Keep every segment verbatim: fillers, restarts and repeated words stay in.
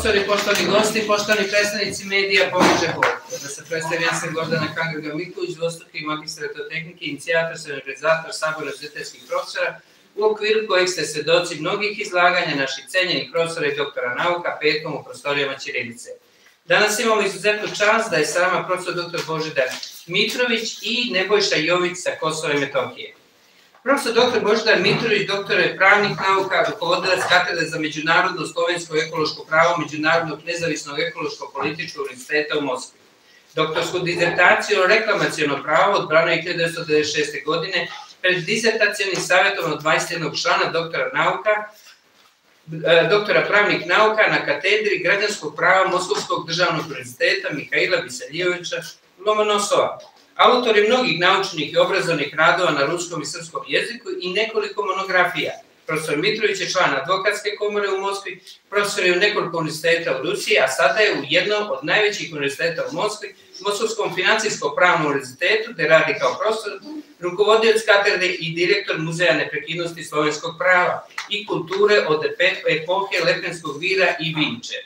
profesori, poštovani gosti, poštovani predstavnici medija, pomoće Bog. Da se predstavim se Gordana Kangrga-Mikulić, dvostruki magistar elektrotehnike, inicijator i organizator Sabora univerzitetskih profesora, u okviru kojih ste svedoci mnogih izlaganja naših cenjenih profesora i doktora nauka petkom u prostorijama ćirilice. Danas imamo izuzetnu čast da je s nama profesor doktor Božidar Mitrović i Nebojša Jović sa Kosova i Metohije. Profesor doktor Božidar Mitrović, doktor je pravnih nauka, rukovodilac katedre za međunarodno slovensko ekološko pravo Međunarodnog nezavisnog ekološko-političkog univerziteta u Moskvi. Doktorsku dizertaciju o reklamaciono pravo odbrano je hiljadu devetsto devedeset šeste. godine pred dizertacionim savjetom od dvadeset jednog člana doktora nauka, doktora pravnih nauka na katedri građanskog prava Moskovskog državnog univerziteta Mihaila Visaljevića Lomonosova. Autor je mnogih naučnih i obrazovnih radova na ruskom i srpskom jeziku i nekoliko monografija. Profesor Mitrović je član advokatske komore u Moskvi, profesor je u nekoliko univerziteta u Rusiji, a sada je u jednom od najvećih univerziteta u Moskvi, Moskovskom financijsko-pravnom univerzitetu, gde radi kao profesor, rukovodioc katedre i direktor Muzeja neprekidnosti slovenskog prava i kulture od epohe Lepenskog vira i Vinče.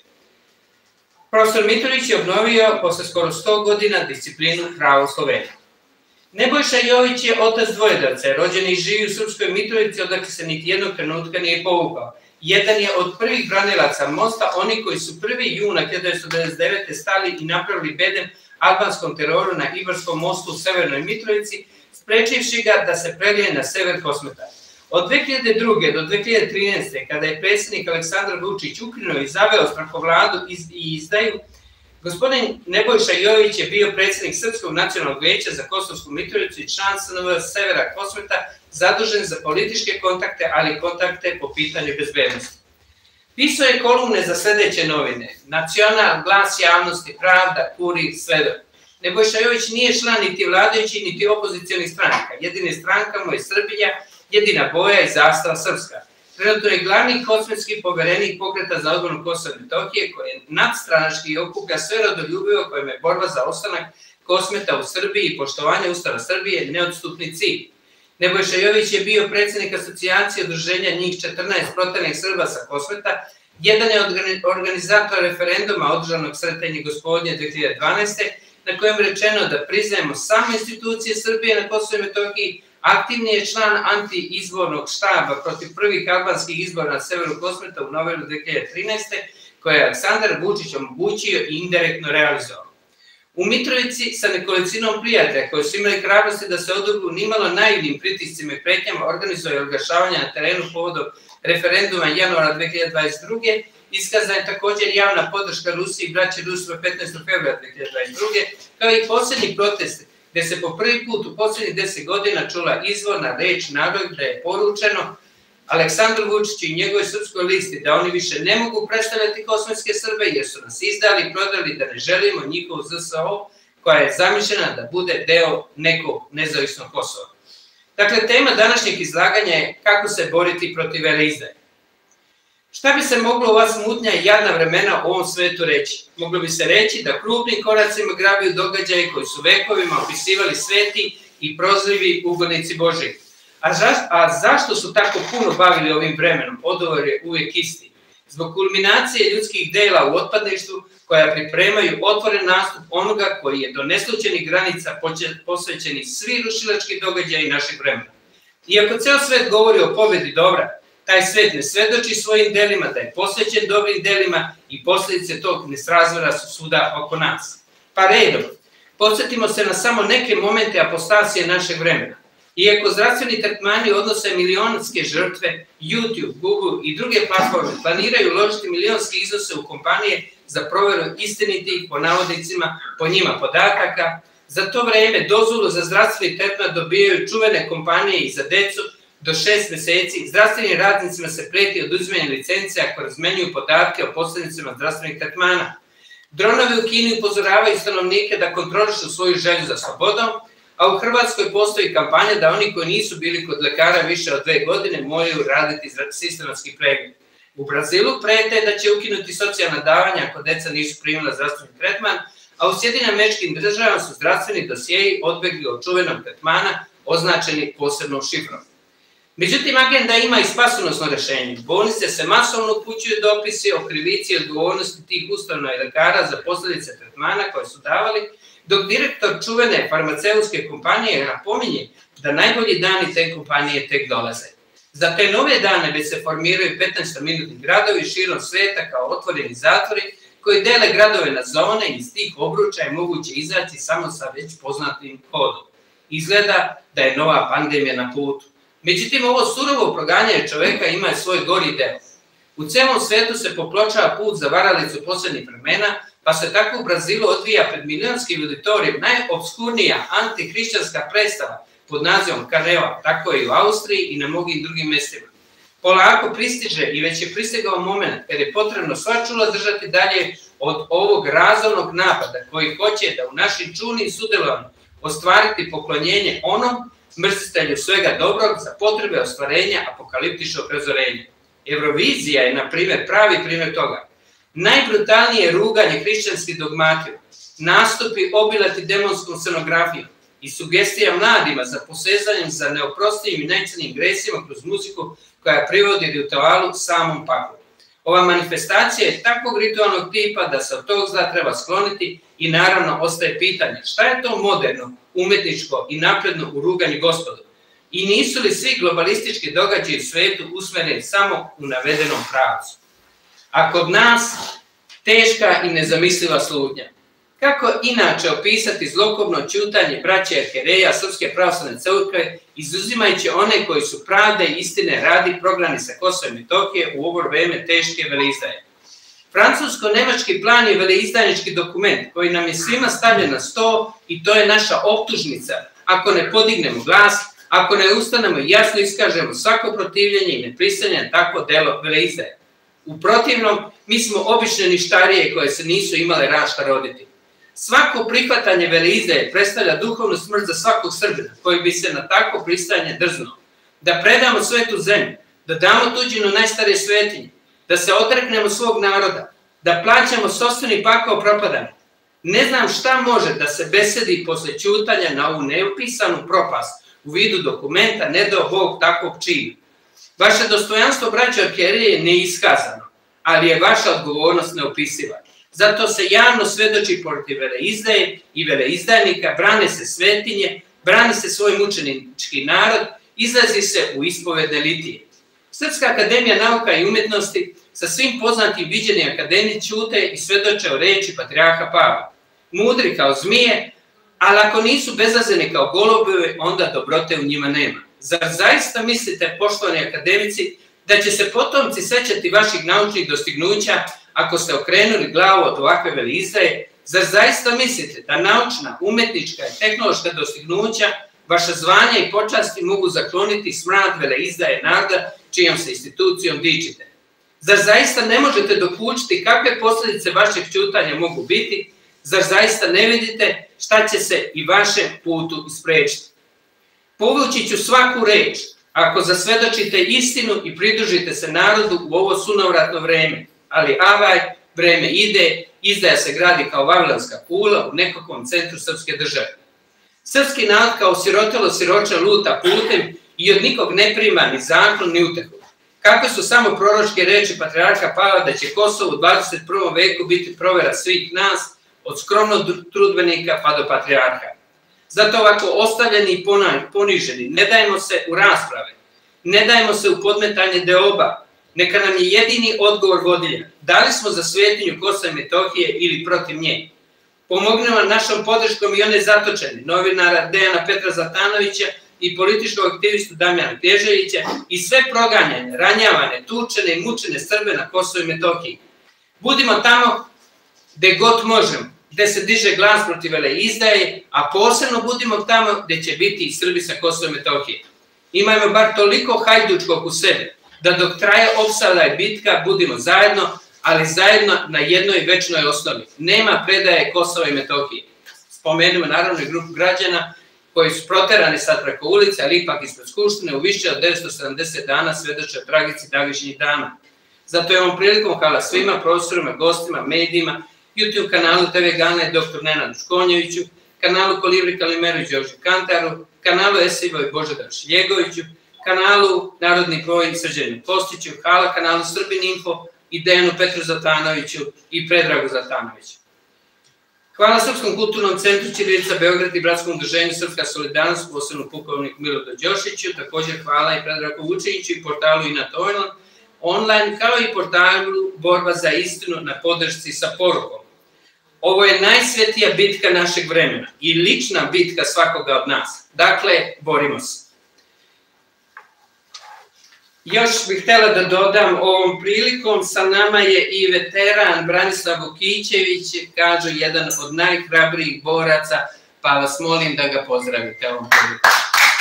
Profesor Mitrović je obnovio posle skoro sto godina disciplinu prava u Sloveniji. Nebojša Jović je otac dvoje dece, rođen i živi u Srpskoj Mitrovici, odakle se niti jednog trenutka nije povukao. Jedan je od prvih branilaca mosta, oni koji su prvi juna hiljadu devetsto devedeset devete. stali i napravili bedem albanskom teroru na Ibarskom mostu u Severnoj Mitrovici, sprečivši ga da se prelije na sever Kosmeta. Od dve hiljade druge. do dve hiljade trinaeste. kada je predsjednik Aleksandar Vučić ukinuo i zaveo strahovladu i izdaju, gospodin Nebojša Jović je bio predsjednik Srpskog nacionalnog veća za Kosovsku Mitrovicu i član S N V Severa Kosmeta, zadužen za političke kontakte, ali i kontakte po pitanju bezbednosti. Pisao je kolumne za sledeće novine: Nacional, Glas javnosti, Pravda, Kurir, Svedok. Nebojša Jović nije član niti vladajućih, niti opozicionih stranaka. Jedina stranka mu je Srbija, jedina boja i zastava srpska. Trenutno je glavni kosmetski poverenik pokreta za odbranu Kosova i Metohije, koji je nadstranački i okuplja sve rodoljubivo kojima je borba za ostanak Kosmeta u Srbiji i poštovanje Ustava Srbije neodstupni cilj. Nebojša Jović je bio predsjednik asocijacije udruženja njih četrnaest proteranih Srba sa Kosmeta, jedan je od organizatora referenduma održanog Sretenje gospodnje dve hiljade dvanaeste. na kojem je rečeno da priznajemo samo institucije Srbije na Kosovo i Metohiji. Aktivni je član anti-izbornog štaba protiv prvih albanskih izbora na severu Kosmeta u novembru dve hiljade trinaeste. koje je Aleksandar Vučić omogućio i indirektno realizovao. U Mitrovici sa nekolicinom prijatelja koji su imali hrabrosti da se odupru nimalo naivnim pritiscima i pretnjama organizuje oglašavanja na terenu povodom referenduma januara dve hiljade dvadeset druge. Iskazana je također javna podrška Rusiji i braći Rusova petnaestog februara dve hiljade dvadeset druge. kao i posljednji protest gde se po prvi put u posljednjih deset godina čula izvorna reč naroda gde je poručeno Aleksandru Vučiću i njegovoj srpskoj listi da oni više ne mogu predstavljati kosmetske Srbe jer su nas izdali i prodali da ne želimo njihovu Z S O koja je zamišljena da bude deo nekog nezavisnog Kosova. Dakle, tema današnjeg izlaganja je kako se boriti protiv veleizdaje. Šta bi se moglo ova smutnja i jadna vremena u ovom svetu reći? Moglo bi se reći da krupnim koracima grabiju događaje koji su vekovima opisivali sveti i prozrivi ugodnici Božji. A, zaš, a zašto su tako puno bavili ovim vremenom? Odgovor je uvijek isti. Zbog kulminacije ljudskih dela u otpadništvu koja pripremaju otvoren nastup onoga koji je do neslućenih granica posvećeni svi rušilački događaji našeg vremena. Iako ceo svet govori o pobedi dobra, taj svet ne svedoči svojim delima da je posvećen dobrim delima i posljedice tog nesrazmera su svuda oko nas. Pa redom, podsjetimo se na samo neke momente apostasije našeg vremena. Iako zdravstveni tretmani odnose milionske žrtve, YouTube, Google i druge platforme planiraju uložiti milionske iznose u kompanije za proveru istinitih, po navodnicima, po njima podataka, za to vreme dozvolu za zdravstveni tretman dobijaju čuvene kompanije i za decu do šest meseci. Zdravstvenim radnicima se preti oduzimanje licence ako razmenjuju podatke o posljedicama zdravstvenih tretmana. Dronovi u Kini upozoravaju stanovnike da kontrolišu svoju želju za slobodom, a u Hrvatskoj postoji kampanja da oni koji nisu bili kod lekara više od dve godine moraju raditi sistematski pregled. U Brazilu prete da će ukinuti socijalna davanja ako deca nisu primila zdravstveni tretman, a u Sjedinjenim Američkim Državama su zdravstveni dosjeji odbegli od čuvenog tretmana označeni posebnom šifrom. Međutim, agenda ima i spasonosno rješenje. Bolnice se masovno upućuju dopisi o krivici i odgovornosti tih ustanova i lekara za posljedice tretmana koje su davali, dok direktor čuvene farmaceutske kompanije napominje da najbolji dani te kompanije tek dolaze. Za te nove dane već se formiraju petnaestominutni gradovi širom svijeta kao otvoreni zatvori koji dele gradove na zone i iz tih obruča je moguće izaći samo sa već poznatim kodom. Izgleda da je nova pandemija na putu. Međutim, ovo surovo proganjanje čovjeka ima svoj gori deo. U celom svijetu se popločava put za varalicu posljednjih vremena, pa se tako u Brazilu odvija pred milionskim auditorijem najobskurnija antihrišćanska predstava pod nazivom Karneva, tako i u Austriji i na mnogim drugim mjestima. Polako pristiže i već je pristigao moment kad je potrebno sva čula držati dalje od ovog razornog napada koji hoće da u našim čulnim sudjelovanju ostvariti poklonjenje onom mrzitelju svega dobrog za potrebe ostvarenja apokaliptičnog razorenja. Eurovizija je, na primjer, pravi primjer toga. Najbrutalnije ruganje hrišćanskih dogmatiju, nastupi obilati demonskom scenografijom i sugestija mladima za posezanjem za neoprostivim i najcrnijim gresima kroz muziku koja privodi ritualu samom paklu. Ova manifestacija je takvog ritualnog tipa da se od tog zla treba skloniti i naravno ostaje pitanje šta je to moderno, umetničko i napredno u ruganju Gospodu i nisu li svi globalistički događaji u svijetu usmjereni samo u navedenom pravcu. A kod nas teška i nezamisliva slutnja. Kako inače opisati zlokobno ćutanje braće arhijereja Srpske pravoslavne crkve, izuzimajući one koji su pravde i istine radi prognani sa Kosova i Metohije u ovo vrijeme teške veleizdaje? Francusko-nemački plan je veleizdajnički dokument koji nam je svima stavljen na sto i to je naša optužnica ako ne podignemo glas, ako ne ustanemo i jasno iskažemo svako protivljenje i nepristajanje takvo delo veleizdaje. U protivnom, mi smo obične ništarije koje se nisu imale rašta roditi. Svako prihvatanje veleizdaje predstavlja duhovnu smrt za svakog Srbina koji bi se na takvo pristajanje drznuo. Da predamo svetu zemlju, da damo tuđinu najstarije svetinje, da se odreknemo svog naroda, da plaćamo sopstveni pakao propadanja. Ne znam šta može da se besedi posle ćutanja na ovu neupisanu propast u vidu dokumenta, ne dao Bog takvog čina. Vaše dostojanstvo, braćo arhijereje, je neiskazano, ali je vaša odgovornost neopisiva. Zato se javno svedoči protiv veleizdaje i veleizdajnika, brane se svetinje, brani se svoj mučenički narod, izlazi se u ispovedne litije. Srpska akademija nauka i umjetnosti sa svim poznatim viđenim akademiji ćute i svedoče o reči patrijarha Pavla. Mudri kao zmije, ali ako nisu bezazeni kao golubovi, onda dobrote u njima nema. Zar zaista mislite, poštovani akademici, da će se potomci sećati vaših naučnih dostignuća ako ste okrenuli glavu od ovakve veleizdaje? Zar zaista mislite da naučna, umetnička i tehnološka dostignuća, vaša zvanja i počasti mogu zakloniti smrad veleizdaje naroda čijom se institucijom dičite? Zar zaista ne možete dokučiti kakve posljedice vašeg ćutanja mogu biti? Zar zaista ne vidite šta će se i vašem putu isprečiti? Povući ću svaku reč ako zasvedočite istinu i pridružite se narodu u ovo sunovratno vreme, ali avaj, vreme ide, izdaja se gradi kao vavilonska kula u nekakvom centru srpske države. Srpski narod kao sirotelo siroča luta putem i od nikog ne prima ni zaklon ni utehu. Kakve su samo proročke reči patrijarha Pavla da će Kosovo u dvadeset prvom veku biti provera svih nas, od skromnog trudbenika pa do patrijarha. Zato ovako ostavljeni i poniženi, ne dajemo se u rasprave, ne dajemo se u podmetanje deoba, neka nam je jedini odgovor vodilja. Da li smo za svetinju Kosova i Metohije ili protiv nje? Pomognemo našom podrškom i one zatočene, novinara Dejana Petra Zlatanovića i političkog aktivistu Damjana Kneževića i sve proganjane, ranjavane, tučene i mučene Srbe na Kosovu i Metohiji. Budimo tamo gde god možemo, gde se diže glas protiv veleizdaje, a posebno budimo tamo gde će biti i Srbi sa Kosova i Metohije. Imajmo bar toliko hajdučkog u sebi, da dok traje opsada i bitka budimo zajedno, ali zajedno na jednoj večnoj osnovi. Nema predaje Kosova i Metohije. Spomenimo naravno i grupu građana koji su proterani sad preko ulice, ali ipak ispred Skupštine u više od devetsto sedamdeset dana svedoče o tragici današnjih dana. Zato je ovom prilikom hvala svima, profesorima, gostima, medijima, YouTube kanalu te ve Gane doktor Nenadu Škonjeviću, kanalu Kolibri Kalimeru i Đorđe Kantaru, kanalu Esivoj Božedar Šljegoviću, kanalu Narodni broj Srđanu Kostiću, hvala kanalu Srbin Info i Dejanu Petru Zlatanoviću i Predragu Zlatanoviću. Hvala Srpskom kulturnom centru Ćirilica Beograd i Bratskom udruženju Srpska solidarnost, posebno pukovniku Miloradu Đošiću, također hvala i Predragu Vučiniću i portalu Inat online, kao i portalu Borba za istinu na podršci sa porukom. Ovo je najsvetija bitka našeg vremena i lična bitka svakoga od nas. Dakle, borimo se. Još bih htjela da dodam ovom prilikom, sa nama je i veteran Branislav Vukićević, kažu jedan od najhrabrijih boraca, pa vas molim da ga pozdravite ovom prilikom.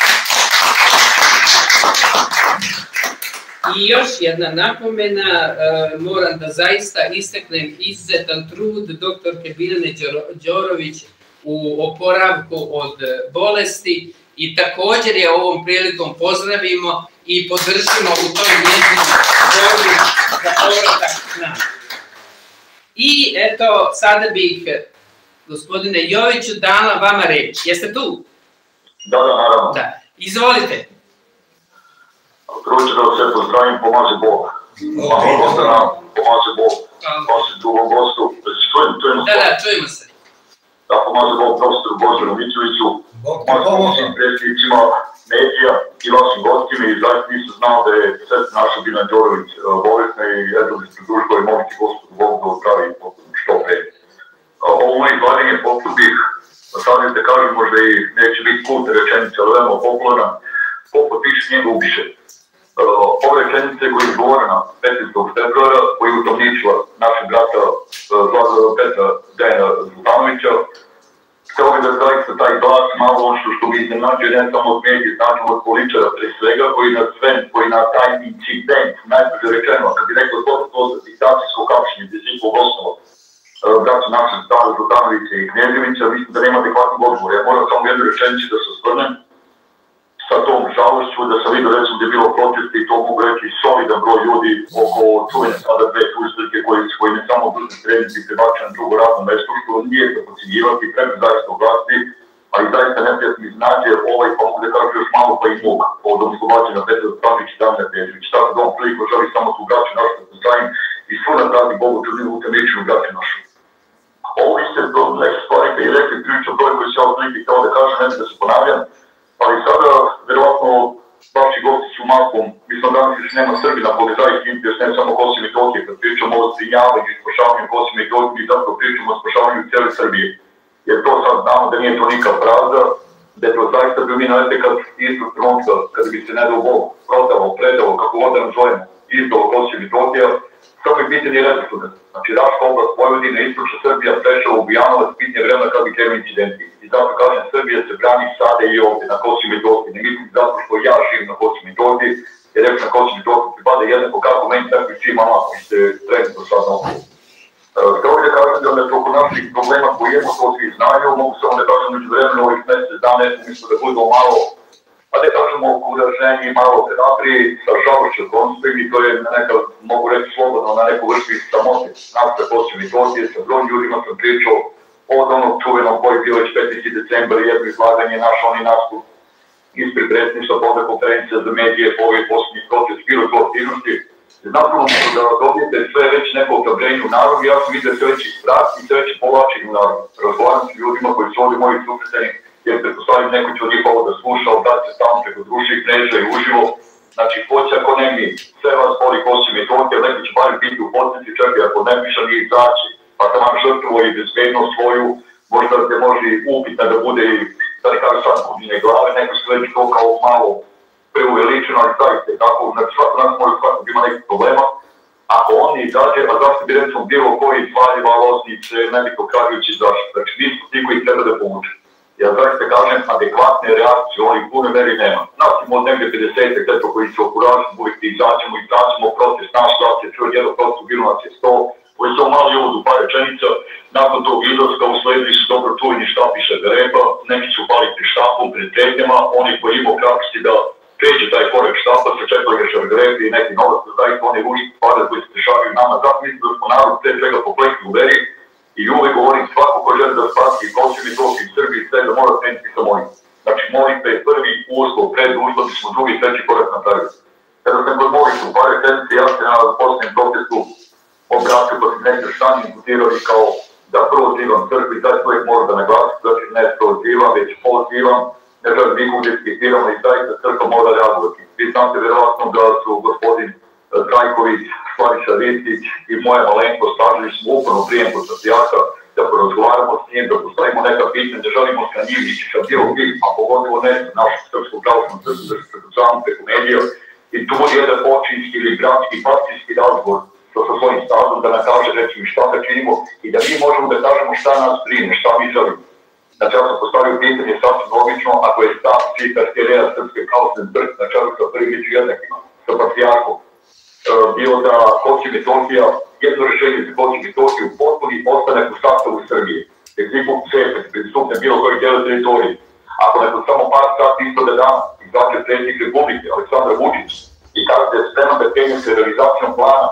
I još jedna napomena, moram da zaista istaknem izuzetan trud doktorke Biljane Đorović u oporavku od bolesti i također je ovom prilikom pozdravimo i podržimo u toj njezinu borbi za povratak k nama. I eto, sada bih, gospodine Joviću, dala vama reč. Jeste tu? Da, da, naravno. Da. Izvolite. Prvo ću da sve pozdravim, pomaže Bog. Malo gosta nam, pomaže Bog. Vaši drugom gostu. Da, da, čujemo se. Da, pomaže Bog profesoru Božanu Mićeviću, vašim svim predsjednicima medija i vašim gostima i zaista nisam znao da je sestra naša Biljana Đorović bolesna i eto bi se družba i moliti gospodu Bogu da odpravi što pre. Ovo moje izgledanje pošto bih, sad da kažem možda i neće biti kulta rečenica, ali veoma popularna, poput više njega ubiše. Ova rečenica koja je izgovorena petnaestog februara, koja je utomničila našeg brata Petra Dejana Zlatanovića, htio bih da zaista taj glas malo ono što bi iznenađuje ne samo od medije, znači od političara pre svega, koji na sve, koji na taj incident, najbolje rečeno, kad bi rekao to to za diktacijsko kapšenje, bez ikog osnova, braća našeg stara Zlatanovića i Knježevića, mislim da nema adekvatnog odgovora. Ja moram samo jednu rečenicu da se osvrnem sa tom žalošću, da sam vidio recimo da je bilo proteste i to mogu reći solidan broj ljudi oko čuvene sada dve tužiteljke koji ne samo dužne srednici prebačene na drugo radno mesto, što nije za pocijenjivati, treba zaista oblasti, a i zaista neprijatno iznađe ovaj, pa mogu da kažu još malo pa i mog, od oslobađena Petra Zlatanovića i Damjana Petrović. Tako da ovom priliku želim samo tu braću našu da pozdravim i svuda radi Bogu čudninu utemečinu braću našu. Ovo iste neke stvari kad je rekli priča broj koji se ja otprilike htio da kažem, ne da se ponavljam, ali sada, verovatno, vaši gosti su mahom, mislim danas još nema Srbina, pogledajte još ne samo Kosovo i Metohije, kad pričamo o zbrinjavanju i spašavanju Kosova i Metohije, mi zapravo pričamo o spašavanju cijele Srbije. Jer to sad znamo da nije to nikad pravda, da je to zaista bio mi na efekat istog trenutka, kada bi se ne dao Bog prodao, predao, kako god da nazovemo, izdao Kosovo i Metohija, samo je pitanje redosloda. Znači, Raška oblast Vojvodine, istočna Srbija, Preševo, Bujanovac, pitanje vremena kad bi krenuli incidenti. I zato kažem, Srbija se brani sada i ovdje, na Kosovo i Metohiji. Ne mislim zato što ja živim na Kosovo i Metohiji, jer reći na Kosovo i Metohiji pripada jednako kako meni, tako i svima nama koji ste trenutno sad na okolo. Kao da kažem da je oko naših problema koji imamo, to svi znaju, mogu samo da kažem među vremena ovih mesec dana, eto mislim da budemo malo, a da kažemo uraženje, malo terapije, sa žalošću konstruktiv i to je na neka, mogu reći slobodno, na neku vrstu samote naše Kosovo i Metohije, sa brojim ljudima sam pričao od onog čuvenog koji je bio već petnaesti decembar, jedno izlaganje naš, oni nastup ispred predsjedništva, posle konferencija za medije, po ovoj posljednji proces, bilo to aktivnosti. Znakom da dobijete sve već neko otabrenje u narodu, ja sam vidio sve veći strah i sve veći povlačenje u narodu. Razgovaram s ljudima koji su ovdje moji susretani, jer pretpostavljam neko će od njih ovo da sluša, obrati se tamo preko društvenih mreža i uživo. Znači, hoće ako ne mi, sve vas boli Kosovo i Metohija, neko će barem biti u potnici, čekaj, ako ne miša nije izaći, pa da vam žrtvo i bezbednost svoju, možda se može upitna da bude i, da ne kažem sad, kudine glave, neko se već to kao malo preuveličeno, ali stavite tako, znači svako nas može svakog ima nekih problema. Ako on ne izađe, a zašto bi recimo bilo koji svaljiva, loznice, nebitno kragujući zašto, znači nisu ti koji treba da povuče. Ja zaista kažem, adekvatne reakcije, oni pune meri nema. Nas ima od negdje pedeset eto koji se okuražimo, uvijek ti izađemo i tražimo protest, naš glas je čuo jedan protest, bilo nas je sto, koji su mali uvod u par rečenica, nakon tog izlaska usledili su dobro čujni štapiše Bereba, neki su pali pri štapom, pred tetnjama, oni koji imao hrabrosti da pređe taj korek štapa, se čekali ga Šargrebe i neki novac, da zaista oni ružni pare koji se dešavaju nama, zato mislim da smo narod pre svega poplekli u veri i uvek govorim svako ko želi da spasi Kosovo i Metohiju i Srbiji sve da mora krenuti sa mojim. Znači, molitve je prvi uslov, preduslov, mi smo drugi, treći korak napravili. Kada sam kod molitvu, par sedmice, ja se na posljednjem protestu obratio pa sam neke štani imputirali kao da prozivam crkvu i taj čovjek mora da naglasiti, znači ne prozivam, već pozivam, ne želim nikog diskutiramo i zaista crkva mora reagovati. Vi znate vjerovatno da su gospodin Trajković, Slaviša Ristić i moja malenkost stavili smo uporno prijem kod patrijarha da porazgovaramo s njim, da postavimo neka pitanja, da želimo sa njim ići sa bilo kim, a pogotovo ne sa našu srpsku pravoslavnu crkvu, da se prepucavamo preko medija i tu bude jedan očinski ili bratski, partijski razgovor sa svojim stavom, da nam kaže recimo šta da činimo i da mi možemo da kažemo šta nas brine, šta mi želimo. Znači, ja sam postavio pitanje sasvim logično, ako je stav svih arhijereja Srpske pravoslavne crkve na čelu sa prvim među jednakima, sa patrijarhom, bio da Kosovo i Metohija, jedno rešenje za Kosovo i Metohiju potpuni ostanak u sastavu Srbije, gdje nikog cepe, pristupne bilo kojeg djela teritorije. Ako nakon samo par sati istoga dana izađe predsjednik Republike, Aleksandar Vučić, i kaže da je spreman da krene sa realizacijom plana,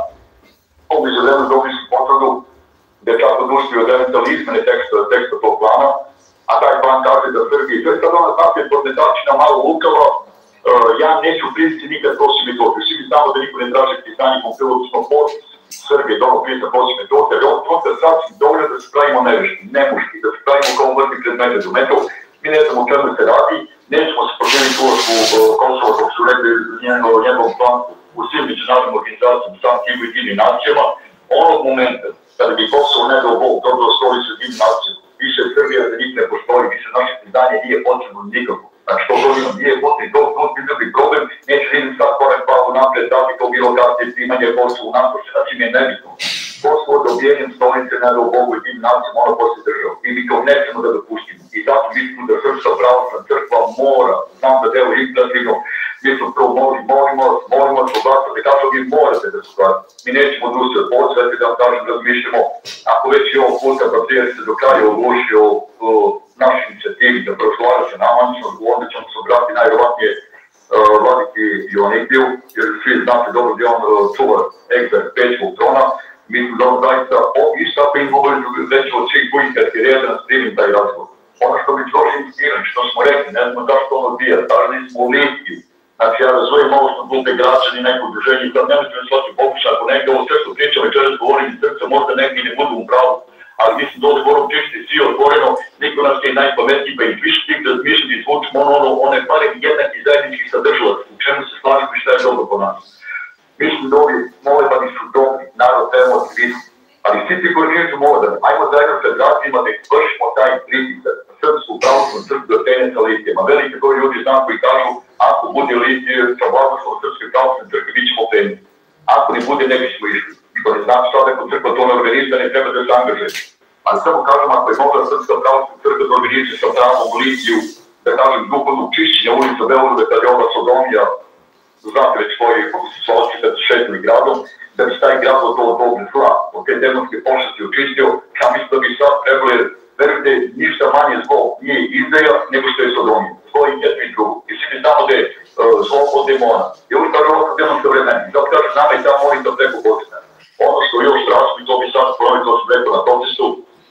on bi za vreme dobili su potvrdu da je čak oduštvio od eventualne izmene teksta, teksta tog plana, a taj plan kaže da Srbije, to je sad ona znate podmetačina malo lukava, uh, ja neću priznati nikad Kosovo i Metohiju, svi mi znamo da niko ne traže priznanje kompilotno potpis Srbije, dobro priznat Kosovo i Metohiju, ali on to sad sasvim dovoljno da se pravimo nevešti, nemuški, da se pravimo kao vrti pred medvedom. Eto, mi ne znamo o čemu se radi, nećemo se promijeniti ulazku u Kosovo, kako su rekli njegovom planu u svim međunarodnim organizacijama, sam tim i tim nacijama, onog momenta kada bi Kosovo ne dao Bog dobro stoli sa tim nacijama, više Srbija za njih ne postoji, više naše priznanje nije potrebno nikako. Znači, to godinu nije potrebno, to to bi bio problem, neće vidjeti sad korak pravo napred, da bi to bilo kasnije primanje Kosovo u NATO, što znači mi je nebitno. Kosovo dobijenjem stolice ne dao Bogu i tim nacijama, ono poslije država. I mi to nećemo da dopustimo. I zato mislimo da Srpska pravoslavna crkva mora, znam da delo imperativno, mi smo prvo molimo, molimo, molimo se obratno, da kažemo vi morate da se stvari. Mi nećemo odustiti od podsvete, da vam kažem razmišljamo, ako već i ovog puta patrijarh se do kraja odlučio naši inicijativi da prošlara se nama, onda ćemo se obratiti najvjerovatnije vladiki Joannikiju, jer svi znate dobro da je on čuvar egzar pećkog trona. Mislim da on zaista isto ako im obavezu reći od svih kojih arhijereja da nas primim taj razgovor. Ono što bi troši inspirani, što smo rekli, ne znam zašto on odbija, tražili smo u Litki. Znači ja razvojem ovo što bude građani neko udruženje i sad ne možete mi shvatiti pokuša, ako negdje ovo sve što pričam večeras govorim iz srca, možda neki ne budu u pravu. Ali mislim da ovdje moram pričati svi otvoreno, niko nas je najpametniji, pa i više tih razmišljati i zvučimo ono, ono, one barem jednaki zajednički sadržalac, u čemu se slažimo i šta je dobro po nas. Mislim da ovi molitani su dobri, narod treba motivisti, ali svi ti koji nisu molitani, ajmo zajedno sa građanima da vršimo taj pritisak na Srpsku pravoslavnu crkvu do tene sa litijama. Veliki broj ljudi znam koji kažu, ako bude litije sa blagoslovom Srpske pravoslavne crkve, mi ćemo krenuti. Ako ne bude, ne bismo išli. To ne znači sada kod crkva to ne organizuje, ne treba da se angažuje. Ali samo kažem, ako je mogla Srpska pravoslavna crkva da organizuje sa pravom litiju, da kažem, duhovnog čišćenja ulica Beograda, kada je ova Sodomija, znate već koji, kako se sloči da se šetili gradom, da bi taj grad od toho dobre zla, od te demonske pošasti očistio, ja mislim da bi sad trebalo, jer verujte, ništa manje zlo nije izdaja nego što je Sodomija. Zlo i jedno i drugo. I svi mi znamo da je uh, zlo od demona. I ovo stvari ovo sa demonske vremena. I zato kažem, nama je ta molitva preko Božina. Ono što još rastu, to bi sad prvi, to sam rekao na protestu,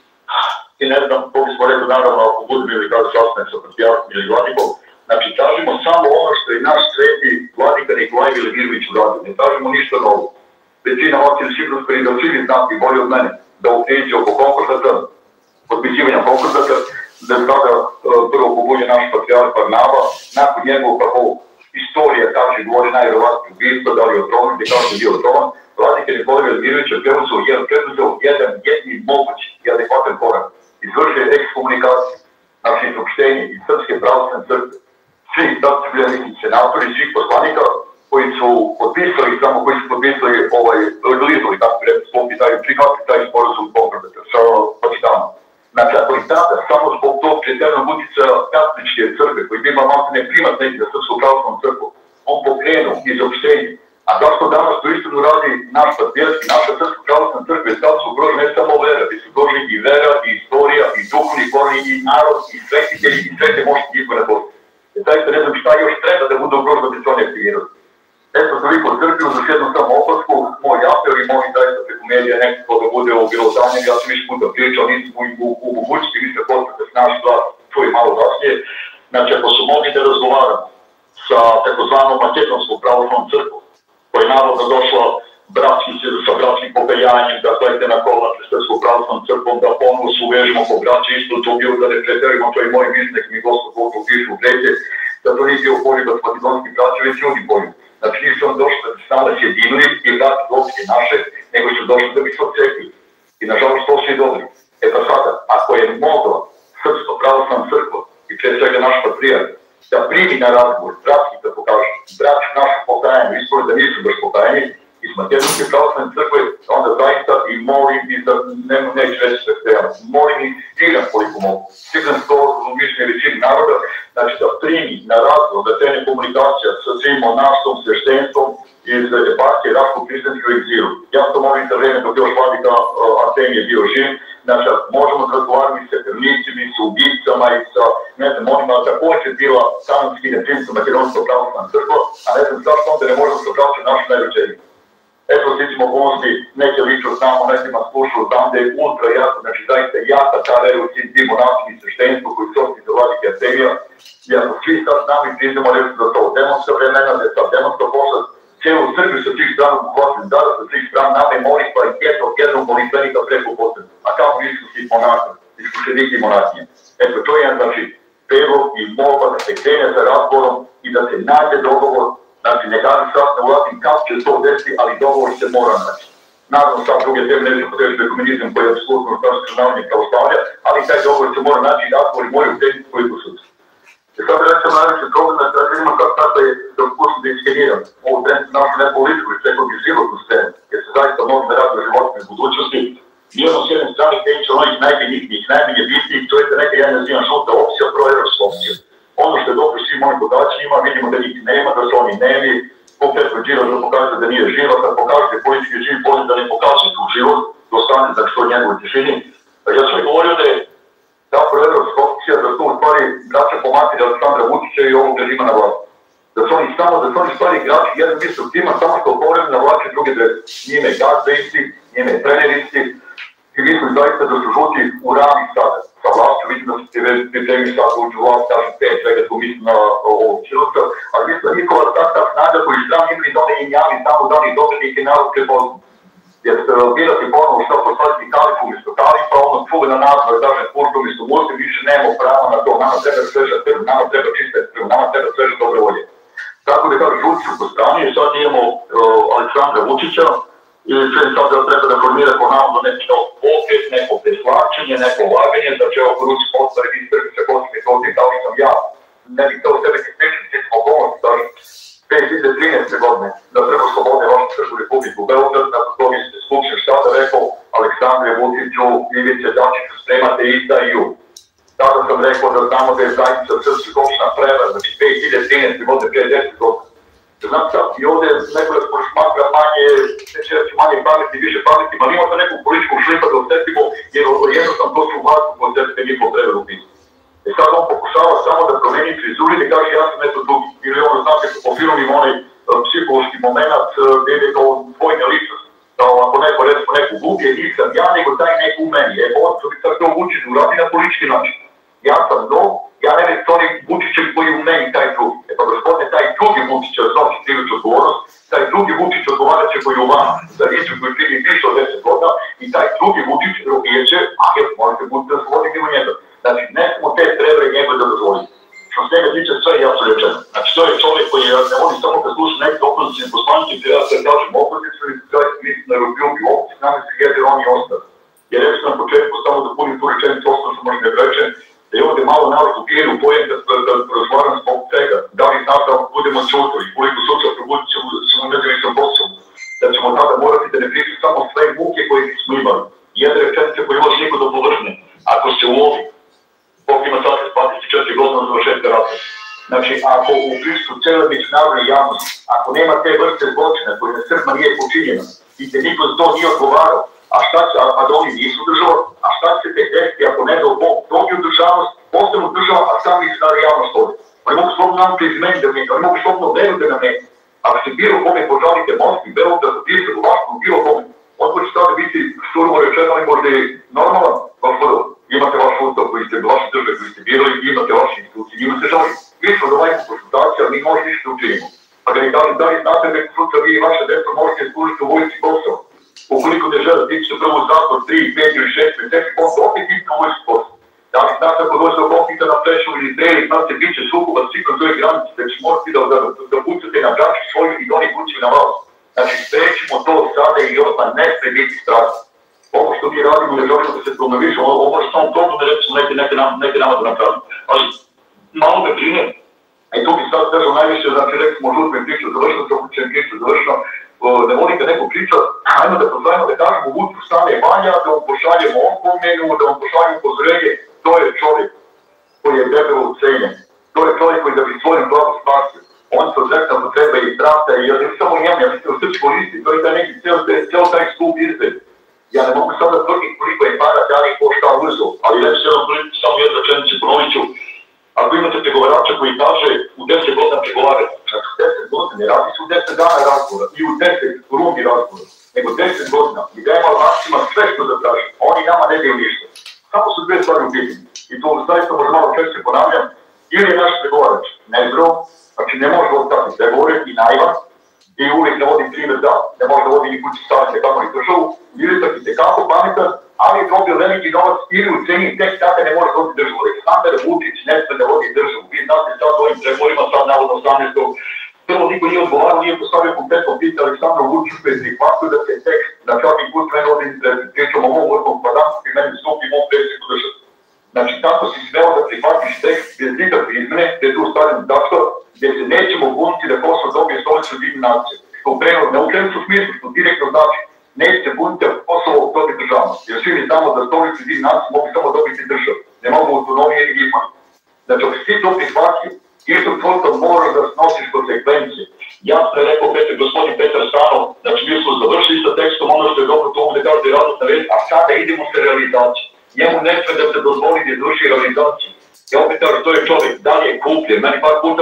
i ne znam, to bismo rekao naravno ako budemo ili kada sastanek sa patrijarhom ili vladnikom, znači tražimo samo ono što je naš sveti vladnika Nikolaj Velimirović uradio, ne tražimo ništa novo. Većina osim sigurno koji da svi znati bolje od mene, da ukreće oko konkursata, potpisivanja konkursata, da je sada uh, prvo pobunje naš patrijarh Varnava, nakon njegovog kako istorija kaže govori najvjerovatnije ubistva, da li je otrovan, gdje kao je bio otrovan, vladnik Nikolaj Velimirović je preuzeo jedan, jedan jedni mogući i adekvatan korak. Izvršio je ekskomunikaciju, znači izopštenje iz Srpske pravoslavne crkve. Svi stavci senatori, svih poslanika koji su potpisali, samo koji su potpisali ovaj, legalizovali, tako bi rekli, spomni taj, prihvatili taj sporazum konkordator sa Vatikanom. Znači, ako i tada, samo zbog tog pretjernog utjecaja katoličke crkve, koji bi imao malo ne primat neki za Srpsku pravoslavnu crkvu, on pokrenuo izopštenje. A zašto danas to istinu radi naš patrijarh i naša Srpska pravoslavna crkva, sad su ugroženi ne samo vera, već su ugroženi i vera, i istorija, i duhovni koreni, i narod, i svetitelji, i sve te moćne njihove na Bogu. Jer zaista ne znam šta još treba da bude ugroženo da bi se oni aktivirali. Eto, toliko crkvu, za jednu samo opasku, moj apel i moj zaista preko medija nekako da bude ovo bilo zanjem, ja sam više puta pričao, nisam u mogućnosti, vi ste postavite s naš glas, čuje malo glasnije. Znači, ako su mogli da razgovaramo sa takozvanom makedonskom pravoslavnom crkvom, koja je naravno došla bratski, sa bratskim pokajanjem, da gledate na kola sa Srpskom pravoslavnom crkvom, da ponovo se uvežemo po braći, isto to bilo da ne preterimo, to je moj biznek, mi Gospod Bog upišu u tretje, da to nije bio polibat makedonski braći, već ljudi bolji. Znači, nisu on došli da bi s nama sjedinili i vrati dopske naše, nego su došli da bi se odcepili. I nažalost to su i dobri. E pa sada, ako je mogla Srpska pravoslavna crkva i pre svega naš patrijat da primi na razgovor, bratski da pokaže, braći naše pokajanje, ispore da nisu baš pokajanje, iz makedonske pravoslavne crkve, onda zaista i molim i da ne, neću reći sve trebamo, molim i stigram koliko mogu. Stigram to u mišljenju većini naroda, znači da primi na razgovor, da krene komunikacija sa svim monastom, sveštenstvom iz eparhije Raško-Hrišćanskog egzilu. Ja to molim za vreme dok još vladika Artemije bio živ, znači možemo da razgovaramo i sa krvnicima, i sa ubicama, i sa, ne znam, onima također bila kanonski neprimca makedonska pravoslavna crkva, a ne znam zašto onda ne možemo se obraćati našu najvećenju. Eto, sličimo okolnosti, neke lično znamo, nekima slušao, znam da je ultra jasno, znači zaista jaka ta vera u tim tim monasima i sveštenstvu koji su ovdje za vladike Artemija. I ako svi sad s nami priznamo reći da to demonska vremena, da je ta demonska pošast, cijelu Srbiju sa svih strana uhvatili, da sa svih strana nama je molitva i jednog jednog molitvenika preko potrebno. A kao iskusnih monaka, iskušeniki monakije. Eto, to je jedan, znači, predlog i molba da se krene sa razgovorom i da se nađe dogovor. Znači, ne kažem sad ne ulazim kako će to desiti, ali dogovor se mora naći. Naravno, sad druge teme neće potrebiti ekumenizam koji je apsolutno naravno pravoslavlja, ali taj dogovor se mora naći i razgovori moraju uteniti koji su sudci. I sad recimo najveći problem je da vidimo kako tako je da pokušam da iskeniram ovu trenutnu našu ne politiku i čekog i životnu scenu, jer se zaista mnogo ne radi o životnoj budućnosti. Nijedno s jedne strane kreće onih najbenitnijih, najmanje bitnijih, to je da neka ja nazivam žuta opcija, proevropska opcija. Ono što je dobro svim ovim podaćima, vidimo da njih nema, da su oni nemi, konkretno život da pokaže da nije život, da pokaže politički živ, bolje da ne pokaže tu život, da ostane za što je njegovoj tišini. Ja sam i govorio da je ta proevropska opcija da su u stvari braća po materi Aleksandra Vučića i ovog režima na vlasti. Da su oni samo, da su oni stvari igrači jedan visok tima, samo što povremeno na vlasti druge dreve. Njime je gazda isti, njime je trener isti, i mislim zaista da su žuti u rami sada sa vlastju, vidim da su ti pripremi sad uđu vlast, kažem pet, svega tu mislim na ovog Čilovca, ali mislim da njihova ta snaga koji stran nikli da oni im javi tamo da oni dobrednike narod prepoznu. Jer se birati ponovo što postaviti kalifu umjesto kalifa, ono čuvena nazva, da kažem kurku umjesto vojske, više nemamo prava na to, nama treba sveža krv, nama treba čiste krv, nama treba sveža dobre volje. Tako da kažem, žuti su po strani i sad imamo Aleksandra Vučića, i sve sad da treba da formira po navodno neko pokret, neko preslačenje, neko ulaganje, da će ovo Rusi postvari biti Srbi sa Kosovim Metohijom, kao što sam ja, ne bih to sebe ti pričati, svi smo okolnosti, da pet hiljade trinaeste. godine, da treba slobodne vašu Srpsku Republiku Beograd, nakon toga ste skupšen šta da rekao Aleksandre Vučiću, Ivice Dačiću, spremate izdaju. Tada sam rekao da znamo da je zajednica Srpskih opština prevara, znači pet hiljade trinaeste. godine, prije deset godina. Znam sad, i ovdje neko da smo smatra manje, neće reći manje pametni, više pametni, ali imamo to neku političku šlipa da osjetimo, jer jednostavno to su vlastu koncepte njihov preveru pisati. E sad on pokušava samo da promeni frizuri i da kaže ja sam nešto drugi. Ili ono, znate, po filmima onaj psihološki moment gdje je kao dvojna ličnost. Kao ako neko recimo neku ubije, nisam ja, nego taj neko u meni. E, on što bi sad to Vučić uradi na politički način. Ja sam no, ja ne vidim s onim Vučićem koji u meni taj drugi. E pa gospodine, taj drugi Vučić je znači krivičnu odgovornost, taj drugi Vučić odgovarat će koji u vama za riječ koji primi više od deset godina i taj drugi Vučić robijeće, a jer morate biti da slobodni mimo njega. Znači, ne smo te trebali njegove da dozvoliti. Što s njega tiče sve je jasno rečeno. Znači, to je čovjek koji ne voli samo kad sluša neke opozicijne poslanike, gdje ja se kažem opoziciju i kada se mislim na ljubi opoziciju, nam se jede oni ostali. Jer rekao sam na početku, samo da punim tu rečenicu ostalo što možda ne rečem, da je ovdje malo narod upijen u pojem da razgovaram zbog svega. Da li znaš da budemo čutori, koliko sutra probudit ćemo sa nezavisnom poslom, da ćemo tada morati da ne pričati samo sve muke koje smo imali. Jedna rečenica koja može niko da površne. Ako se ulovi, koliko ima sad se spatiti četiri godina za završetka rata. Znači, ako u prisutstvu cijele međunarodne javnosti, ako nema te vrste zločina koje na Srbima nije počinjeno i te niko za to nije odgovarao, a šta će, a da oni nisu država, a šta će te desiti ako ne da Bog dobiju državnost, postanu država, a sami ih stari javnost ovdje. Oni mogu slobno nam izmeni da meni, oni mogu slobno veru da na meni. Ako se bilo kome požalite Moskvi, Beograd, da ti se u vaškom bilo kome, on može sada biti surovo rečeno, ali možda i normalan, gospodo. Imate vaš ustav koji ste, vaši države koji ste birali, imate vaše institucije, njima se žalite. vi vaše deco možete služiti u vojsci posao. Ukoliko ne žele, ti ćete prvo zatvor tri, pet ili šest meseci, onda opet idete u vojsci posao. Da li znate ako dođe do konflikta na Prešovu ili Dreli, znate, bit će sukoba svi kroz ove granice, da će morati da, da, da pucate na braći svoju i da oni kući na vas. Znači, sprečimo to sada i odmah ne sme biti strašno. Ovo što mi radimo ne želimo da se promoviše, ovo može samo to da recimo neke, neke, neke nama da napravimo. Ali malo me brine, i tu bi sad kažem najviše, znači recimo žutme priču, završno se opućen priču, završno, ne volim kad neko priča, ajmo da pozajemo da kažemo u utru stane Vanja, da vam pošaljemo opomenu, da vam pošaljemo upozorenje, to je čovjek koji je debelo ucenjen. To je čovjek koji da bi svojim glavu spasio. On se odrekna potreba i strata i ja ne samo njemu, ja mislim u srpskoj listi, to je taj neki ceo taj skup izbed. Ja ne mogu sad da tvrdim koliko je para dali ko šta uzo, ali reći jedan priliku, samo jedna rečenice ponovit ću. Ako imate pregovarača koji kaže u deset godina pregovarati, znači u deset godina, ne radi se u deset dana razgovora i u deset rundi razgovora, nego deset godina. I da ima Maksima sve što da traži, oni nama ne daju ništa. Samo su dve stvari u pitanju. I to zaista možda malo češće ponavljam, ili je naš pregovarač nezdrav, znači ne može ostati pregovore i naivan, i uvijek ne vodim primjer da ne može da vodi ni kući stavljanje kako li državu, ili tako i tekako pametan, ali je dobio veliki novac ili u ceni tek tada ne može voditi državu. Aleksandar Vučić ne sme da vodi državu. Vi znate sad ovim pregovorima, sad navodno osamnaestog Prvo niko nije odgovarao, nije postavio kompletno pitanje Aleksandru Vučiću koji je prihvatio da se tekst na čak i put mene ovdje pričamo o mom vrtnom kvadanku i meni stupi mom predsjedniku državu. Znači tako si sveo da prihvatiš tekst bez nikakve izmene, gdje je tu stavljen dakle, gdje se nećemo buniti da Kosovo dobije stolicu divne nacije. Što u prenosu, ne u prenosu smislu, što direktno znači, neće se buniti da Kosovo dobije državnost. Jer svi mi znamo da stolicu divne nacije mogu samo dobiti državu. Ne mogu autonomije i imati. Znači, ako si to prihvatio, isto tvojto moraš da snosiš konsekvencije. Jasno je rekao Petar, gospodin Petar Stanov, znači mi smo završili sa tekstom, ono što je dobro to ovdje kaže radnost na već, a sada idemo sa realizacijom. Njemu ne sve da se dozvoli da izvrši realizaciju. Ja opet kažem, to je čovjek, da li je kupljen, meni par puta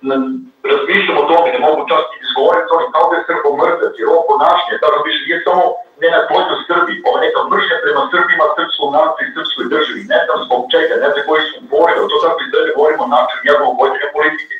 razmišljam o tome, ne mogu čak i izgovoriti oni kao da je Srbo mrtac, jer ovo ponašnje, kažem više, nije samo ne na plodnju Srbi, ovo je neka mržnja prema Srbima, srpskom narodu i srpskoj državi, ne znam zbog čega, ne znam koji su govorili, to tako i sve govorimo o načinu njegovog vođenja politike.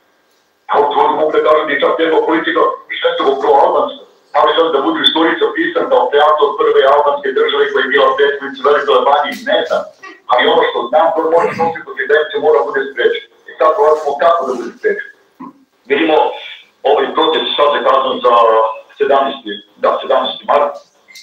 A u tvoju mogu da kažem da je čak njegova politika šestovo pro-albanska, ali želim da budu istorica pisan kao kreator prve albanske države koja je bila predstavnica Velike Albanije, ne znam, ali ono što znam, to može nositi konfidencije, mora bude sprečeno. I sad prolazimo kako da bude sprečeno. Vidimo ovaj protest sad zakazan za sedamnaesti mart.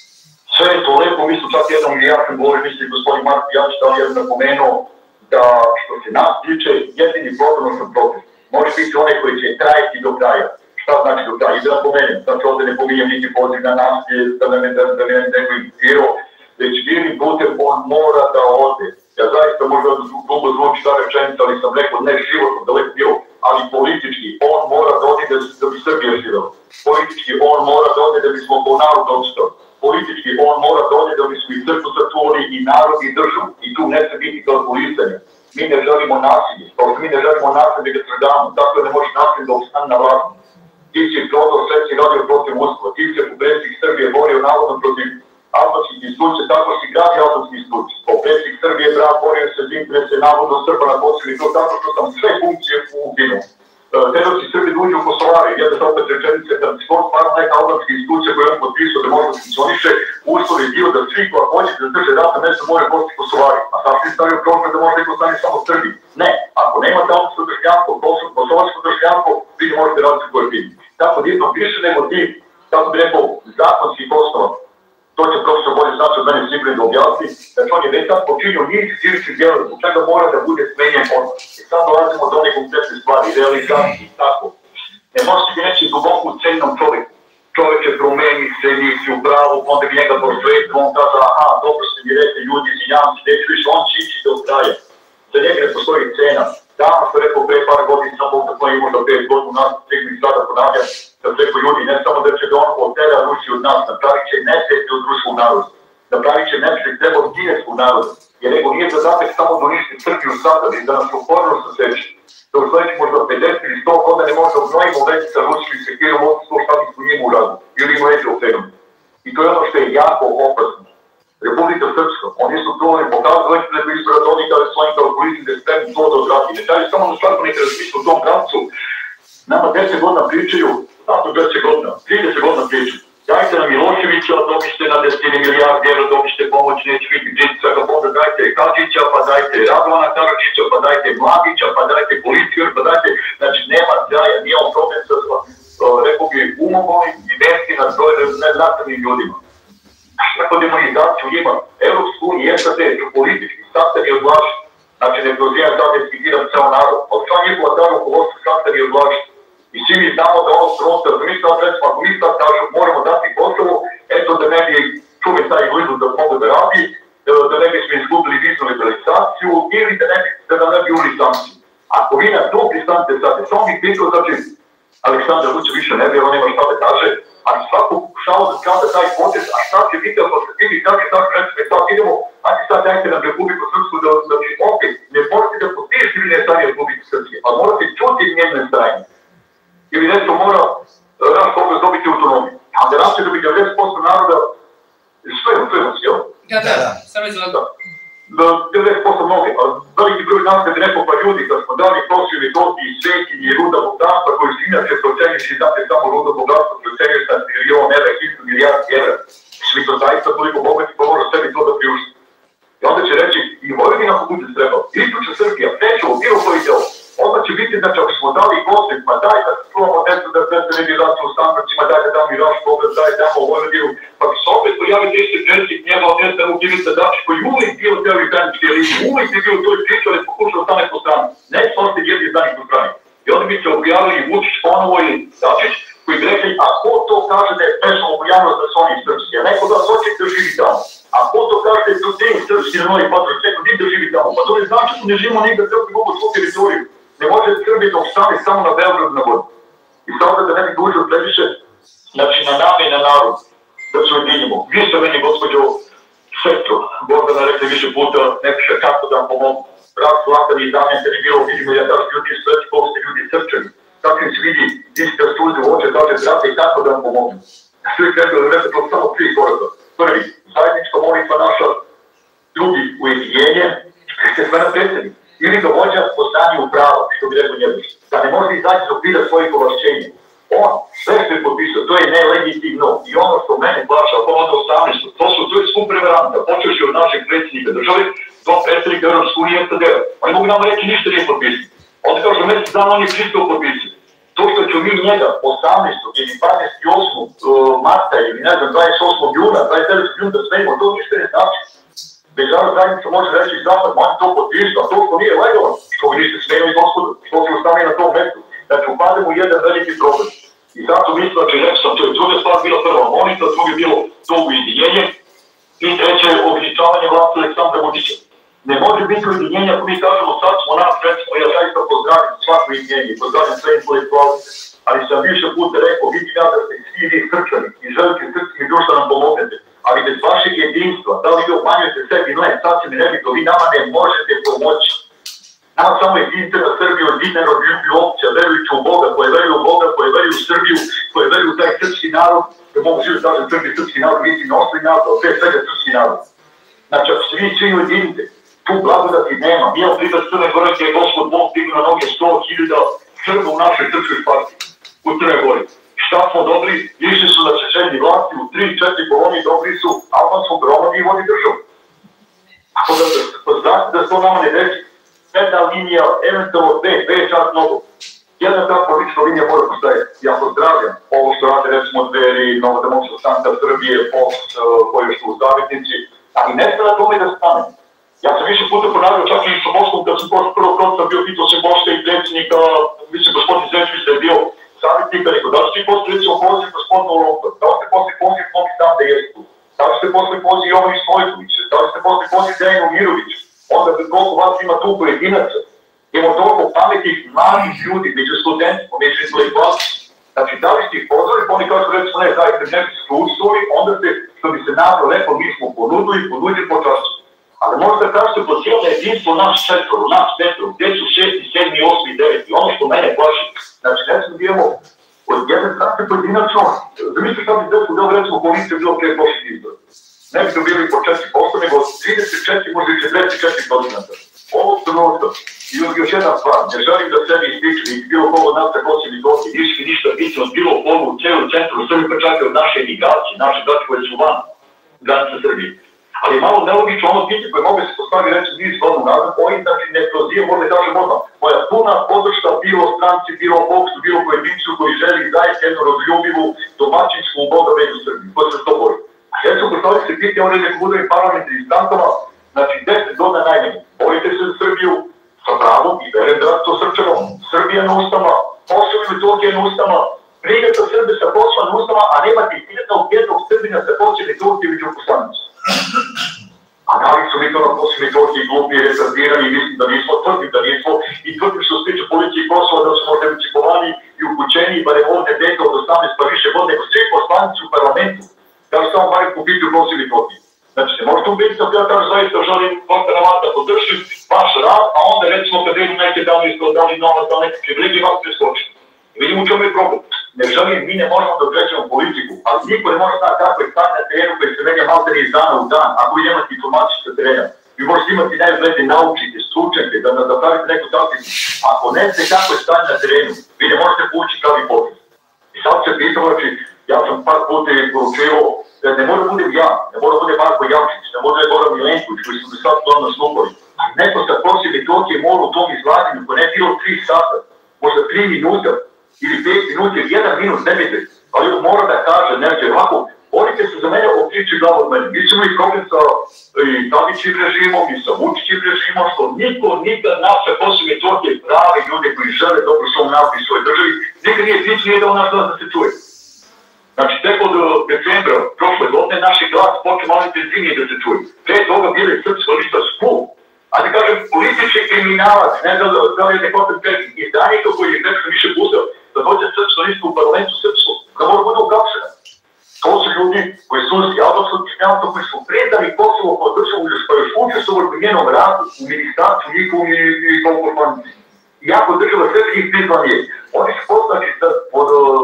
Sve je to lepo, mi smo čak jednom i ja sam govorio, misli gospodin Mark, ja ću da li jednom napomenuo da što se nas tiče, jedini problem sam protest. Može biti onaj koji će trajiti do kraja. Šta znači do kraja? I da napomenem, znači ovdje ne pominjem niti poziv na nas, da ne neko indicirao, već mirnim putem on mora da ode. Ja zaista možda dugo zvuči ta rečenica, ali sam rekao ne životno daleko bio, ali politički on mora da ode da bi Srbija živjela. Politički on mora da ode da bismo po narodu odstali. Politički on mora da ode da bismo i crkvu sačuvali i narod i državu. I tu ne se biti kalkulisanje. Mi ne želimo nasilje, kao što mi ne želimo nasilje da sredamo, tako da ne može nasilje da ostane na vlasti. Ti si prodao svetski radio protiv Ustava, ti si po predsjednik Srbije borio navodno protiv albanskih institucija, tako si gradi albanskih institucija. Po predsjednik Srbije brak borio se za interese navodno Srba na Kosovu i to tako što sam sve funkcije ukinuo. Treba si Srbi da uđe u Kosovari, jedna se opet rečenice, da si on stvarno neka albanska institucija koju on potpisao da može da funkcioniše, uslov je bio da svi koja hoće da drže rata mjesto moraju postati Kosovari. A sad si stavio program da može neko stane samo Srbi. Ne, ako nemate albansko državljanstvo, kosovarsko državljanstvo, vi ne možete raditi koje piti. Tako jedno više nego ti, kako bi rekao, zakonskih osnova. To će profesor bolje znači od mene sigurno da objasni, znači on je već sad počinio njih siričnih djela, zbog čega mora da bude smenjen odmah. I sad dolazimo do one konkretne stvari, realizaciji i tako. Ne možete bi reći duboko u cenjenom čovjeku. Čovjek će promeni se, nisi u pravu, onda bi njega prosvetio, on kaže, aha, dobro ste mi rekli, ljudi, izvinjavam se, neću više, on će ići do kraja. Za njega ne postoji cena. Davno što rekao pre par godina, sam ovdje to je možda pet godina u nas, stigli sada ponavljam, da rekao ljudi, ne samo da će da on od tera ruši od nas, napravit će nesvijesti od društvu narodu, napravit će nesvijesti treba od kineskog naroda, jer nego nije zadatak samo da uništi Srbiju sada i da nas upornost seći. Da u sledeći možda pedeset ili sto godina ne možda obnovimo već sa rušili se kirom od sto šta bismo njemu uradili, ili im leđe u fenomenu. I to je ono što je jako opasno. Republika Srpska, oni su to ne pokazali već preko izbora donika, ali svojim kalkulitim da je spremni to da odradi. Ne daju samo na stvarno neka razmišlja u tom pravcu. Nama deset godina pričaju, zato deset godina, trideset stotine milijardi evra dobište pomoć, neće biti pritisaka, onda dajte Kadžića, pa dajte Radovana Karadžića, pa dajte Mladića, pa dajte Političar, pa dajte, znači nema zaja, nije on problem sa, rekao bi, umobolnim i verski nastavnim ljudima. Tako demonizaciju ima Evropsku uniju i S A D, politički sastav je odlaži. Znači ne kroz jedan dan je skidiran ceo narod, ali sva njegova dan rukovodstva sastav je odlaži. I svi mi znamo da ono prostor, da mi sad recimo, ako mi sad kažu moramo dati Kosovo, eto da ne bi čuvi taj blizu da mogu da radi, da ne bi smo izgubili viznu liberalizaciju ili da ne bi, da ne bi uli sankciju. Ako vi na to pristanete sad, samo bih pitao, znači, Aleksandar Vučić više ne bi, on nema šta da kaže, ali svako pokušava da kada taj potez, a šta će biti ako se vidi, kako je tako recimo, sad idemo, ajde sad dajte nam Republiku Srpsku da, znači, opet, ne morate da potiješ ili ne stanje Republike Srpske, ali morate čuti njene stranje. Ili nešto mora naš obraz dobiti autonomiju. A da nam će da bi devedeset posto naroda, sve je, sve je, jel? Da, da, da, samo izgleda. devedeset posto mnogi, a veliki broj nas kad je rekao pa ljudi, kad smo dali Kosovo i Doti i Svekinji i ruda bogatstva, koji su inače procenjuši, znate samo ruda bogatstva, procenjuši na milijon evra, hiljadu milijardi evra. Svi to zaista toliko bogati, pa mora sebi to da priušti. I onda će reći, i Vojvodina ako bude trebao, Istočna Srbija, Preševo, bilo koji deo, onda će biti, znači ako smo dali Kosovo, pa daj da se čuvamo nešto da se ne bi račun u standardcima, daj da damo i Raš pogled, daj damo Vojvodinu, pa bi se opet pojaviti isti predsjednik njega od Nestanu Ivica Dačić, koji uvijek bio deo Izdaničke elite, uvijek je bio toj priče, ali pokušao stane po strani, ne stvarno jedni izdani po strani. I onda bi se objavili Vučić ponovo ili Dačić, koji bi rekli, a ko to kaže da je prešao u javnost da su oni srpski, a neko da hoće da živi tamo. A ko to kaže da je to te srpski na novi patroš, neko gdje da živi tamo, pa to ne znači što ne živimo nigde srpski mogu svu teritoriju. Ne može Srbije da ostane samo na Beogradu na vodu. I sada da ne bi dužio previše, znači na nama i na narod, da se ujedinimo. Vi ste meni, gospođo Sestro, Gordana rekli više puta, ne piše kako da vam pomogu. Brat Zlatan i Damjan, kad je bilo, vidimo, ja daš ljudi sveći, koliko ste ljudi srčani. Kako im se vidi, isti da suzi u oče, kaže, brate, i kako da vam pomogu. Svi trebali da rekli, to samo tri koraka. Prvi, zajednička molitva naša, drugi, ujedinjenje, ste sve na predsjednik. Ili ga vođa po stanju prava, što bi rekao njegu. Da ne može izaći do okvira svojih ovlašćenja. On, sve što je potpisao, to je nelegitimno. I ono što mene plaća, ako onda osamnaest, to su, to je svu prevaranta. Počeši od našeg predsjednika države do predsjednika Europske unije S A D-a. Oni mogu nam reći ništa nije potpisao. Onda kao što mesec dana on je pristao potpisao. To što ću mi njega osamnaestog ili dvadeset osmog marta ili ne znam dvadeset osmog juna, dvadeset devetog juna da smemo, to ništa ne znači. Međunarodna zajednica može reći zapad, on to potpisao, to što nije legalno, što vi niste smeli gospodu, što se ostavi na tom mestu. Znači upademo u jedan veliki problem. I zato mislim, znači rekao sam, to je druga stvar bila prva monita, druga je bilo to ujedinjenje i treće je ograničavanje vlasti Aleksandra Vučića. Ne može biti ujedinjenja ako mi kažemo sad smo nas, recimo, ja zaista pozdravim svako ujedinjenje, pozdravim sve intelektualce, ali sam više puta rekao, vidim ja da ste svi vi srčani i želite srčani društva nam pomognete. Ali bez vašeg jedinstva, da li vi obmanjujete sebi, ne, sad se mi ne bito, vi nama ne možete pomoći. Nama samo jedinstvena Srbija, jedinstveno ljubi opća, verujući u Boga, koje veruju u Boga, koje veruju u Srbiju, koje veruju u taj srpski narod, jer mogu svi da kažem Srbiji srpski narod, mislim na ostali narod, ali sve svega srpski narod. Znači, ako se vi svi ujedinite, tu blagodati nema. Mi imamo primer Crne Gore, gdje je Gospod Bog dignuo na noge sto hiljada Srba u našoj srpskoj partiji, u Crne Gori. Šta smo dobili? Išli su na čečenji vlasti u tri četiri kolonije, dobili su albanskog Roma i vodi državu. Ako da se znate da se to nama ne desi, jedna linija, eventualno dve, dve čast mnogo. Jedna ta politička linija mora postojati. Ja pozdravljam ovo što rade recimo Dveri, Nova demokratska stranka Srbije, P O S, koji još su u zavetnici, ali ne ste na tome da stane. Ja sam više puta ponavljao čak i sa Boškom, kad sam prvo protiv bio pitao se Boška i predsjednika, mislim gospodin Zečević da je bio savjetnika, rekao, da li ste i posle recimo poziv gospodinu Lombar, da li ste posle poziv mnogi tam da jesu tu, da li ste posle poziv Jovani Stojković, da li ste posle poziv Dejanu Mirović, onda koliko vas ima tu pojedinaca, imamo toliko pametnih, malih ljudi, među studentima, među intelektualcima. Znači, da li ste ih pozvali, pa oni kažu recimo, ne, dajte ne bi se uslovi, onda ste, što bi se napravo lepo, mi smo ponudili, ponudili počašću. Ali možda kažete po cijelo jedinstvo naš četvoro, naš petro, gdje su šesti, sedmi, osmi, deveti, ono što mene plaši. Znači, ne smo bijemo od jedne strane pojedinačno, zamislite šta bi desilo da recimo policija bilo prije prošlih izbora. Ne bi to bili po četiri posto, nego od trideset četiri, možda i četrdeset četiri procenata. Ovo trenutka. I još jedna stvar, ne želim da sebi ističem i bilo kogo od nas tako se mi doći, niški ništa bitno, bilo kogo u cijelom centru, sve mi pa čak od naše emigracije, naše braće koje su van. granice Srbije. Ali je malo nelogično ono pitanje koje mogu se postaviti reći niz godinu nazad, koji znači ne prozije, možda kažem možda, moja puna podrška bilo stranci, bilo boksu, bilo pojedincu koji želi zaista jednu razljubivu domaćinsku ugodu među Srbiji, ko se to bori. A ja ću postaviti se pitanje ovdje neku budu i parlamentarnim stankama, znači deset godina najmanje, borite se za Srbiju sa pravom i verujem da to srčano, Srbija na ustama, Kosovo i Metohija na ustama, brigata Srbe sa Kosova na ustama, a nemate jednog jednog Srbina sa Kosova i Metohije među poslanicima. A da li su mi to na Kosovo i Metohiji glupi i retardirani i mislim da nismo, tvrdim da nismo i tvrdim što se tiče policije Kosova da su možda učipovani i upućeni, barem ovdje dete od osamnaest pa više godine, nego svi poslanici u parlamentu, da li samo barem po pitanju Kosovo i Metohije. Znači se možete ubiti da ja kažem zaista želim Doktor Ramata podržim vaš rad, a onda recimo kad idu neke da li izdali novac, da nekakve vredi, vas preskočiti. Vidimo u čemu je problem. Ne želim, mi ne možemo da određemo politiku, ali niko ne može znati kako je stanje na terenu koji se menja malo iz dana u dan, ako vi nemate informaciju sa terena. Vi možete imati najuzredne naučite, stručnjake, da nas zapravite neku statistiku. Ako ne znate kako je stanje na terenu, vi ne možete povući pravi potez. I sad se pitamo, znači, ja sam par puta poručio, ne mora budem ja, ne mora bude Marko Javčić, ne mora bude Goran Milenković, koji su mi sad glavno slupali. Neko sa Kosova i Metohije mora u tom izlaganju, ko ne bilo tri sata, možda tri minuta, ili pet minuta, jedan minut, ne vidite, ali on mora da kaže, neće, ovako, borite se za mene, okriči glavu od mene. Mi ćemo i problem sa Tadićim režimom i sa Vučićim režimom, što niko nikad naša Kosovo i Metohije pravi ljude koji žele dobro svom narodu i svojoj državi, nikad nije tići nije dao naš glas da se čuje. Znači, tek od decembra prošle godine naši glas počeo malo intenzivnije da se čuje. Pre toga bile srpska lista Spu, a da kažem, politički kriminalac, ne znam da li je nekotan predsjednik izdanika koji je nešto više pustao, da dođe srpska lista u parlamentu srpsku, da mora bude ukapšena. To su ljudi koji su javno slučajnjavno, koji su predali Kosovo kao državu, koji još učestvovali u njenom radu, u ministarstvu njihovom i konkursanci. Iako država sve njih priznanje, oni su poznači pod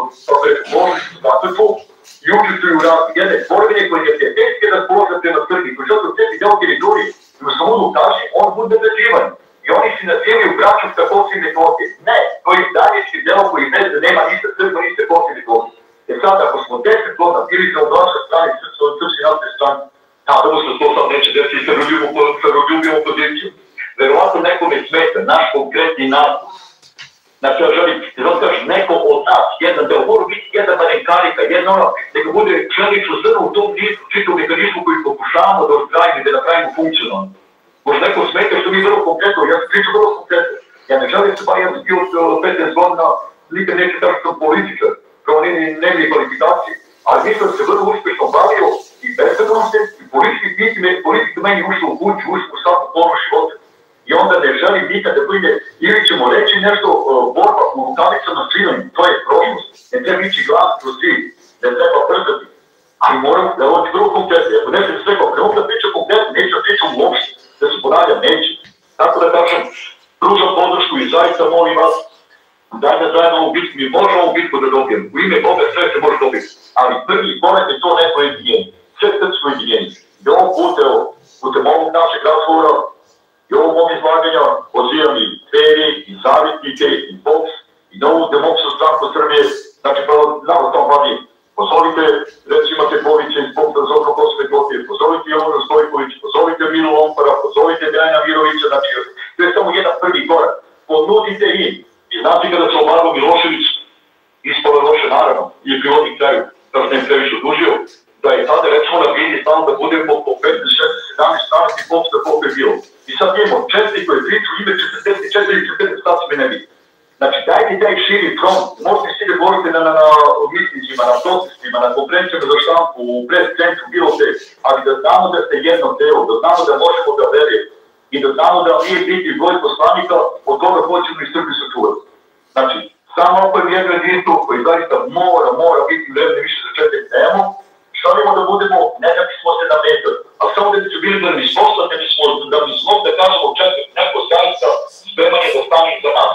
Božiću Zatoču i učestvuju u radu jedne tvorevine koje je prijateljski raspoložen prema Srbiji, koji žele uceti deo teritorije, koji u samodu kaže, on bude bezživan. I oni si nazivaju braću sa Kosovo i Metohije. Ne, to je daljinski deo koji ne zna, nema ništa Srba, ništa Kosovo i Metohije. Jer sad, ako smo deset godina bili za odlaša strane srpske narodne strane, nadamo se to sad neće desiti sa rodljubivom opozicijom. Verovatno nekome smeta naš konkretni nastup. Znači, ja želim, zato kažem, neko od nas, jedan deo, mora biti jedna marenkarika, jedna ono, neka bude čelično zrno u tom čitom mehanizmu koji pokušavamo da odgradimo i da napravimo funkcionalno. Možda neko smeta što mi vrlo konkretno, ja sam pričao vrlo konkretno. Ja ne želim se pa ja sam bio od petnaest godina, nikad neće tako što političar, kao nemli kvalifikacije, ali mislim da se vrlo uspješno bavio i bezbednosti i politički pitime, politika meni ušla u kuću, ušla u svaku polnu života. I onda ne želim nikad da bude, ili ćemo reći nešto, borba u rukavicama svilom, to je prošlost, ne treba ići glas kroz cilj, ne treba brzati. Ali moram da ovo ti vrlo konkretno, ako ne sam sve konkretno, da pričam konkretno, neću da pričam uopšte, da se ponavljam, neće. Tako da kažem, pružam podršku i zaista molim vas, daj da zajedno ovu bitku, mi možemo ovu bitku da dobijemo. U ime Boga sve se može dobiti, ali prvi korak je to neko jedinjenje, sve srpsko jedinjenje. I ovom putem, evo, putem ovog našeg razgovora, i ovog mog izlaganja pozivam i Dveri, i Savjetnike, i Boks, i Novu demokratsku stranku Srbije, znači prvo znamo tom vladnje. Pozovite, reći imate Bovića iz Boksa za Zopro Kosove i Metohije, pozovite Jelenu Stojković, pozovite Milu Lompara, pozovite Dejana Mirovića, znači to je samo jedan prvi korak. Ponudite im. I znate kada se Omar Milošević ispalo loše naravno, i privodnik kraju, kada sam im previše odužio, da je tada recimo na bini stalo da budemo po petnaest, šesnaest, sedamnaest, sedamnaest i Boksa koliko je bilo. I sad imamo četiri koje priču ime četrdeset četiri i četrdeset sasvim ne biti. Znači dajte taj širi front, možete svi da govorite na, na, na mitinđima, na protestima, na konferencijama za štampu, u pres centru, bilo gde, ali da znamo da ste jedno telo, da znamo da možemo da verujemo i da znamo da nije biti broj poslanika, od toga hoćemo i Srbiju sačuvati. Znači, samo opet jedno jedinstvo koji zaista mora, mora biti vremena više za četiri nemamo, želimo da budemo, ne da bismo se nametali, a samo da bi su bili da bi smo, da bismo, da bismo, da kažemo četiri, neko zaista spreman je da stane za nas.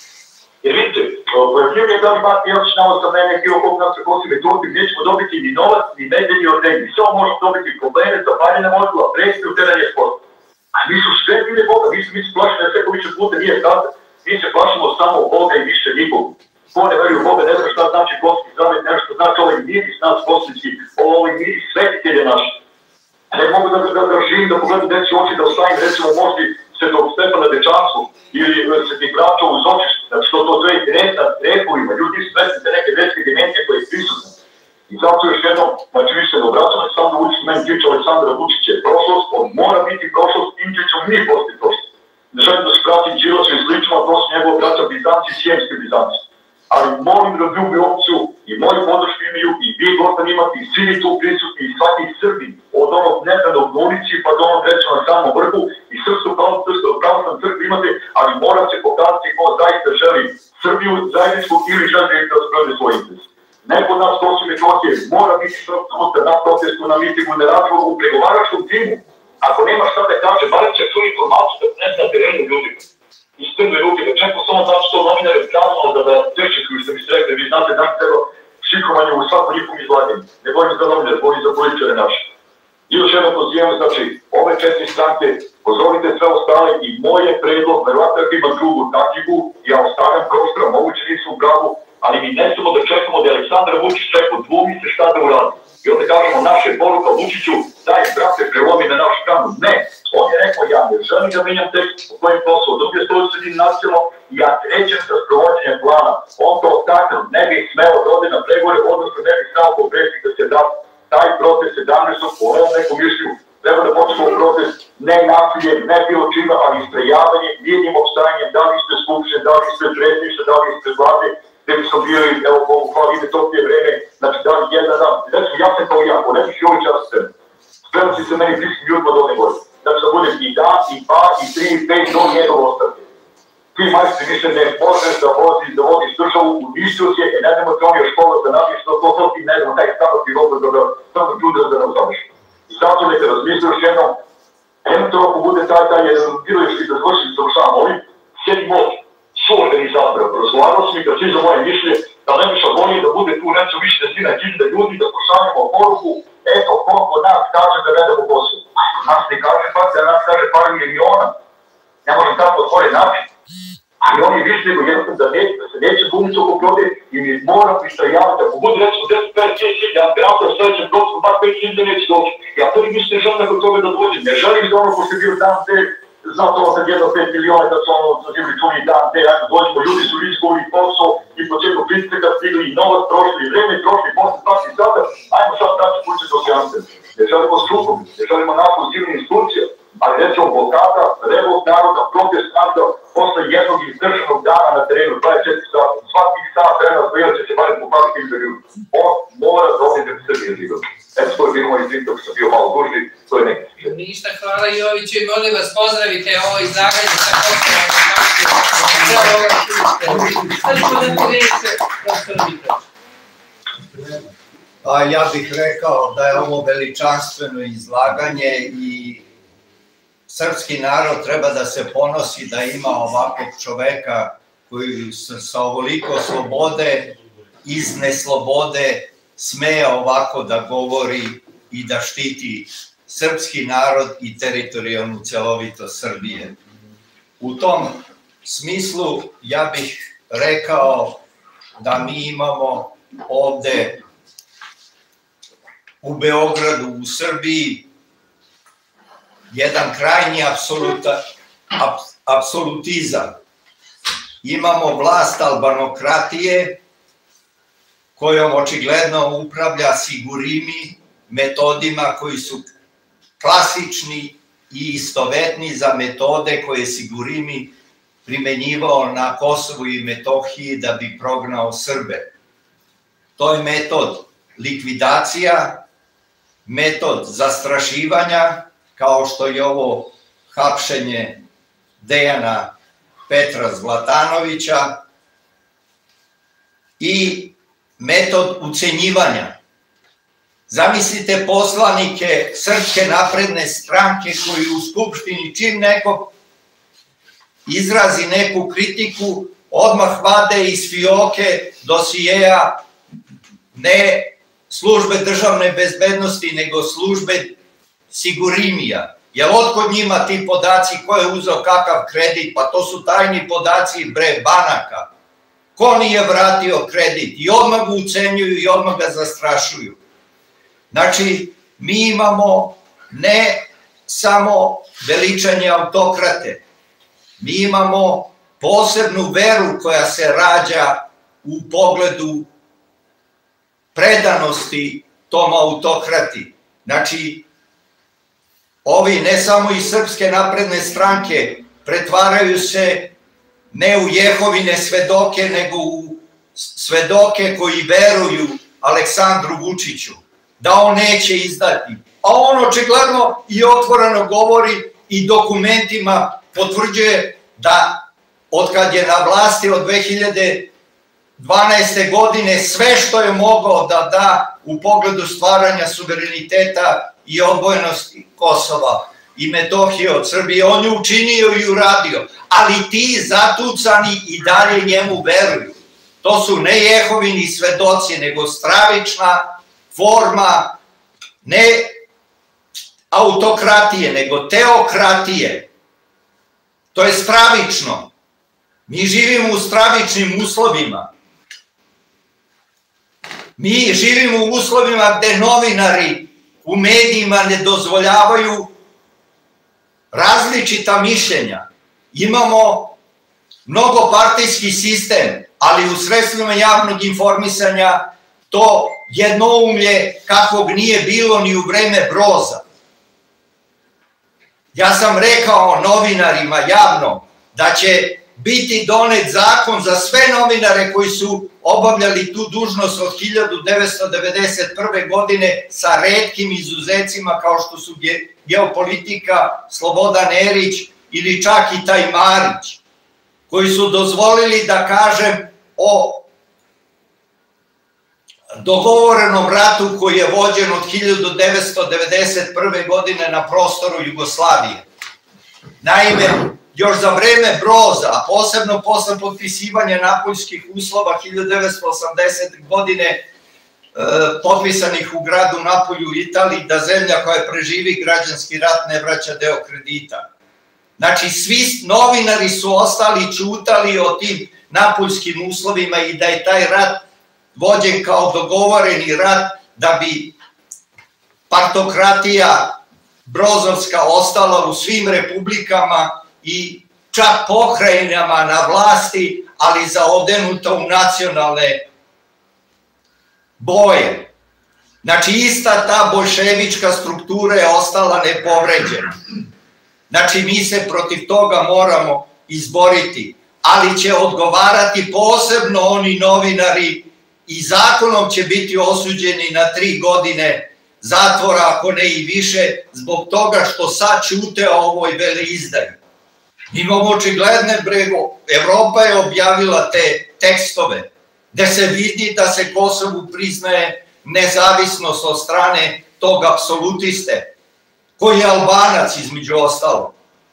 Jer vidite, pojavljivanje je da li bar Jelčić navod sa mene, bilo kog nas sa Kosovo i Metohije, nećemo dobiti ni novac, ni nedelji od negdje. Samo možemo dobiti probleme, zapaljene mozgula, presne uteranje sporta. A mi su sve bile Boga, mi su, mi su plašeni da sve ko više puta nije sada. Mi se plašimo samo Boga i više nikog. Ko ne veruje u Boga, ne zna šta znači Kosovo zdravlje, nešto znači ovaj miris nas posljednji, ovaj miris svetitelje naši. Ne mogu da živim, da pogledam deci oči, da ostavim recimo možda Svetog Stefana Dečanskog ili Svetih braća uz očiš, znači to to je direktna trepovima, ljudi su svesni te neke detske dimencije koje je prisutne. I zato još jednom, znači vi se ne obraćam Aleksandra Vučića, meni tiče Aleksandra Vučića je prošlost, on mora biti prošlost, tim ćemo mi postati prošlost. Ne želim da se pratim Đilasu i slično, a to su njegove braća Bizanci i Sjemski Bizanci. Ali molim da ljubi opciju i moju podršku imaju i vi gostan imate i svi tu prisutni i svaki Srbin od onog nedanog na ulici pa do onog recimo na samom vrhu i Srpsku pravoslavnu crkvu imate, ali mora se pokazati ko zaista želi Srbiju zajedničku ili želi da sprede svoj interes. Neko od nas Kosovo i Metohije mora biti sutra na protestu, na mitingu, na razgovoru u pregovaračkom timu. Ako nema šta da kaže, barem će tu informaciju da prenese na terenu ljudima. Iz prve ruke, da čekamo samo zato što novinare kazano da da tečekuju što mi se rekli, vi znate da treba šikovanje u svakom njihovom izlaganju. Ne bojim za novinare, bojim za političare naše. I još jedno pozivam, znači, ove četiri stranke, pozovite sve ostale i moje predlog, verovatno ako ima drugu taktiku, ja ostavljam prostora, moguće nisu u pravu, ali mi ne samo da čekamo da Aleksandar Vučić čeka dvomi se šta da uradi. I onda kažemo naše poruka Vučiću, daj brate prelomi na našu stranu. Ne, on je rekao ja ne želim da menjam tekst u kojem posao, dok je stoji sredin nacionalno, ja krećem sa sprovođenjem plana. On to takav ne bi smeo da ode na pregovore, odnosno ne bi smeo poprečiti da se da taj protest sedamnaestog po ovom nekom mišlju. Treba da počnemo protest ne nasiljem, ne bilo čima, ali istrajavanjem, mirnim opstajanjem, da li ispred Skupštine, da li ispred predsjedništva, da li ispred vlade, gde bi smo bili, evo, hvala ide to prije vreme, znači da li jedan dan, znači ja sam kao ja, ko ne bih i ovaj čas sve. Spremno si se meni bliskim ljudima do nego. Znači da budem i dan, i dva, i tri, i pet, do njegov ostavke. Ti majstri misle ne možeš da voziš, da vodiš državu, uništio si je, e ne znamo te on je škola da nabiš, to to ti ne znamo, taj stano ti roba da samo čuda da nam zabiš. I zato neka razmisli još jednom, eventualno ako bude taj, taj jedan bilo još i da završim sa ušama ovim, sjedim ovdje. Su organizatora, razgovarao sam i kad si za moje mišlje, da ne biša bolje da bude tu recimo više desetina hiljada ljudi, da pošaljemo poruku, eto koliko nas kaže da vedemo Kosovo. Ako nas ne kaže pa da nas kaže par miliona, ne možem tako otvoriti način. Ali oni više nego jednostavno da, ne, da se neće bumiti oko prode i mi mora pristrajavati. Ako bude recimo deset pet hiljada, ja vjerojatno na sljedećem prostoru bar pet hiljada neće doći. Ja prvi mislim ne želim nakon toga da dođem. Ne želim da ono ko se bio dan te znao to sad jedno pet miliona da su ono zadivili čuni dan, te ajmo dođemo, ljudi su riskovali posao i početno pristreka stigli i novac prošli, i vreme prošli, posle svaki sada, ajmo sad tači kuće do sjanstven. Ne želimo sukom, ne želimo nakon zivne institucije, ali recimo blokada, revolt naroda, protest naroda, posle jednog izdržanog dana na terenu, dvadeset četiri sata, svakih sat vremena stojila će se barem popaviti za ljudi. On mora da ovdje da bi Srbije živio. Eto, to je bilo moj izvim, dok sam bio malo dužni, to je neki. Ništa, hvala Joviću i molim vas pozdravite ovo izlaganje sa Kosovom. Pa ja bih rekao da je ovo veličanstveno izlaganje i srpski narod treba da se ponosi da ima ovakvog čoveka koji sa ovoliko slobode, iz neslobode, smeje ovako da govori i da štiti srpski narod i teritorijalnu celovitost Srbije. U tom smislu ja bih rekao da mi imamo ovde u Beogradu, u Srbiji, jedan krajnji apsolutizam. Imamo vlast albanokratije kojom očigledno upravlja Sigurimi metodima koji su klasični i istovetni za metode koje Sigurimi primenjivao na Kosovu i Metohiji da bi prognao Srbe. To je metod likvidacija, metod zastrašivanja, kao što je ovo hapšenje Dejana Petra Zlatanovića, i metod ucenjivanja. Zamislite poslanike Srpske napredne stranke koji u Skupštini čim neko izrazi neku kritiku, odmah vade iz fioke dosijeja ne službe državne bezbednosti, nego službe Sigurimija. Jel otkud njima ti podaci, ko je uzeo kakav kredit, pa to su tajni podaci bre banaka. Ko nije vratio kredit i odmah ga ucenjuju i odmah ga zastrašuju. Znači, mi imamo ne samo veličanje autokrate. Mi imamo posebnu veru koja se rađa u pogledu predanosti tom autokrati. Znači, ovi ne samo iz Srpske napredne stranke pretvaraju se ne u Jehovine svedoke, nego u svedoke koji veruju Aleksandru Vučiću, da on neće izdati. A on očigledno i otvoreno govori i dokumentima potvrđuje da otkad je na vlasti od dve hiljade dvanaeste. godine sve što je mogao da da u pogledu stvaranja suvereniteta i odvojenosti Kosova i Metohije od Srbije, on je učinio i uradio, ali ti zatucani i dalje njemu veruju. To su ne Jehovini svedoci, nego stravična forma ne autokratije, nego teokratije. To je stravično. Mi živimo u stravičnim uslovima. Mi živimo u uslovima gde novinari u medijima ne dozvoljavaju različita mišljenja. Imamo mnogopartijski sistem, ali u sredstvima javnog informisanja to jednoumlje kakvog nije bilo ni u vreme Broza. Ja sam rekao novinarima javno da će biti donet zakon za sve novinare koji su obavljali tu dužnost od hiljadu devetsto devedeset prve. godine sa retkim izuzecima kao što su Geopolitika, Slobodan Erić ili čak i taj Marić, koji su dozvolili da kažem o dogovorenom ratu koji je vođen od hiljadu devetsto devedeset prve. godine na prostoru Jugoslavije. Naime, još za vreme Broza, a posebno posle potpisivanja Napoljskih uslova hiljadu devetsto osamdesete. godine potpisanih u gradu Napolju u Italiji, da zemlja koja preživi građanski rat ne vraća deo kredita. Znači, svi novinari su ostali ćutali o tim napoljskim uslovima i da je taj rat vođen kao dogovoreni rat da bi partokratija brozovska ostala u svim republikama i čak pokrajinama na vlasti, ali zaodenuta u nacionalne boje. Znači, ista ta boljševička struktura je ostala nepovređena. Znači, mi se protiv toga moramo izboriti, ali će odgovarati posebno oni novinari i zakonom će biti osuđeni na tri godine zatvora, ako ne i više, zbog toga što sad ćute o ovoj veleizdaji. Imamo očigledne brego, Evropa je objavila te tekstove, gde se vidi da se Kosovu priznaje nezavisnost od strane tog apsolutiste, koji je Albanac između ostalo.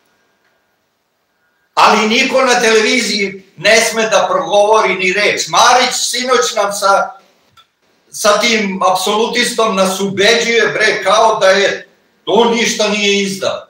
Ali niko na televiziji ne sme da progovori ni reč. Marić sinoć nam sa, sa tim apsolutistom nas ubeđuje, bre, kao da je on ništa nije izdao.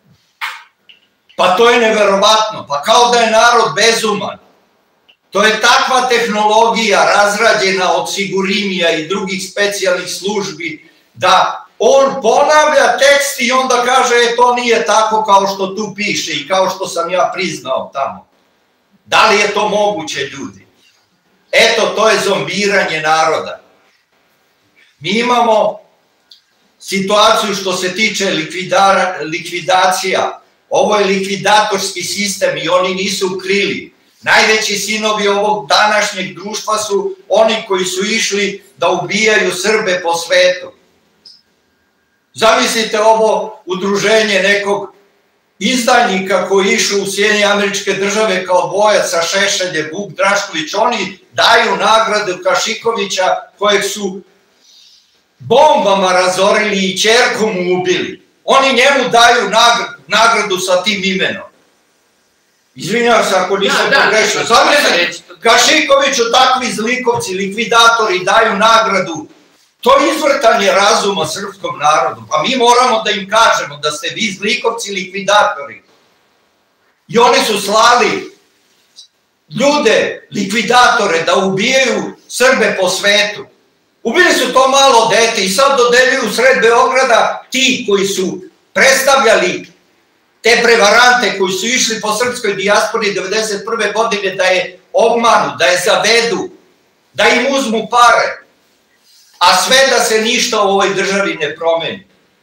Pa to je neverovatno, pa kao da je narod bezuman. To je takva tehnologija razrađena od Sigurimija i drugih specijalnih službi, da on ponavlja tekst i onda kaže, e, to nije tako kao što tu piše i kao što sam ja priznao tamo. Da li je to moguće, ljudi? Eto, to je zombiranje naroda. Mi imamo situaciju što se tiče likvidacija. Ovo je likvidatorski sistem i oni nisu krili. Najveći sinovi ovog današnjeg društva su oni koji su išli da ubijaju Srbe po svetu. Zamislite ovo udruženje nekog izdajnika koji je išao u Sjedinjene Američke Države kao bojac sa Šešeljem, Vuk Drašković, oni daju nagradu Kašikovića kojeg su bombama razorili i ćerku mu ubili. Oni njemu daju nagradu sa tim imenom. Izvinjavam se ako nisam pogrešio. Zamislite, Kašikoviću takvi zlikovci, likvidatori daju nagradu. To je izvrtanje razuma srpskom narodu. Pa mi moramo da im kažemo da ste vi zlikovci, likvidatori. I oni su slali ljude, likvidatore, da ubijaju Srbe po svetu. Ubili su to malo dete i sad dodeljuju sred Beograda ti koji su predstavljali te prevarante koji su išli po srpskoj dijaspori devedeset prve godine da je obmanu, da je zavedu, da im uzmu pare, a sve da se ništa u ovoj državi ne promeni.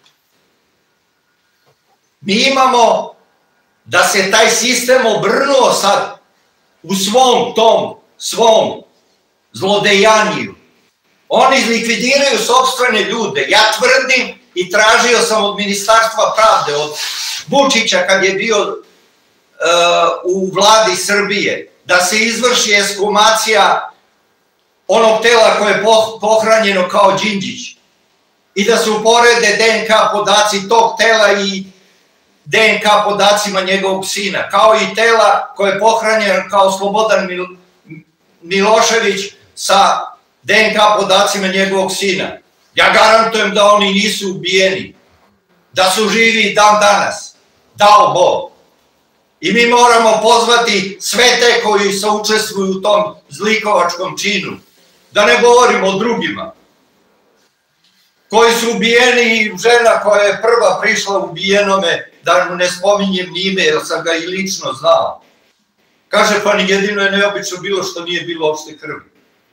Mi imamo da se taj sistem obrnuo sad u svom tom, svom zlodejaniju. Oni izlikvidiraju sopstvene ljude. Ja tvrdim i tražio sam od Ministarstva pravde, od Vučića kad je bio uh, u vladi Srbije, da se izvrši ekshumacija onog tela koje je pohranjeno kao Đinđić i da se uporede D N K podaci tog tela i D N K podacima njegovog sina, kao i tela koje je pohranjeno kao Slobodan Milošević sa D N K podacima njegovog sina. Ja garantujem da oni nisu ubijeni, da su živi dan danas, dao Bog. I mi moramo pozvati sve te koji se učestvuju u tom zlikovačkom činu, da ne govorimo o drugima, koji su ubijeni i žena koja je prva prišla ubijenome, da ne spominjem ni ime, jer sam ga i lično znao. Kaže, pa jedino je neobično bilo što nije bilo opšte krvi.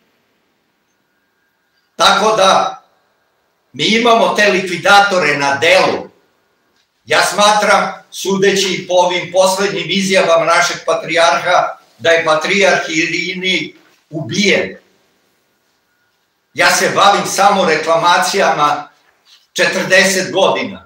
Tako da, mi imamo te likvidatore na delu. Ja smatram, sudeći po ovim poslednjim izjavama našeg patrijarha, da je patrijarh Irini ubijen. Ja se bavim samo reklamacijama četrdeset godina.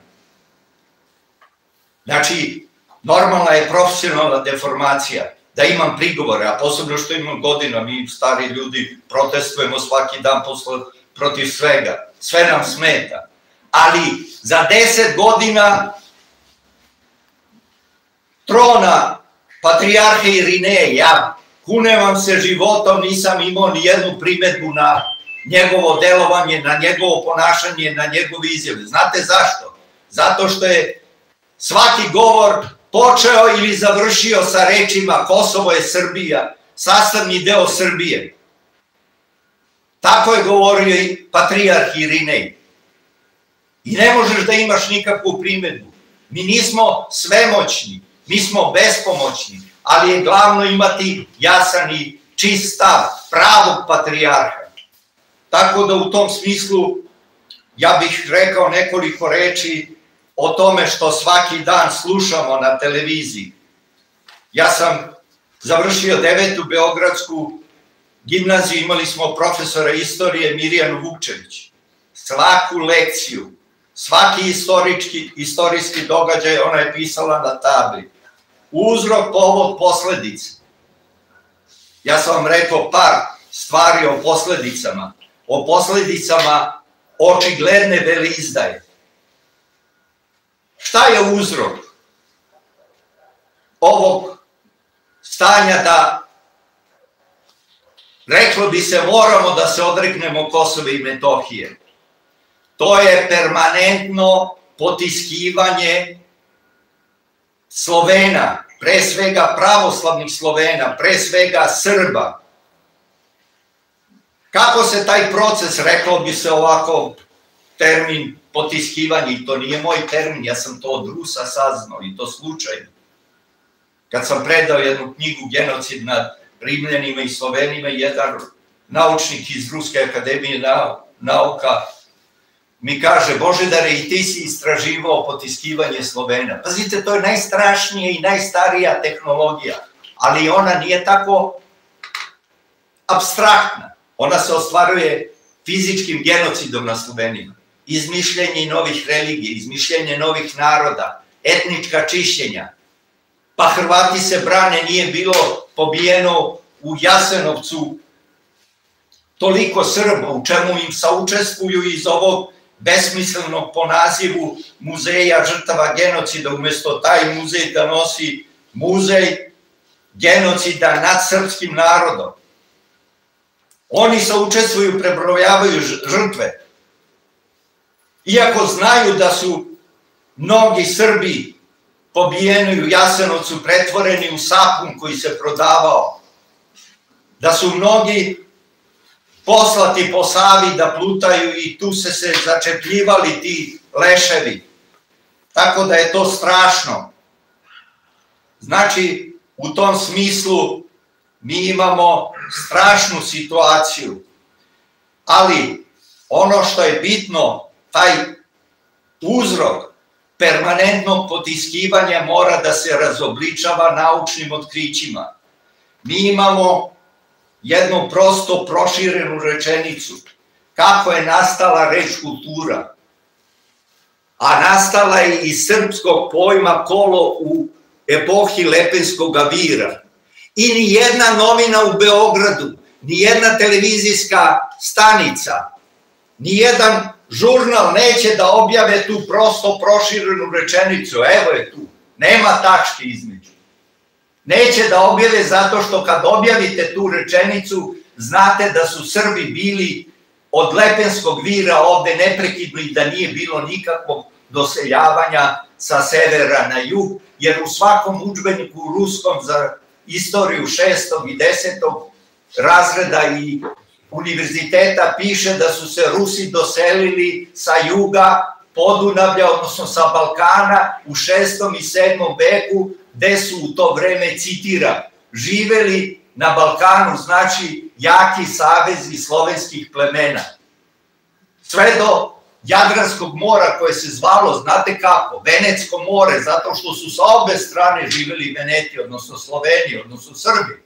Znači, normalna je profesionalna deformacija, da imam prigovore, a posebno što imam godina, mi stari ljudi protestujemo svaki dan protiv svega, sve nam smeta. Ali za deset godina trona patrijarha Irineja, ja kunem vam se životom, nisam imao ni jednu primetbu na njegovo delovanje, na njegovo ponašanje, na njegove izjave. Znate zašto? Zato što je svaki govor počeo ili završio sa rečima Kosovo je Srbija, sastavni deo Srbije. Tako je govorio i patrijarh Irinej. I ne možeš da imaš nikakvu primetbu. Mi nismo svemoćni, mi smo bespomoćni, ali je glavno imati jasan i čist stav pravog patrijarha. Tako da u tom smislu ja bih rekao nekoliko reči o tome što svaki dan slušamo na televiziji. Ja sam završio devetu beogradsku gimnaziju, imali smo profesora istorije Mirjanu Vukčević. Svaku lekciju, svaki istorijski događaj ona je pisala na tabli. Uzrok, povod, posledice. Ja sam vam rekao par stvari o posledicama. O posledicama očigledne veleizdaje. Šta je uzrok ovog stanja da, reklo bi se, moramo da se odreknemo Kosova i Metohije? To je permanentno potiskivanje Slovena, pre svega pravoslavnih Slovena, pre svega Srba. Kako se taj proces, reklo bi se ovako, termin potiskivanje, i to nije moj termin, ja sam to od Rusa saznao i to slučajno. Kad sam predao jednu knjigu Genocid nad Rimljanima i Slovenima, jedan naučnik iz Ruske akademije nauka mi kaže, Božidare, i ti si istraživao potiskivanje Slovena. Pazite, to je najstrašnija i najstarija tehnologija, ali ona nije tako apstraktna. Ona se ostvaruje fizičkim genocidom na Slovenima. Izmišljenje novih religija, izmišljenje novih naroda, etnička čišćenja. Pa Hrvati se brane, nije bilo pobijeno u Jasenovcu toliko Srba, u čemu im saučestvuju iz ovog besmislenog po nazivu muzeja žrtava genocida, umesto taj muzej da nosi muzej genocida nad srpskim narodom. Oni saučestvuju, prebrojavaju žrtve. Iako znaju da su mnogi Srbi pobijeni u Jasenovcu, pretvoreni u sapun koji se prodavao, da su mnogi poslati po Savi da plutaju i tu se se začepljivali ti leševi. Tako da je to strašno. Znači, u tom smislu mi imamo strašnu situaciju, ali ono što je bitno, taj uzrok permanentnog potiskivanja mora da se razobličava naučnim otkrićima. Mi imamo jednu prosto proširenu rečenicu. Kako je nastala reč kultura? A nastala je iz srpskog pojma kolo u epohi Lepenskog vira. I ni jedna novina u Beogradu, ni jedna televizijska stanica, ni jedan žurnal neće da objave tu prosto proširenu rečenicu. Evo je tu, nema tačke između. Neće da objave zato što kad objavite tu rečenicu, znate da su Srbi bili od Lepenskog vira ovde neprekidno i da nije bilo nikakvog doseljavanja sa severa na jug, jer u svakom udžbeniku ruskom za istoriju šestog i desetog razreda i univerziteta piše da su se Rusi doselili sa juga Podunavlja, odnosno sa Balkana u šestom i sedmom veku, gde su u to vreme, citiram, živeli na Balkanu, znači jaki savezi slovenskih plemena. Sve do Jadranskog mora koje se zvalo, znate kako, Venetsko more, zato što su sa obe strane živeli Veneti, odnosno Sloveni, odnosno Srbi.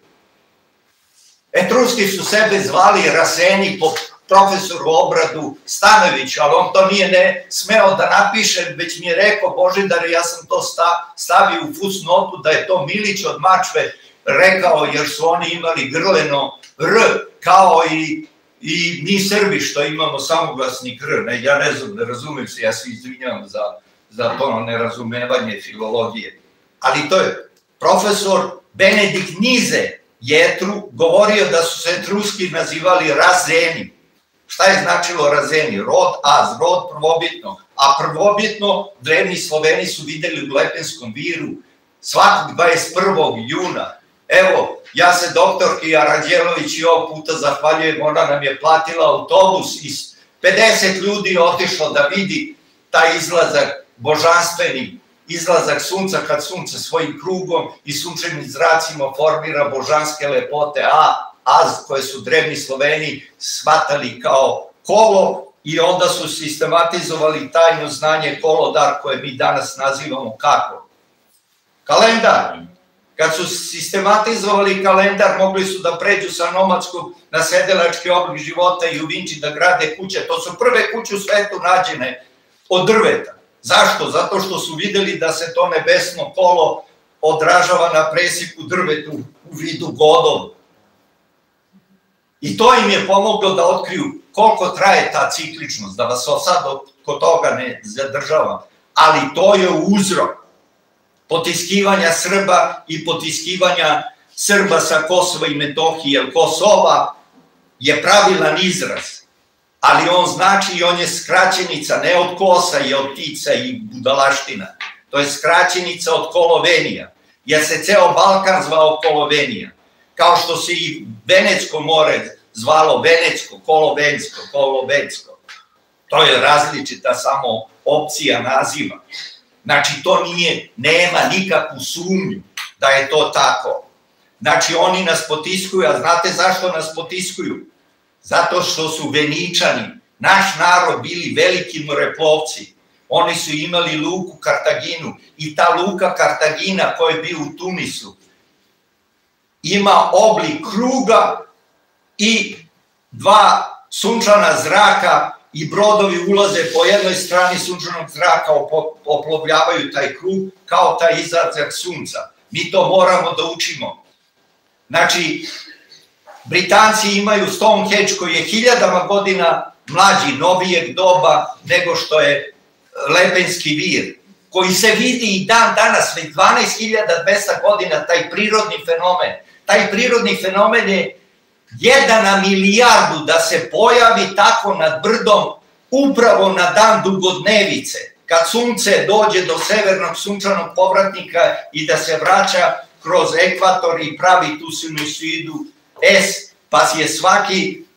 Etruski su sebe zvali Raseni po profesoru Obradu Stanojeviću, ali on to nije ne smeo da napiše, već mi je rekao, Božidar, ja sam to stavio u fusnotu da je to Milić od Mačve rekao, jer su oni imali grleno R, kao i I mi Srbi što imamo samoglasnik R, ne, ja ne znam, ne razumem se, ja se izvinjavam za, za to nerazumevanje filologije. Ali to je profesor Benedikt Nize Jetru govorio da su se Etruski nazivali Razeni. Šta je značilo Razeni? Rod Az, rod prvobitno. A prvobitno drevni Sloveni su videli u Lepenskom viru svakog dvadeset prvog juna. Evo, ja se doktorki Aranđelović i ovog puta zahvaljujem, ona nam je platila autobus i pedeset ljudi je otišlo da vidi taj izlazak božanstveni, izlazak sunca kad sunce svojim krugom i sunčevim zracima formira božanske lepote, a az koje su drevni Sloveni shvatali kao kolo i onda su sistematizovali tajno znanje kolodar koje mi danas nazivamo kako? Kalendar. Kad su sistematizovali kalendar, mogli su da pređu sa nomadskog na sedelački oblik života i u Vinči da grade kuće. To su prve kuće u svetu nađene od drveta. Zašto? Zato što su videli da se to nebesno kolo odražava na presipu drvetu u vidu godova. I to im je pomoglo da otkriju koliko traje ta cikličnost, da vas sad kod toga ne zadržavam. Ali to je uzrok potiskivanja Srba i potiskivanja Srba sa Kosova i Metohije, jer Kosova je pravilan izraz, ali on znači i on je skraćenica, ne od kosa i od ptica i budalaština, to je skraćenica od Kolovenija, jer se ceo Balkan zvao Kolovenija, kao što se i Venetsko more zvalo Venecko, Kolovensko, Kolovensko. To je različita samo opcija naziva. Znači, to nije, nema nikakvu sumnju da je to tako. Znači, oni nas potiskuju, a znate zašto nas potiskuju? Zato što su Veničani, naš narod, bili veliki moreplovci. Oni su imali luku Kartaginu i ta luka Kartagina koja je bio u Tunisu ima oblik kruga i dva sunčana zraka i brodovi ulaze po jednoj strani sunčanog zraka, oplovljavaju taj krug kao taj izlazak sunca. Mi to moramo da učimo. Znači, Britanci imaju Stonehenge koji je hiljadama godina mlađi, novijeg doba nego što je Lepenski vir, koji se vidi i dan danas, već dvanaest hiljada dvesta godina, taj prirodni fenomen. Taj prirodni fenomen je jedan na milijardu da se pojavi tako nad brdom upravo na dan dugodnevice, kad sunce dođe do severnog sunčanog povratnika i da se vraća kroz ekvator i pravi tu sinusoidu S, pa je svaki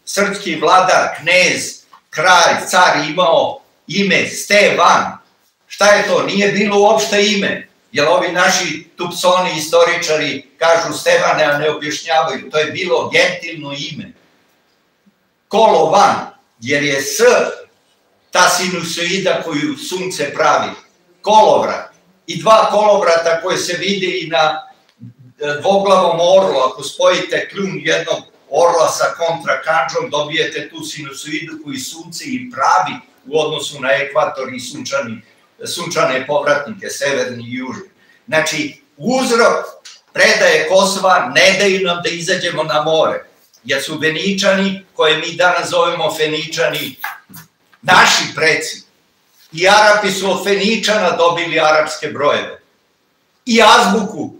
srpski vladar, knez, kralj, car imao ime Stevan. Šta je to? Nije bilo uopšte ime. Jer ovi naši tupsoni istoričari kažu Stevane, a ne objašnjavaju. To je bilo gentilno ime. Kolovan, jer je S ta sinusoida koju sunce pravi. Kolovrat. I dva kolovrata koje se vide i na dvoglavom orlu. Ako spojite kljun jednog orla sa kontrakandžom, dobijete tu sinusoidu koju sunce i pravi u odnosu na ekvator i sunčani sunčane povratnike, severni i južni. Znači, uzrok predaje Kosova ne daju nam da izađemo na more, jer su Veničani, koje mi danas zovemo Feničani, naši preci. I Arapi su od Feničana dobili arapske brojeve. I azbuku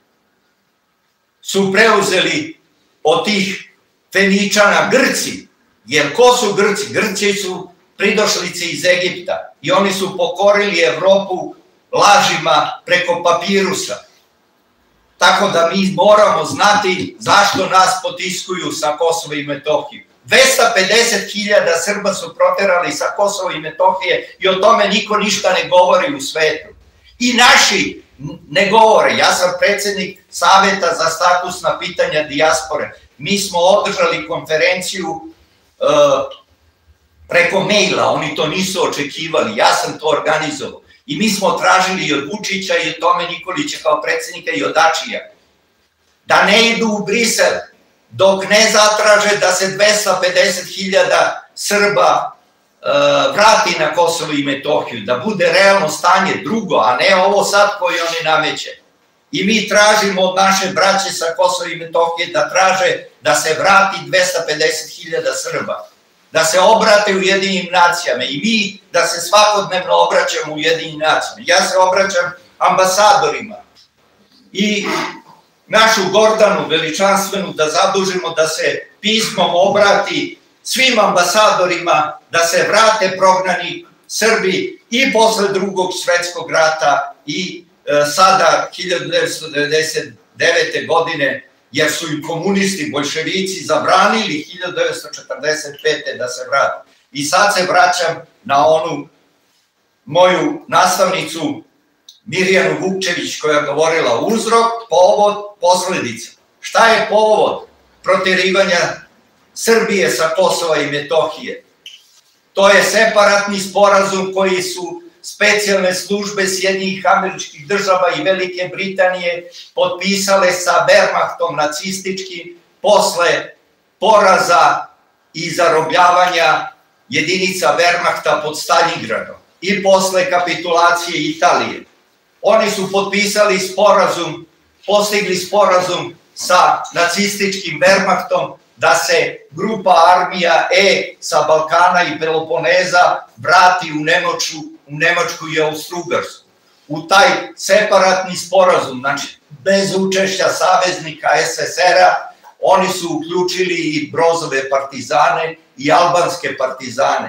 su preuzeli od tih Feničana Grci, jer ko su Grci? Grci su pridošlice iz Egipta i oni su pokorili Evropu lažima preko papirusa. Tako da mi moramo znati zašto nas potiskuju sa Kosova i Metohije. dvesta pedeset hiljada Srba su proterali sa Kosova i Metohije i o tome niko ništa ne govori u svetu. I naši ne govore. Ja sam predsednik Saveta za statusna pitanja dijaspore. Mi smo održali konferenciju preko maila, oni to nisu očekivali, ja sam to organizovao. I mi smo tražili i od Vučića i od Tome Nikolića kao predsednika i od Dačija da ne idu u Brisel dok ne zatraže da se dvesta pedeset hiljada Srba vrati na Kosovo i Metohiju, da bude realno stanje drugo, a ne ovo sad koje oni nameće. I mi tražimo od naše braće sa Kosova i Metohije da traže da se vrati dvesta pedeset hiljada Srba, da se obrate Ujedinjenim nacijama i mi da se svakodnevno obraćamo Ujedinjenim nacijama. Ja se obraćam ambasadorima i našu Gordanu veličanstvenu da zadužimo da se pismom obrati svim ambasadorima da se vrate prognani Srbi i posle drugog svetskog rata i sada hiljadu devetsto devedeset devete. godine, jer su im komunisti, bolševici zabranili hiljadu devetsto četrdeset pete. da se vrati. I sad se vraćam na onu moju nastavnicu Mirjanu Vukčević koja je govorila uzrok, povod, posledica. Šta je povod proterivanja Srbije sa Kosova i Metohije? To je separatni sporazum koji su specijalne službe Sjedinjenih Američkih Država i Velike Britanije potpisale sa Wehrmachtom nacističkim posle poraza i zarobljavanja jedinica Wehrmachta pod Staljingradom i posle kapitulacije Italije. Oni su potpisali sporazum, postigli sporazum sa nacističkim Wehrmachtom da se grupa armija E sa Balkana i Peloponeza vrati u Nemačku, u Nemačku i Austrougarsku. U taj separatni sporazum, znači bez učešća saveznika es es er a, oni su uključili i Brozove partizane i albanske partizane.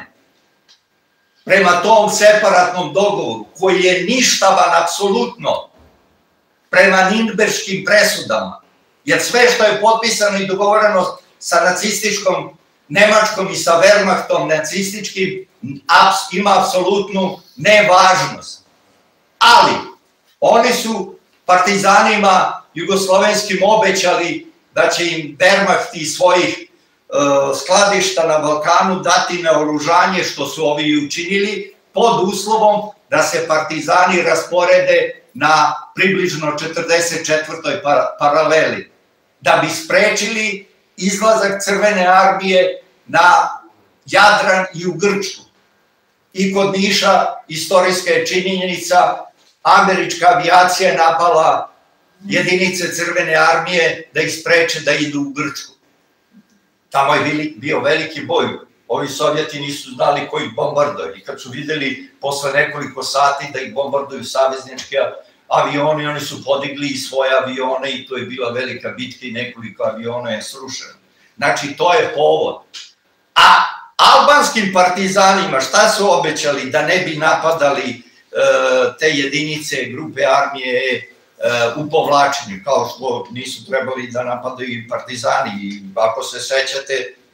Prema tom separatnom dogovoru, koji je ništavan apsolutno prema Nirnberškim presudama, jer sve što je potpisano i dogovoreno sa nacističkom Nemačkom i sa Wehrmachtom nacističkim ima apsolutnu nevažnost. Ali oni su partizanima jugoslovenskim obećali da će im Wehrmacht iz svojih skladišta na Balkanu dati naoružanje, što su ovi učinili, pod uslovom da se partizani rasporede na približno četrdeset četvrtoj paraleli, da bi sprečili izlazak Crvene armije na Jadran i u Grčku. I kod Niša istorijska je činjenica, američka avijacija je napala jedinice Crvene armije da ih spreče da idu u Grčku. Tamo je bio veliki boj. Ovi Sovjeti nisu znali ko ih bombarduje. I kad su videli posle nekoliko sati da ih bombarduju saveznički avioni, oni su podigli i svoje avione i to je bila velika bitka i nekoliko aviona je srušeno. Znači, to je povod. A albanskim partizanima šta su obećali da ne bi napadali te jedinice grupe armije u povlačenju, kao što nisu trebali da napadaju i partizani. I ako se sećate,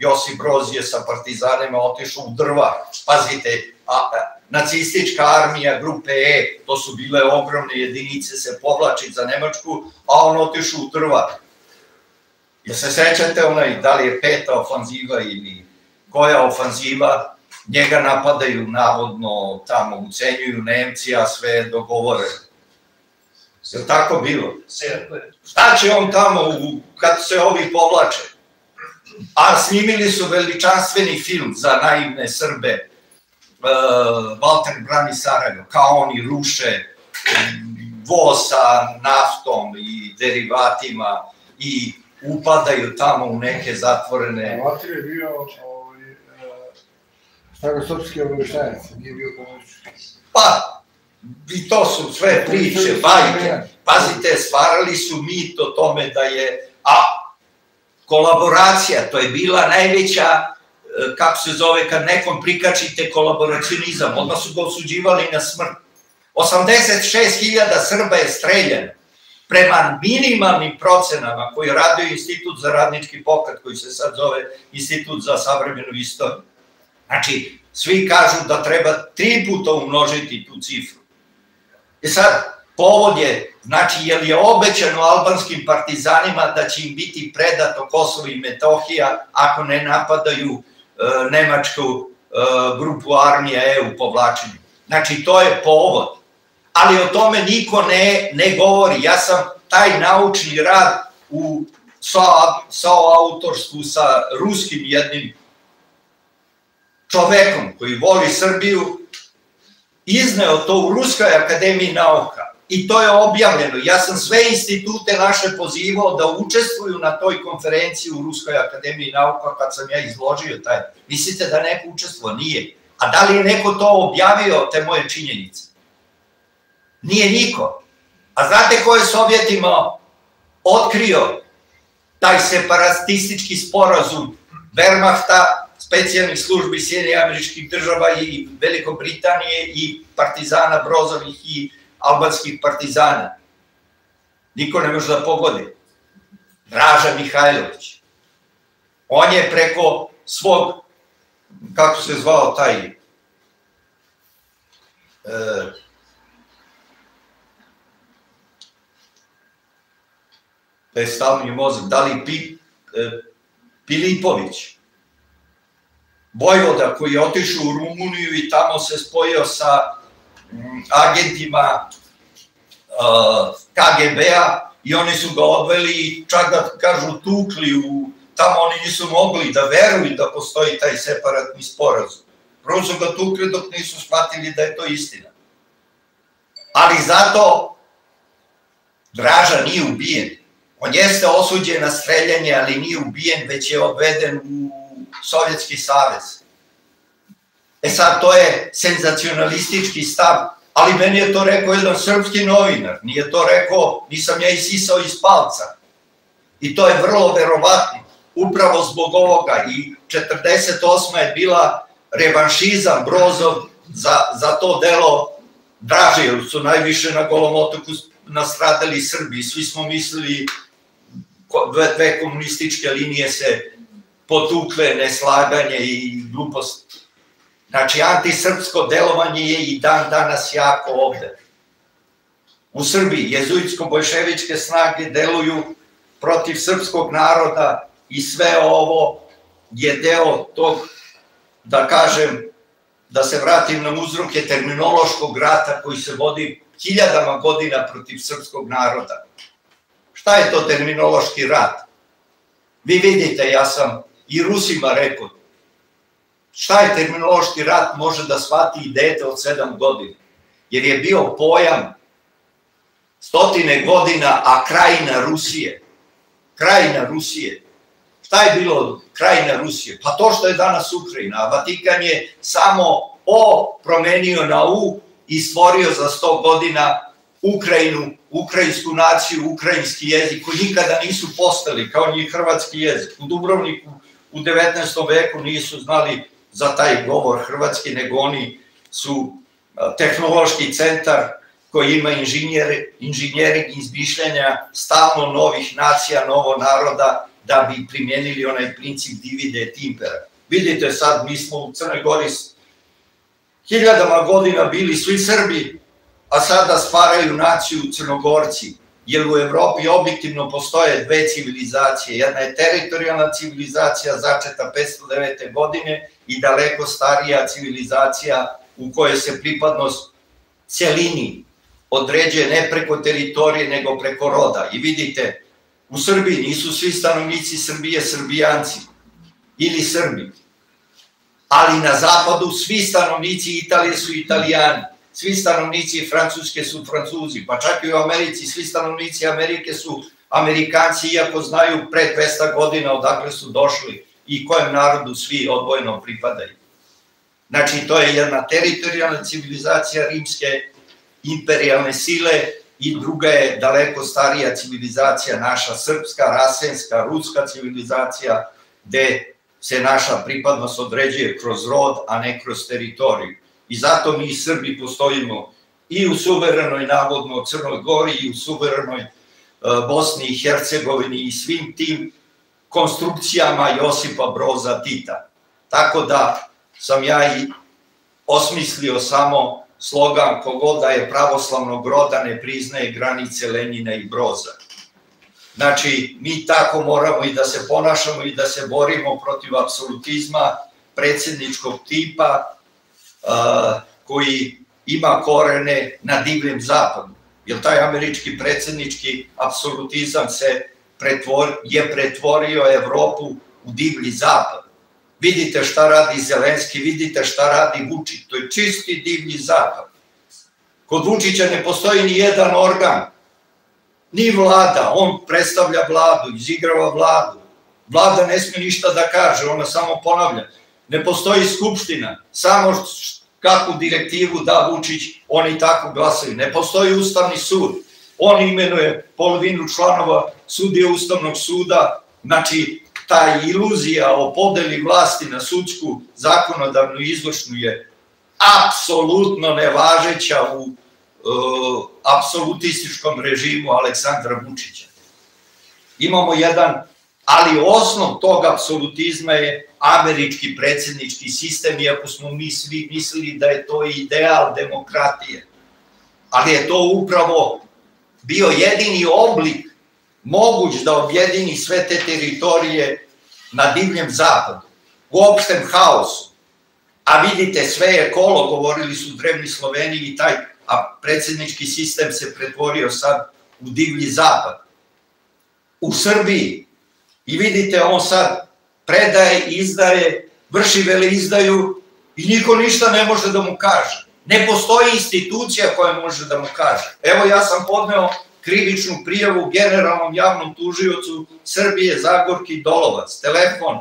Josip Broz je sa partizanima otišao u drva. Pazite, nacistička armija grupe E, to su bile ogromne jedinice, se povlači za Nemačku, a on otišao u drva. Jel se sećate onaj, da li je peta ofanziva ili koja ofanziva, njega napadaju navodno, tamo ucenjuju Nemci, a sve je dogovoreno. Je tako bilo? Šta će on tamo kad se ovi povlače? A snimili su veličanstveni film za naivne Srbe, Valter brani Sarajevo, kao oni ruše voz sa naftom i derivatima i upadaju tamo u neke zatvorene... Valter je bio starosrpski obaveštajac, nije bio pomoćnik. Pa, i to su sve priče, bajke. Pazite, stvarali su mit o tome da je... A kolaboracija, to je bila najveća, kako se zove, kad nekom prikačite kolaboracionizam, odmah su ga osuđivali na smrt. osamdeset šest hiljada Srba je streljano. Prema minimalnim procenama koji je radio Institut za radnički pokret, koji se sad zove Institut za savremenu istoriju. Znači, svi kažu da treba tri puta umnožiti tu cifru. I sad, povod je, znači, je li je obećano albanskim partizanima da će im biti predato Kosovo i Metohija ako ne napadaju nemačku grupu armije E u povlačenju. Znači, to je povod. Ali o tome niko ne govori. Ja sam taj naučni rad u soautorstvu sa ruskim jednim čovekom koji voli Srbiju izneo to u Ruskoj akademiji nauka. I to je objavljeno. Ja sam sve institute naše pozivao da učestvuju na toj konferenciji u Ruskoj akademiji nauka kad sam ja izložio taj. Mislite da neko učestvovao? Nije. A da li je neko to objavio, te moje činjenice? Nije niko. A znate ko je Sovjetima otkrio taj separatistički sporazum Wehrmachta, specijalnih službi Sjedinjenih Američkih Država i Veliko-Britanije i partizana Brozovih i albanskih partizana? Niko ne može da pogodi. Draža Mihajlović. On je preko svog, kako se zvao taj, to je stavni mozak, da li Pilipović, vojvoda koji je otišao u Rumuniju i tamo se spojio sa agentima K G B-a i oni su ga odveli i čak da kažu tukli, tamo oni nisu mogli da veruju da postoji taj separatni sporazum. Prvo su ga tukli dok nisu shvatili da je to istina. Ali zato Draža nije ubijen. On jeste osuđen na streljanje, ali nije ubijen, već je odveden u Sovjetski savez. E sad, to je senzacionalistički stav, ali meni je to rekao jedan srpski novinar, nije to rekao, nisam ja isisao iz palca. I to je vrlo verovatno, upravo zbog ovoga. I četrdeset osma je bila revanšizam Brozov za to delo Draže, jer su najviše na Golom otoku nastradali Srbi. Svi smo mislili, dve komunističke linije se potukle, neslaganje i glupost. Znači, antisrpsko delovanje je i dan danas jako ovde. U Srbiji jezuitsko-bojševičke snage deluju protiv srpskog naroda i sve ovo je deo tog, da kažem, da se vratim na uzroke terminološkog rata koji se vodi hiljadama godina protiv srpskog naroda. Šta je to terminološki rat? Vi vidite, ja sam i Rusima rekao, šta je terminološki rat može da shvati i dete od sedam godina, jer je bio pojam stotine godina, a krajina Rusije. Krajina Rusije. Šta je bilo krajina Rusije? Pa to što je danas Ukrajina, a Vatikan je samo O promenio na U i stvorio za sto godina Ukrajinu, ukrajinsku naciju, ukrajinski jezik, koji nikada nisu postali, kao ni hrvatski jezik. U Dubrovniku u devetnaestom veku nisu znali za taj govor hrvatski, nego oni su tehnološki centar koji ima inženjering izmišljanja stalno novih nacija, novo naroda da bi primijenili onaj princip divide et impera. Vidite sad, mi smo u Crnoj Gori hiljadama godina bili svi Srbi, a sada stvaraju naciju Crnogorci, jer u Evropi objektivno postoje dve civilizacije. Jedna je teritorijalna civilizacija začeta petsto devete. godine i daleko starija civilizacija u kojoj se pripadnost celini određuje ne preko teritorije, nego preko roda. I vidite, u Srbiji nisu svi stanovnici Srbije Srbijanci ili Srbi, ali na zapadu svi stanovnici Italije su Italijani, svi stanovnici Francuske su Francuzi, pa čak i u Americi svi stanovnici Amerike su Amerikanci, iako znaju pre dvesta godina odakle su došli i kojem narodu svi odvojeno pripadaju. Znači, to je jedna teritorijalna civilizacija rimske imperijalne sile i druga je daleko starija civilizacija, naša srpska, rasenska, ruska civilizacija, gde se naša pripadnost određuje kroz rod, a ne kroz teritoriju. I zato mi Srbi postojimo i u suverenoj, navodno, Crnoj Gori, i u suverenoj Bosni i Hercegovini i svim tim konstrukcijama Josipa Broza Tita. Tako da sam ja i osmislio samo slogan kogod da je pravoslavnog roda ne priznaje granice Lenjina i Broza. Znači, mi tako moramo i da se ponašamo i da se borimo protiv apsolutizma predsjedničkog tipa koji ima korene na divljem zapadu. Jer taj američki predsjednički apsolutizam se je pretvorio Evropu u divlji zapad. Vidite šta radi Zelenski, vidite šta radi Vučić, to je čisti divlji zapad. Kod Vučića ne postoji ni jedan organ, ni vlada, on predstavlja vladu, izigrava vladu. Vlada ne smije ništa da kaže, ona samo ponavlja. Ne postoji skupština, samo kakvu direktivu da Vučić, oni tako glasaju. Ne postoji Ustavni sud, on imenuje polovinu članova sudije Ustavnog suda, znači ta iluzija o podeli vlasti na sudsku, zakonodavnu i izvršnu je apsolutno nevažeća u apsolutističkom režimu Aleksandra Vučića. Imamo jedan, ali osnov tog apsolutizma je američki predsjednički sistem, iako smo mi svi mislili da je to ideal demokratije. Ali je to upravo bio jedini oblik moguć da objedini sve te teritorije na divljem zapadu, u opštem haosu. A vidite, sve je kolo, govorili su drevni Sloveni i taj a predsjednički sistem se pretvorio sad u divlji zapad. U Srbiji, i vidite, on sad predaje, izdaje, vrši veleizdaju i niko ništa ne može da mu kaže. Ne postoji institucija koja može da mu kaže. Evo, ja sam podneo krivičnu prijavu generalnom javnom tužiocu Srbije Zagorki Dolovac, telefon,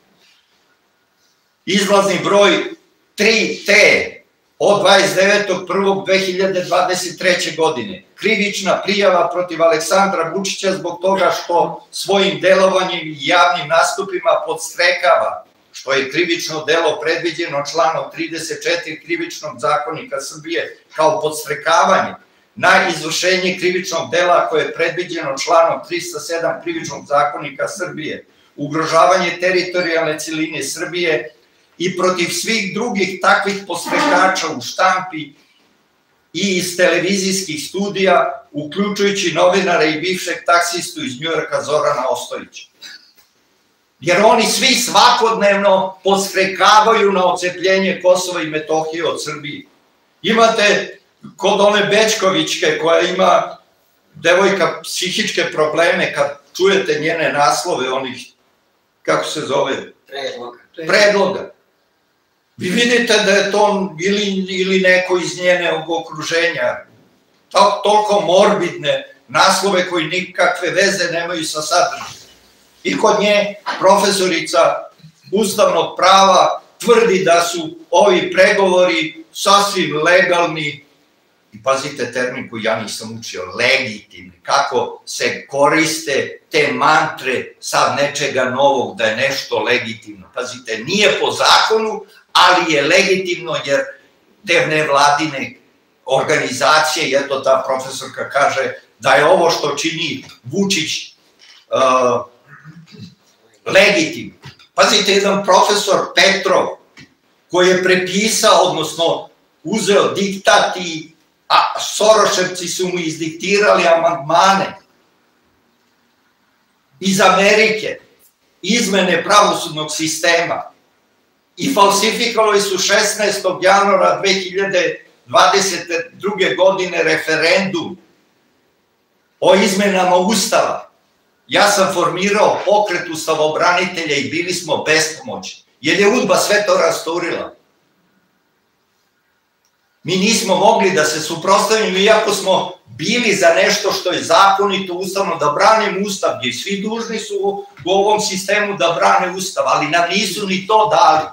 izlazni broj tri T od dvadeset devetog prvog dve hiljade dvadeset treće. godine. Krivična prijava protiv Aleksandra Vučića zbog toga što svojim delovanjem i javnim nastupima podstrekava, što je krivično delo predviđeno članom trideset četiri Krivičnog zakonika Srbije kao podstrekavanje na izvršenje krivičnog dela koje je predviđeno članom trista sedam Krivičnog zakonika Srbije, ugrožavanje teritorijalne celine Srbije i protiv svih drugih takvih podstrekača u štampi i iz televizijskih studija, uključujući novinara i bivšeg taksistu iz Njujorka Zorana Ostojića. Jer oni svi svakodnevno podstrekavaju na ocepljenje Kosova i Metohije od Srbije. Imate kod one Bečkovićke koja ima, devojka, psihičke probleme, kad čujete njene naslove, onih, kako se zove? Predloga. Predloga. Vi vidite da je to ili neko iz njenog okruženja, toliko morbidne naslove koji nikakve veze nemaju sa sadržajem. I kod nje profesorica ustavnog prava tvrdi da su ovi pregovori sasvim legalni, i pazite termin koji ja nisam učio, legitimni, kako se koriste te mantre sad nečega novog, da je nešto legitimno. Pazite, nije po zakonu, ali je legitimno jer te nevladine organizacije, i eto ta profesorka kaže da je ovo što čini Vučić legitimno. Pazite, jedan profesor Petrov, koji je prepisao, odnosno uzeo diktat i a Soroševci su mu izdiktirali amandmane iz Amerike, izmene pravosudnog sistema i falsifikovali su šesnaestog januara dve hiljade dvadeset druge. godine referendum o izmenama Ustava. Ja sam formirao pokret ustavobranitelja i bili smo bespomoćni, jer je UDBA sve to rasturila. Mi nismo mogli da se suprotstavimo, iako smo bili za nešto što je zakonito, ustavno, da branimo Ustav, jer svi dužni su u ovom sistemu da brane Ustav, ali nam nisu ni to dali.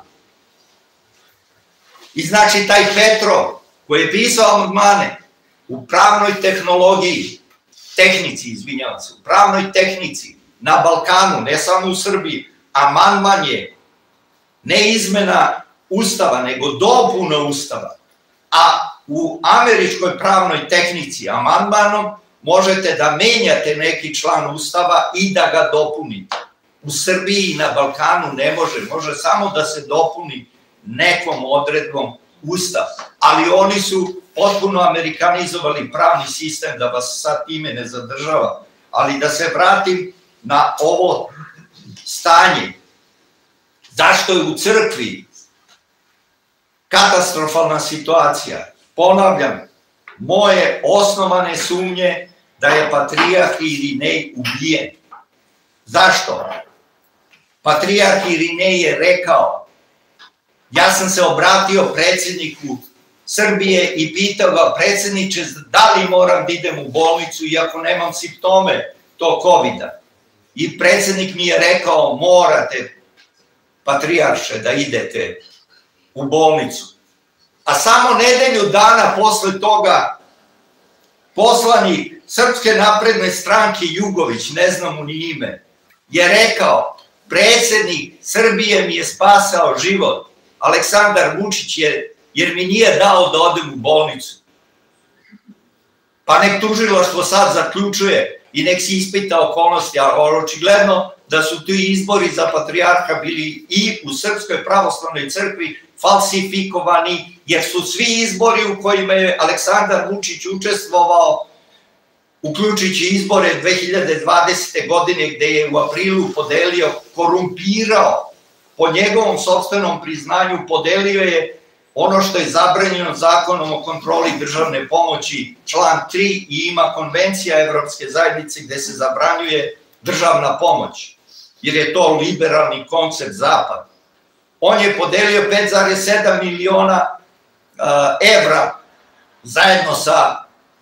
I znači taj Petrov, koji je pisao amandmane u pravnoj tehnologiji, tehnici, izvinjavam se, u pravnoj tehnici na Balkanu, ne samo u Srbiji, amandman je ne izmena Ustava, nego dopuna Ustava. A u američkoj pravnoj tehnici amandmanom možete da menjate neki član Ustava i da ga dopunite. U Srbiji i na Balkanu ne može, može samo da se dopuni nekom odredbom Ustav. Ali oni su potpuno amerikanizovali pravni sistem, da vas sad time ne zadržava. Ali da se vratim na ovo stanje. Zašto je u crkvi katastrofalna situacija? Ponavljam, moje osnovane sumnje da je patrijarh Irinej ubijen. Zašto? Patrijarh Irinej je rekao, ja sam se obratio predsjedniku Srbije i pitao ga, predsjedniče, da li moram da idem u bolnicu iako nemam simptome tog kovida? I predsjednik mi je rekao, morate, patrijarše, da idete u bolnicu. A samo nedelju dana posle toga poslanik Srpske napredne stranke Jugović, ne znam mu ni ime, je rekao, predsjednik Srbije mi je spasao život, Aleksandar Vučić je, jer mi nije dao da odem u bolnicu. Pa nek tužilaštvo sad zaključuje i nek se ispita okolnosti, ali očigledno da su ti izbori za patrijarha bili i u Srpskoj pravoslavnoj crkvi falsifikovani, jer su svi izbori u kojima je Aleksandar Vučić učestvovao, uključujući izbore dve hiljade dvadesete. godine, gde je u aprilu podelio, korumpirao, po njegovom sopstvenom priznanju podelio je ono što je zabranjeno zakonom o kontroli državne pomoći, član tri, i ima konvencija Evropske zajednice gde se zabranjuje državna pomoć, jer je to liberalni koncept Zapad. On je podelio pet zarez sedam miliona evra zajedno sa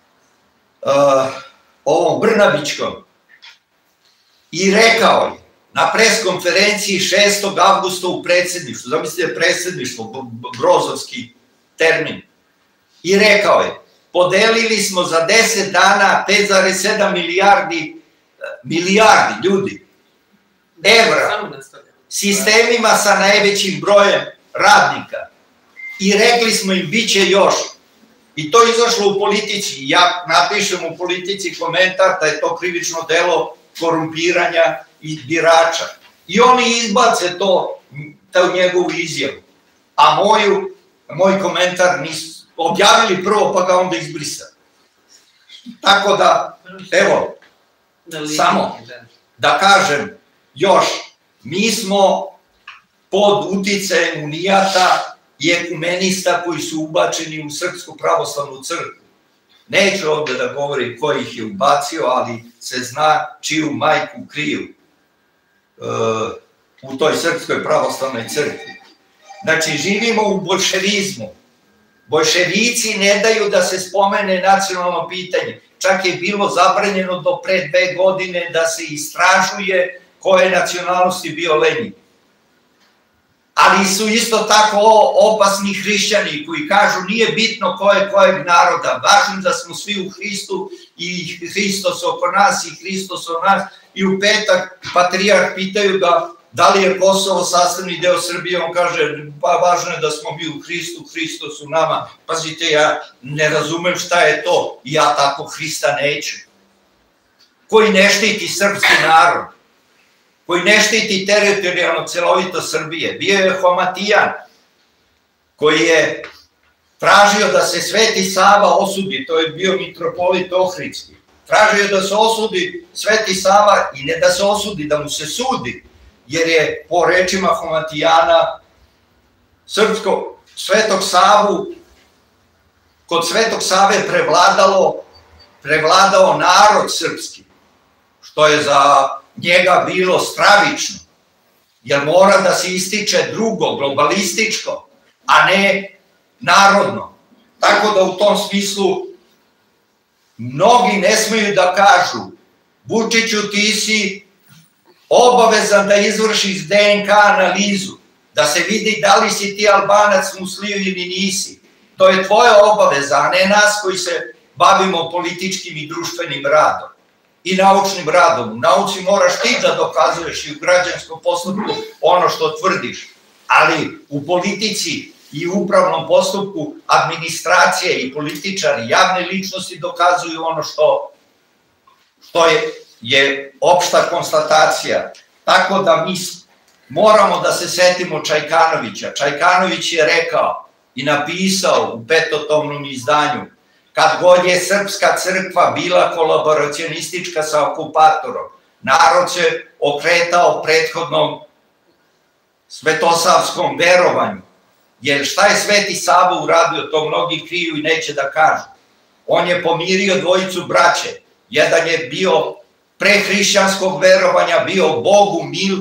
ovom Brnabićkom i rekao je na preskonferenciji šestog avgusta u predsjedništvu, zamislite predsjedništvo, brozovski termin, i rekao je, podelili smo za deset dana pet zarez sedam milijardi, milijardi ljudi, evra, sistemima sa najvećim brojem radnika, i rekli smo im bit će još. I to je izašlo u Politici. Ja napišem u Politici komentar da je to krivično delo korumpiranja i birača. I oni izbace to, tu njegovu izjavu. A moju, moj komentar nisu objavili prvo, pa ga onda izbrisali. Tako da, evo, samo da kažem još, mi smo pod uticajem unijata i ekumenista koji su ubačeni u Srpsku pravoslavnu crkvu. Neću ovde da govorim ko ih je ubacio, ali se zna čiju majku kriju u toj Srpskoj pravoslavnoj crkvi. Znači, živimo u bolševizmu. Bolševici ne daju da se spomene nacionalno pitanje. Čak je bilo zabranjeno do pre dve godine da se istražuje koje nacionalnosti bio Lenin. Ali su isto tako opasni hrišćani koji kažu nije bitno ko je kojeg naroda, važno da smo svi u Hristu i Hristos oko nas i Hristos oko nas. I u petak patrijarh pitaju ga da li je Kosovo sastavni deo Srbije, on kaže pa važno je da smo mi u Hristu, Hristos u nama. Pazite, ja ne razumem šta je to, ja tako Hrista neću. Koji ne štiti srpski narod, koji ne štiti teritorijalno celovito Srbije. Bio je Homatijan, koji je tražio da se Sveti Sava osudi, to je bio mitropolit Ohridski. Tražio da se osudi Sveti Sava i ne da se osudi, da mu se sudi, jer je po rečima Homatijana srpsko Svetog Savu, kod Svetog Save prevladalo, prevladao narod srpski, što je za njega bilo stravično, jer mora da se ističe drugo, globalističko, a ne narodno. Tako da u tom smislu mnogi ne smeju da kažu: Vučiću, ti si obavezan da izvršiš D N K analizu, da se vidi da li si ti Albanac Musliju ili nisi. To je tvoja obaveza, a ne nas koji se bavimo političkim i društvenim radom i naučnim radom. U nauci moraš ti da dokazuješ i u građanskom postupku ono što tvrdiš, ali u politici i u upravnom postupku administracije i političari, javne ličnosti dokazuju ono što, što je, je opšta konstatacija. Tako da mi moramo da se setimo Čajkanovića. Čajkanović je rekao i napisao u petotomnom izdanju: kad god je srpska crkva bila kolaboracionistička sa okupatorom, narod se okretao prethodnom svetosavskom verovanju. Jer šta je Sveti Sava uradio, to mnogi kriju i neće da kažu. On je pomirio dvojicu braće. Jedan je bio pre hrišćanskog verovanja, bio Bogu mil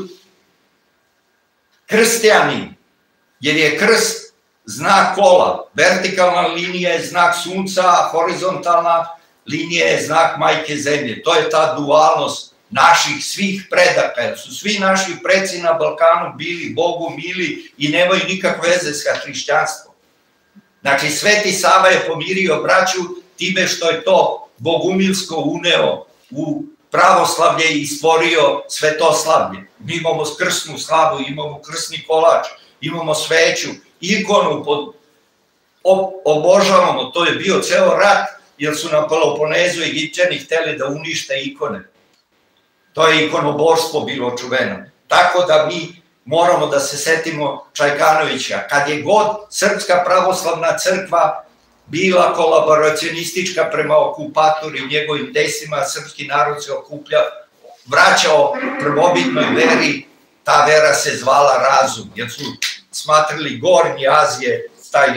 krstijanin, jer je krst znak kola, vertikalna linija je znak sunca, a horizontalna linija je znak majke zemlje. To je ta dualnost naših svih predaka, jer su svi naši preci na Balkanu bili Bogu mili i nemaju nikakve veze sa hrišćanstvom. Znači, Sveti Sava je pomirio braću time što je to bogumilsko uneo u pravoslavlje i stvorio svetoslavlje. Mi imamo krsnu slavu, imamo krsni kolač, imamo sveću, ikonu obožavamo. To je bio ceo rat, jer su na Peloponezu Egipćani hteli da unište ikone. To je ikonoboštvo bilo čuveno. Tako da mi moramo da se setimo Čajkanovića. Kad je god Srpska pravoslavna crkva bila kolaboracionistička prema okupatoru i njegovim desima, srpski narod se okuplja, vraćao prvobitnoj veri, ta vera se zvala razum, jer su smatrali Gornji Azije, taj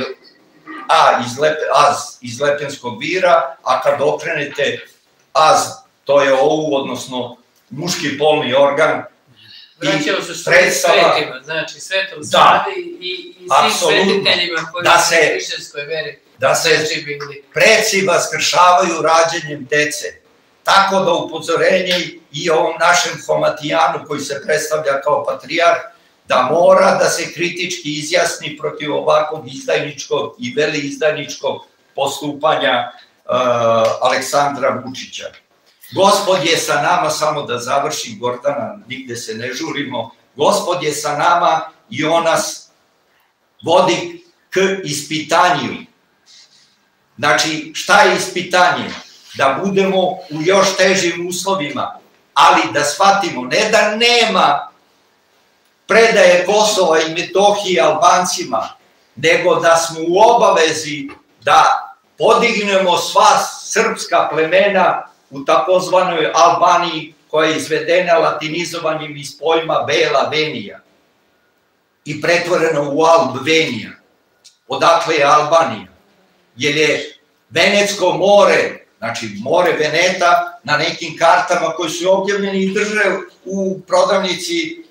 Az iz Lepenskog vira, a kad okrenete Az, to je ovu, odnosno muški polni organ. Vraćao se svojim svetima, znači Svetom Savi i svim svetiteljima koji su u hrišćanskoj veri. Da se preci vaskršavaju rađenjem dece. Tako da upozorenje i ovom našem Homatijanu koji se predstavlja kao patrijarh, da mora da se kritički izjasni protiv ovakvog izdajničkog i veleizdajničkog postupanja Aleksandra Vučića. Gospod je sa nama, samo da završim, Gordana, nigde se ne žurimo, Gospod je sa nama i on nas vodi k ispitanju. Znači, šta je ispitanje? Da budemo u još težim uslovima, ali da shvatimo, ne da nema predaje Kosova i Metohije Albancima, nego da smo u obavezi da podignemo sva srpska plemena u takozvanoj Albaniji, koja je izvedena latinizovanjem iz pojma Bela Venija i pretvorena u Albvenija. Odakle je Albanija? Jer je Venetsko more, znači more Veneta, na nekim kartama koji su objavljeni i drže u prodavnici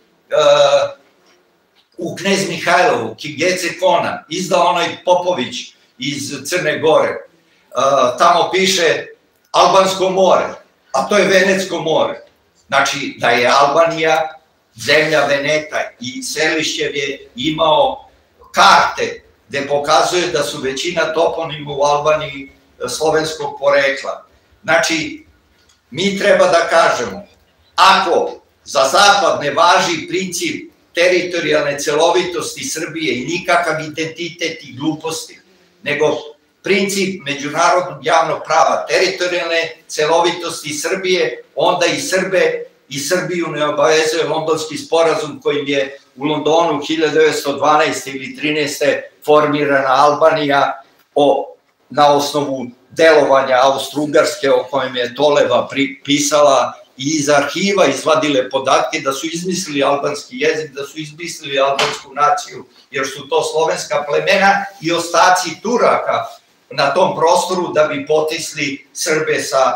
u Knez Mihajlovu, Gece Kona, izdao onaj Popović iz Crne Gore. Tamo piše Albansko more, a to je Venetsko more. Znači da je Albanija zemlja Veneta i Selišćev je imao karte gde pokazuje da su većina toponima u Albaniji slovenskog porekla. Znači, mi treba da kažemo, ako za Zapad ne važi princip teritorijalne celovitosti Srbije i nikakav identitet i gluposti, nego princip međunarodnog javnog prava teritorijalne celovitosti Srbije, onda i Srbe i Srbiju ne obavezuje Londonski sporazum kojim je u Londonu hiljadu devetsto dvanaeste ili trinaeste formirana Albanija na osnovu delovanja Austro-Ugarske o kojem je Toleva pisala i iz arhiva izvadile podatke da su izmislili albanski jezik, da su izmislili albansku naciju, jer su to slovenska plemena i ostaci Turaka na tom prostoru da bi potisli Srbe sa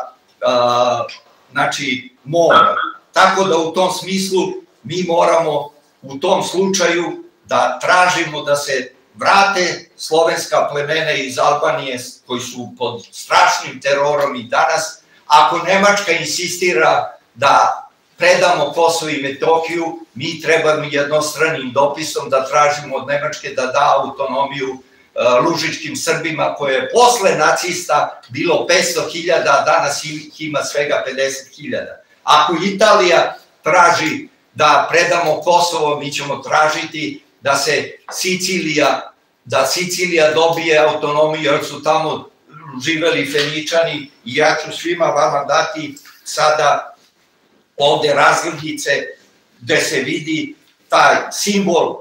mora. Tako da u tom smislu mi moramo u tom slučaju da tražimo da se vrate slovenska plemena iz Albanije koji su pod strašnim terorom i danas. Ako Nemačka insistira da predamo Kosovo i Metohiju, mi trebamo jednostranim dopisom da tražimo od Nemačke da da autonomiju lužičkim Srbima koje je posle nacista bilo petsto hiljada, a danas ih ima svega pedeset hiljada. Ako Italija traži da predamo Kosovo, mi ćemo tražiti da se Sicilija, da Sicilija dobije autonomiju, jer su tamo živeli Feničani i ja ću svima vama dati sada ovde razglednice gde se vidi taj simbol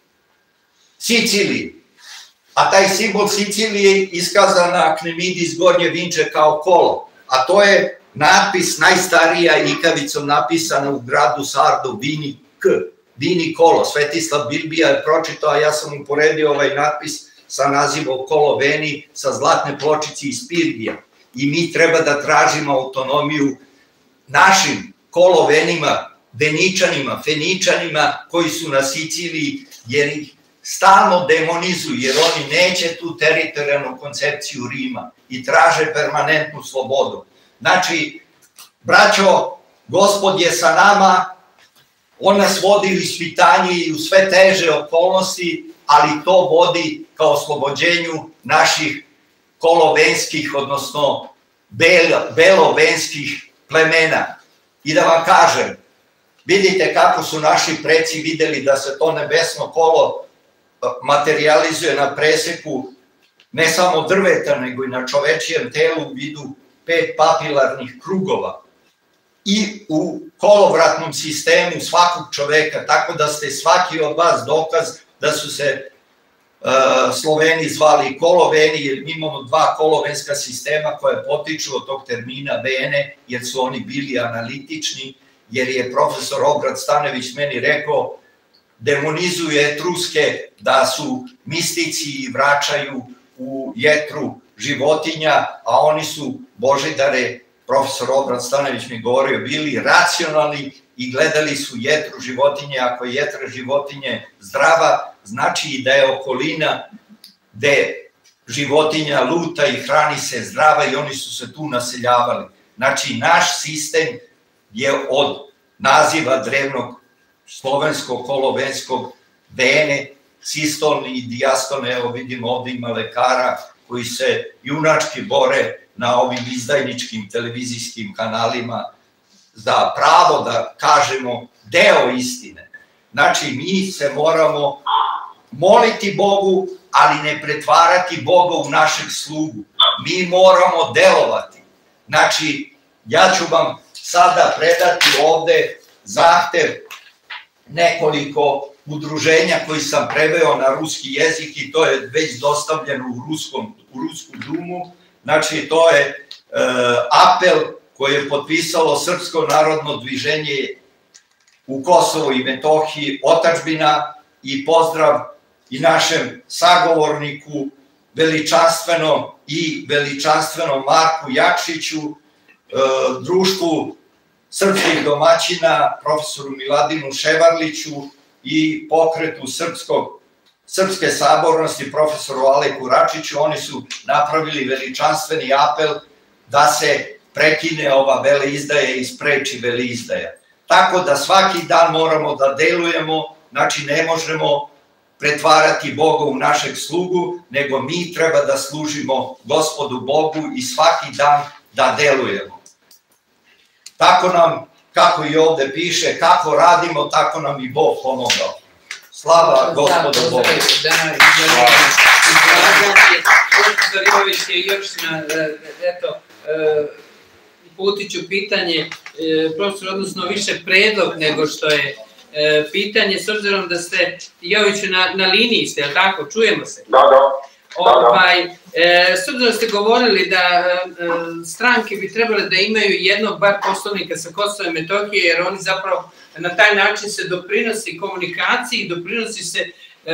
Sicilije. A taj simbol Sicilije je iskazan na Knemidi iz Gornje Vinče kao kolo, a to je natpis najstarija ikavicom napisana u gradu Sardu, Vini K, Vini kolo. Svetislav Bilbija je pročitao, a ja sam uporedio ovaj natpis sa nazivom Kolo Veni sa zlatne pločice iz Pirgija. I mi treba da tražimo autonomiju našim Kolovenima, Veničanima, Feničanima koji su na Siciliji, jer ih stalno demonizuju, jer oni neće tu teritorijalnu koncepciju Rima i traže permanentnu slobodu. Znači, braćo, Gospod je sa nama, on nas vodi u ispitanje i u sve teže okolnosti, ali to vodi ka oslobođenju naših kolovenskih, odnosno belovenskih plemena. I da vam kažem, vidite kako su naši preci videli da se to nebesno kolo materializuje na preseku ne samo drveta, nego i na čovečijem telu u vidu pet papilarnih krugova i u kolovratnom sistemu svakog čoveka, tako da ste svaki od vas dokaz da su se Sloveni zvali koloveni, jer mi imamo dva kolovenska sistema koje potiču od tog termina vene, jer su oni bili analitični, jer je profesor Obrad Stanević meni rekao, demonizuje Etruske da su mistici i vraćaju u jetru životinja, a oni su, Božidare, profesor Obrad Stanević mi govorio, bili racionalni i gledali su jetru životinje. Ako je jetra životinje zdrava, znači i da je okolina gde životinja luta i hrani se zdrava i oni su se tu naseljavali. Znači, naš sistem je od naziva drevnog slovenskog, kolovenskog, vene, sistolne i dijastolne. Evo vidimo ovde ima lekara koji se junački bore na ovim izdajničkim televizijskim kanalima za pravo da kažemo deo istine. Znači, mi se moramo moliti Bogu, ali ne pretvarati Boga u našeg slugu. Mi moramo delovati. Znači, ja ću vam sada predati ovde zahtev nekoliko udruženja koji sam preveo na ruski jezik i to je već dostavljeno u Rusku dumu. Znači, to je apel koji je potpisalo Srpsko narodno dviženje u Kosovo i Metohiji, otadžbina, i pozdrav i našem sagovorniku veličanstveno i veličanstveno Marku Jakšiću, društvu srpskih domaćina, profesoru Miladinu Ševarliću i pokretu Srpske sabornosti, profesoru Aleku Račiću. Oni su napravili veličanstveni apel da se prekine ova veleizdaja i spreči veleizdaja. Tako da svaki dan moramo da delujemo, znači ne možemo pretvarati Boga u našeg slugu, nego mi treba da služimo Gospodu Bogu i svaki dan da delujemo. Tako nam, kako i ovde piše, kako radimo, tako nam i Bog pomogao. Slava Gospodu Bogu. Profesor Jović je još, eto, uputit ću pitanje, profesor, odnosno više predlog nego što je pitanje, s obzirom da ste, Joviću, na liniji ste, jel' tako? Čujemo se? Da, da. S obzirom da ste govorili da stranke bi trebale da imaju jednog bar poslanika sa Kosova i Metohije, jer oni zapravo na taj način se doprinosi komunikaciji, doprinosi se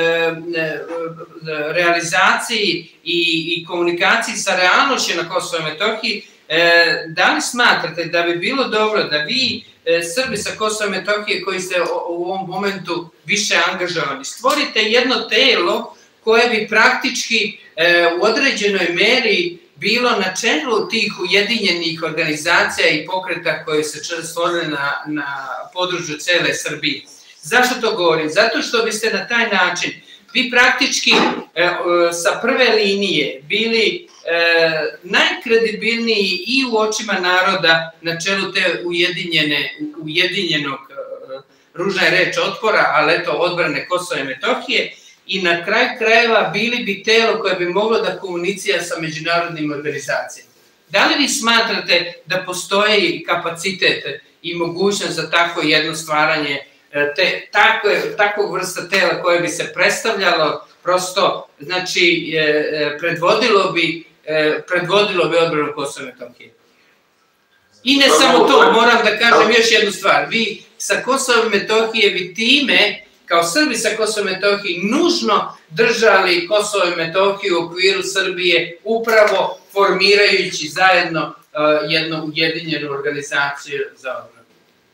realizaciji i komunikaciji sa realnošću na Kosovo i Metohiji. Da li smatrate da bi bilo dobro da vi, Srbi sa Kosova i Metohije, koji ste u ovom momentu više angažovani, stvorite jedno telo koje bi praktički u određenoj meri bilo na čelu tih ujedinjenih organizacija i pokreta koje se stvorile na području cele Srbije? Zašto to govorim? Zato što biste na taj način vi praktički sa prve linije bili najkredibilniji i u očima naroda na čelu te ujedinjenog, ružna je reč, otpora, ali eto, odbrane Kosova i Metohije, i na kraju krajeva bili bi telo koje bi moglo da komunicira sa međunarodnim organizacijama. Da li vi smatrate da postoji kapacitet i mogućnost za tako jedno stvaranje takvog vrsta tela koje bi se predstavljalo, prosto, znači, predvodilo bi odbranu Kosova i Metohije? I ne samo to, moram da kažem još jednu stvar. Vi sa Kosova i Metohije, vi time, kao Srbi sa Kosova i Metohije, nužno držali Kosovo i Metohiju u okviru Srbije, upravo formirajući zajedno jednu ujedinjenu organizaciju za odbranu.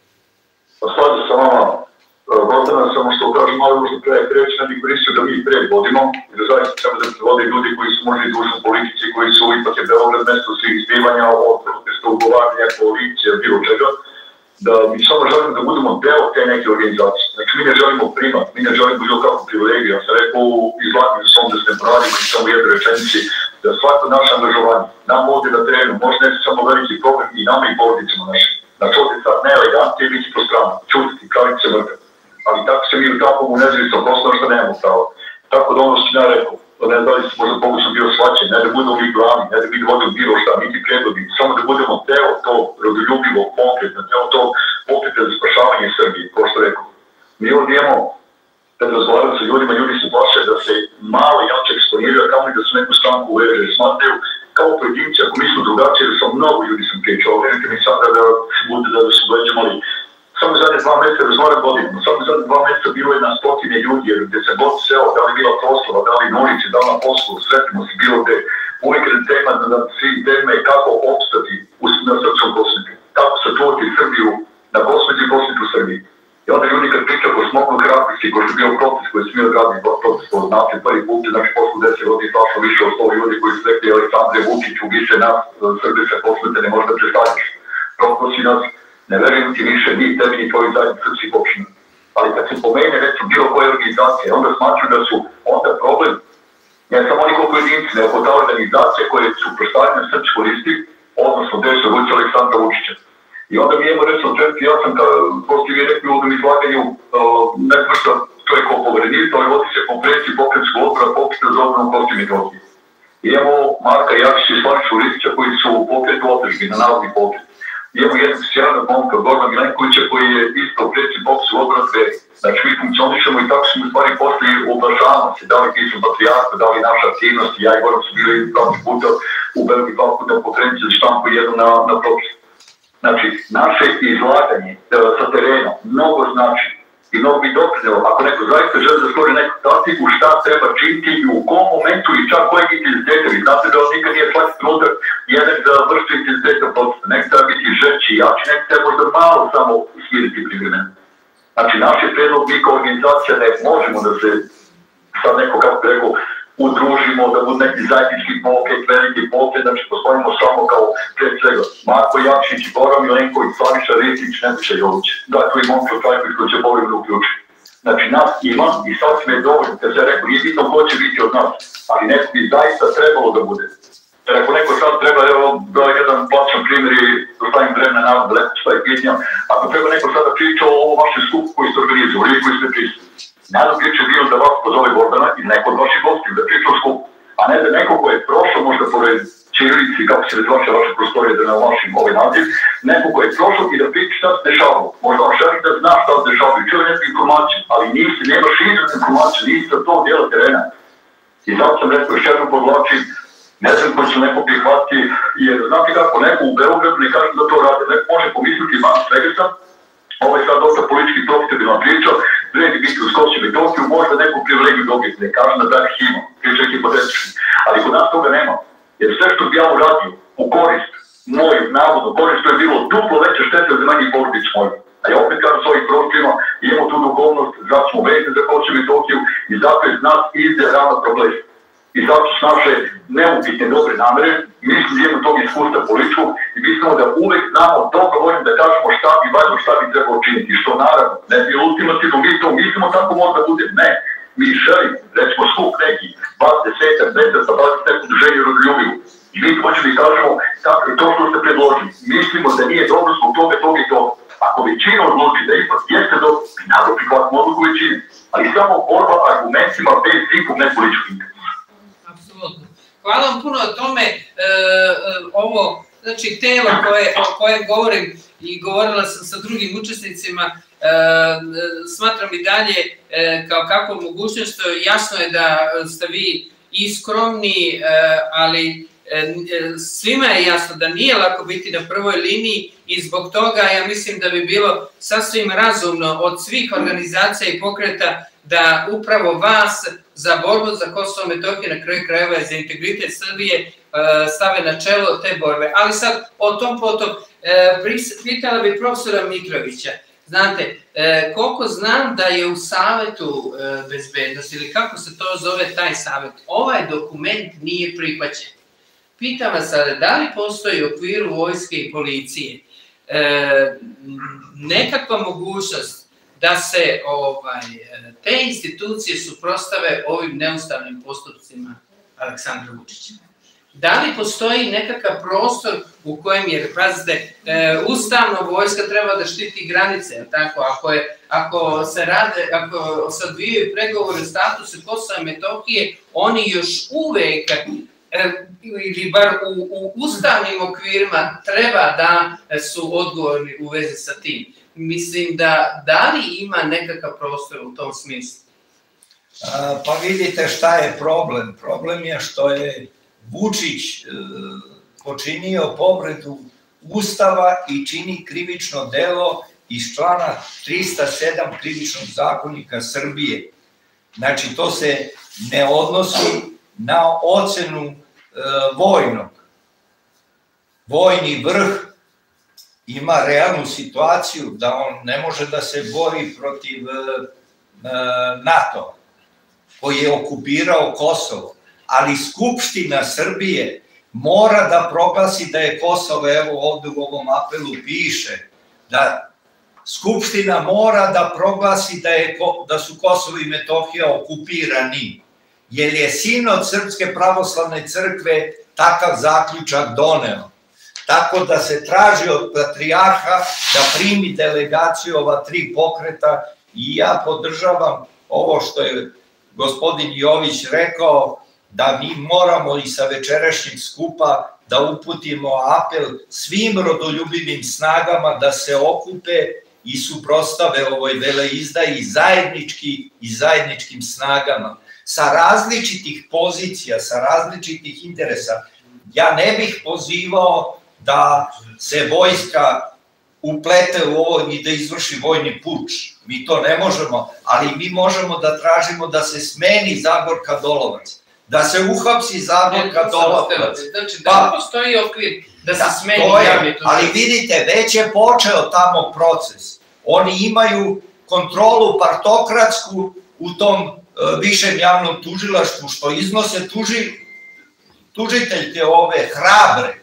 Slažem se vama, Gordana, samo što kažem malo možda pre reći, ne bih koristio da mi pre vodimo, i da zaista treba da se vode ljudi koji su možda i dužni politici, koji su ipak je Beograd mesto svih zbivanja, od protesta, ugovaranja, koalicije, bilo čega, da mi samo želimo da budemo deo te neke organizacije. Znači, mi ne želimo primat, mi ne želimo bilo kakvu privilegiju. Ja sam rekao u izlaganju svom da ste poradimo i samo jedne rečenici, da svako naše angažovanje, nam ovdje na terenu, može ne samo veliki problem i nama i porodicama naše. Znači, ovdje sad ne elegantije, biti po stranu, čutiti, kraviti se mrkati. Ali tako se mi u takvom u nezavisnom poslu što nemamo pravo. Tako da ono što ja rekao, ne znam da li se možda pogrešno bio shvaćen, ne da budemo mi glavni, ne da mi vodimo bilo šta, niti predvodi, samo da budemo deo tog rodoljubivog pokreta, deo tog pokreta za spašavanje Srbije, kao što rekao. Mi ovdje imamo, kad razgovaramo sa ljudima, ljudi se plaše da se malo jače eksponiraju, kao i da su neku stranku uveže, smatraju kao pojedinci, ako mislu drugačije, da sam mnogo ljudi sam pričao, verujte mi sad da se bude da su gleđamali. Samo zadnje dva meseca razgovaram godinama, samo zadnje dva meseca bilo je na stotine ljudi, jer gde se god seo, da li bila proslava, da li norice, da li na poslu, sretimo se bilo gde. Uvijek je tema na svim teme kako opstati na srpskom kosmetu, kako sačuvati Srbiju na kosmetu i kosmetu Srbiji. I onda ljudi kad pričaju ko smognu hrabrosti, ko što je bio protest koji su mi odradili, protest od nacije prvi put, znači posle deset godina prošlo više od sto ljudi koji su rekli Aleksandre Vučiću, više nas, Srbije se kosmete ne možda prestaviš. Protosi nas, ne verujem ti više, ni tebi, ni tvoji zajedni srpskih opština. Ali kad se pomene, recimo, bilo koje organizacije, onda smačuju da su onda problem, ne samo oni koliko jedinci, nego ta organizacija koje su predstavljene srpsko listi, odnosno desno Vučića Aleksandra Vučića. I onda mi imamo, recimo, četiri, ja sam, ko ste vi rekli u ovom izlaganju, nekako što čovjek kao povrednik, ali vodi se konferenciji pokretskog odbora, pokreta za odbranu Kosova i Metohije. Imamo Marka Jakšića i Slavišu Ristića koji su u pokretu održbi, na narodni pokret. Imamo jednog sjajnog momka, Gorana Milenkovića, koji je isto predsjednik pokretu odbrana Dveri. Znači, mi funkcionišemo i tako smo u stvari posle oglašavamo se, da li pismo patrijarha, da li naša aktivnost, ja i Goran su bili pravni puta u Belgiji dva puta konferenciju za štampu jednu na, na propisu. Znači, naše izlaganje sa terena mnogo znači i mnogo bi doprinjelo, ako neko zaista želi da stvori neku taktiku, šta treba činiti i u kom momentu i čak koji intenziteta. Vi znate da on nikad nije svaki trenutak jedan za vrstu intenziteta procesa. Nek treba biti žešći, jači, nek treba možda malo samo smiriti privremeno. Znači, naš je predlog, mi kao organizacija ne možemo da se sad neko, kako bi rekao, udružimo, da bude neki zajednički pokret, veliki pokret, znači postojimo samo kao pred svega Marko Jakšić, Goran Milenković, Slaviša Ristić, Nebojša Jović. Da, tu je momka Trajković koji će bolje da uključi. Znači, nas ima i sad sve je dovoljno, kad se rekao, nije bitno ko će biti od nas, ali neko bi zaista trebalo da bude. Jer ako neko sad treba, evo, da jedan plaćan primjer i dostavim vremena narod, da lepo šta je pitnjam, ako treba neko sada priča o ovo vašem skupu koji ste organizovali ili koji ste prisutni. Nadam bi će bilo da vas pozove Gordana i neko od vaših gostiju da priča o skupu, a ne da neko ko je prošao možda pored Čirilice policiji, kako se razvaša vaše prostorije, da ne omašim ovaj naziv, neko ko je prošao i da piti šta se dešavalo. Možda on želi da zna šta se dešavalo, čuje neku informaciju, ali nisi, nemaš izraz informaciju, nisi sa tog dijela terena. I zato sam rekao, još jednom podlačim, ne znam koji će neko prihvatiti, jer znate kako, neko u Beogradu ne kaže da to rade, neko može pomisliti van svega sam, ovo je sad dosta politički profitabilna priča, vredi biti u Skočju i Tokiju, možda neku privilegiju dobiti, ne kažem da takvih ima, priča je hipotetički, ali kod nas toga nema, jer sve što bi ja uradio u korist moju, navodno, korist to je bilo duplo veće štete za meni porodić moju. A ja opet kažem s ovih prostorima, imamo tu duhovnost, zato smo vezani za Kosovo i Tokiju i zato je znak izde rana problem. I zato su naše neupitne dobre namere, mislim da imamo tog iskustva političkog i mislimo da uvek znamo dobro voljim da kažemo šta bi valjno šta bi trebalo činiti. Što naravno, ne bi ultimativno mi to mislimo tako možda bude, ne. Mi želimo, recimo skup neki, dvadeset, deset, sa dvadeset neku druženju rodoljubivu. I mi hoćemo i kažemo tako, to što ste predložili, mislimo da nije dobro zbog toga, toga i toga. Ako većina odluči da ipak jeste dobro, mi naravno prihvatimo odluku većine, ali samo borba argumentima bez ikog nepolitičkog interesa. Apsolutno. Hvala vam puno o tome, e, ovo, znači tema koje, o koje govorim i govorila sam sa drugim učesnicima, e, smatram i dalje e, kao kakvu mogućnost, jasno je da ste vi i skromni, e, ali svima je jasno da nije lako biti na prvoj liniji i zbog toga ja mislim da bi bilo sasvim razumno od svih organizacija i pokreta da upravo vas za borbu za Kosovo i Metohiju, na kraju krajeva i za integritet Srbije stave na čelo te borbe. Ali sad o tom potom pitala bi profesora Mitrovića. Znate, koliko znam da je u Savetu bezbednosti ili kako se to zove taj savet, ovaj dokument nije prihvaćen. Pitam vas sada, da li postoji u okviru vojske i policije e, nekakva mogućnost da se ovaj, te institucije suprotstave ovim neustavnim postupcima Aleksandra Vučića? Da li postoji nekakav prostor u kojem je, pazite, e, ustavno vojska treba da štiti granice, tako? Ako, je, ako se rade, ako se odvijaju pregovore o statusu Kosova i Metohije, oni još uvek ili bar u, u ustavnim okvirima treba da su odgovorni u vezi sa tim. Mislim da da li ima nekakav prostor u tom smislu? A, pa vidite šta je problem. Problem je što je Vučić e, počinio povredu Ustava i čini krivično delo iz člana trista sedam krivičnog zakonika Srbije. Znači to se ne odnosi na ocenu e, vojnog. Vojni vrh ima realnu situaciju da on ne može da se bori protiv e, NATO, koji je okupirao Kosovo, ali Skupština Srbije mora da proglasi da je Kosovo, evo ovde u ovom apelu piše, da Skupština mora da proglasi da, je, da su Kosovo i Metohija okupirani, jer je sinod Srpske pravoslavne crkve takav zaključak doneo. Tako da se traži od patrijarha da primi delegaciju ova tri pokreta i ja podržavam ovo što je gospodin Jović rekao, da mi moramo i sa večerašnjeg skupa da uputimo apel svim rodoljubivim snagama da se okupe i suprotstave ovoj veleizdaji zajednički i zajedničkim snagama. Sa različitih pozicija, sa različitih interesa. Ja ne bih pozivao da se vojska uplete u ovo i da izvrši vojni puč. Mi to ne možemo, ali mi možemo da tražimo da se smeni Zagorka Dolovac, da se uhapsi Zagorka Dolovac. Znači, da postoji okvir da se smeni javni tužilac. Ali vidite, već je počeo tamo proces. Oni imaju kontrolu partokratsku u tom višem javnom tužilaštvu, što iznose tužiteljke ove hrabre.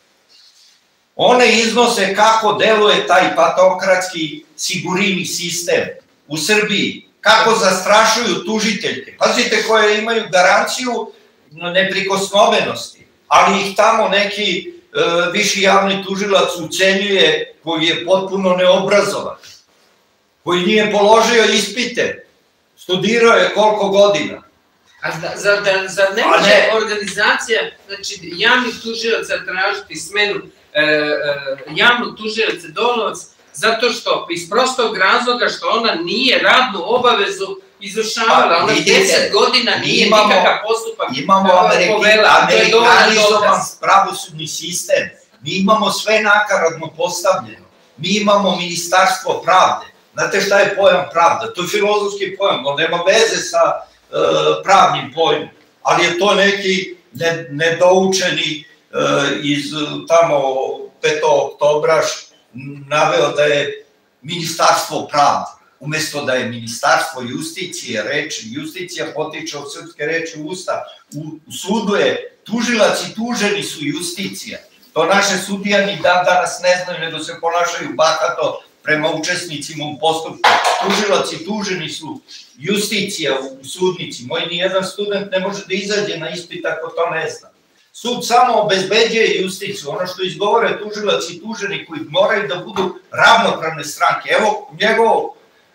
One iznose kako deluje taj partokratski sigurini sistem u Srbiji, kako zastrašuju tužiteljke. Pazite, koje imaju garanciju neprikosnovenosti, ali ih tamo neki viši javni tužilac ucenjuje koji je potpuno neobrazovan, koji nije položio ispite, studirao je koliko godina. A zar ne može organizacija, znači javnih tužilaca tražiti smenu javnog tužioca Dolovac zato što iz prostog razloga što ona nije radnu obavezu izvršavala, ona deset godina nije nikakav postupak povela. Imamo amerikanizovan pravosudni sistem, mi imamo sve nakaradno postavljeno, mi imamo ministarstvo pravde. Znate šta je pojam pravda? To je filozofski pojam, on nema veze sa pravnim pojmom, ali je to neki nedoučeni iz tamo petooktobraš naveo da je ministarstvo pravde, umesto da je ministarstvo justicije, reči justicija potiče od srpske reči usta, u sudu je tužilac i tuženi su justicija. To naše sudije ni dan danas ne znaju, nego se ponašaju bahato prema učesnicima u postupku. Tužilac i tuženi su justicija u sudnici. Moj nijedan student ne može da izađe na ispit ako to ne zna. Sud samo obezbeđuje justiciju, ono što izgovore tužilac i tuženi koji moraju da budu ravnopravne stranke. Evo njegovog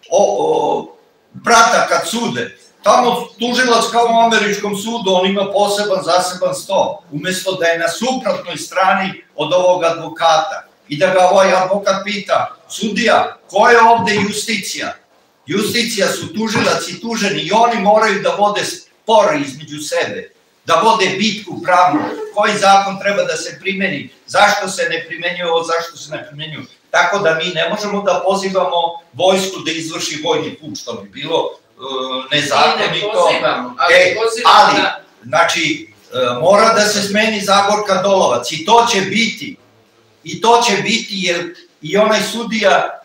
brata kad sude, tamo tužilac kao u američkom sudu, on ima poseban, zaseban sto, umesto da je na suprotnoj strani od ovog advokata. I da ga ovaj advokat pita, sudija, ko je ovde justicija? Justicija su tužilac i tuženi i oni moraju da vode spor između sebe, da vode bitku pravnu, koji zakon treba da se primeni, zašto se ne primenjuje ovo, zašto se ne primenjuje. Tako da mi ne možemo da pozivamo vojsku da izvrši vojni put, što bi bilo nezakonito. Ali, znači, mora da se smeni Zagorka Dolovac i to će biti, i to će biti jer i onaj sudija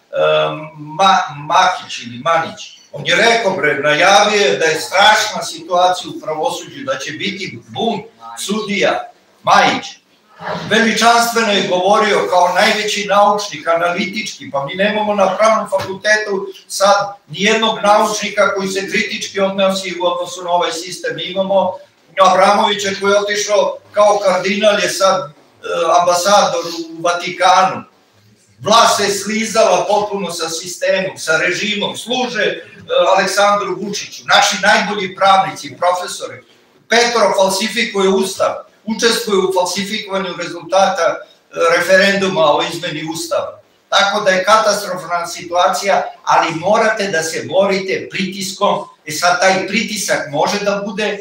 Makić ili Manić, on je rekao, bre, najavio da je strašna situacija u pravosuđu, da će biti bum sudija Majić. Veličanstveno je govorio kao najveći naučnik, analitički, pa mi nemamo na pravnom fakultetu sad nijednog naučnika koji se kritički odnosi u odnosu na ovaj sistem. Mi imamo Abramovića koji je otišao kao kardinal, je sad ambasador u Vatikanu. Vlast se slizala potpuno sa sistemom, sa režimom, služe Aleksandru Vučiću, naši najbolji pravnici, profesori. Petro falsifikuje ustav, učestvuje u falsifikovanju rezultata referenduma o izmeni ustava. Tako da je katastrofalna situacija, ali morate da se borite pritiskom, e sad taj pritisak može da bude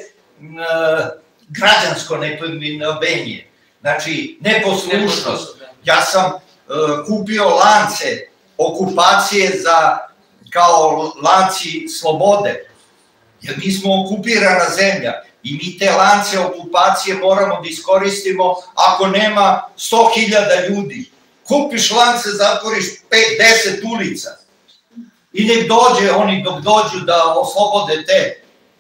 građansko nepomirenje, znači neposlušnost. Ja sam kupio lance okupacije za, kao lanci slobode, jer mi smo okupirana zemlja i mi te lance okupacije moramo da iskoristimo ako nema sto hiljada ljudi. Kupiš lance, zatvoriš pet deset ulica i nek dođe oni dok dođu da oslobode te.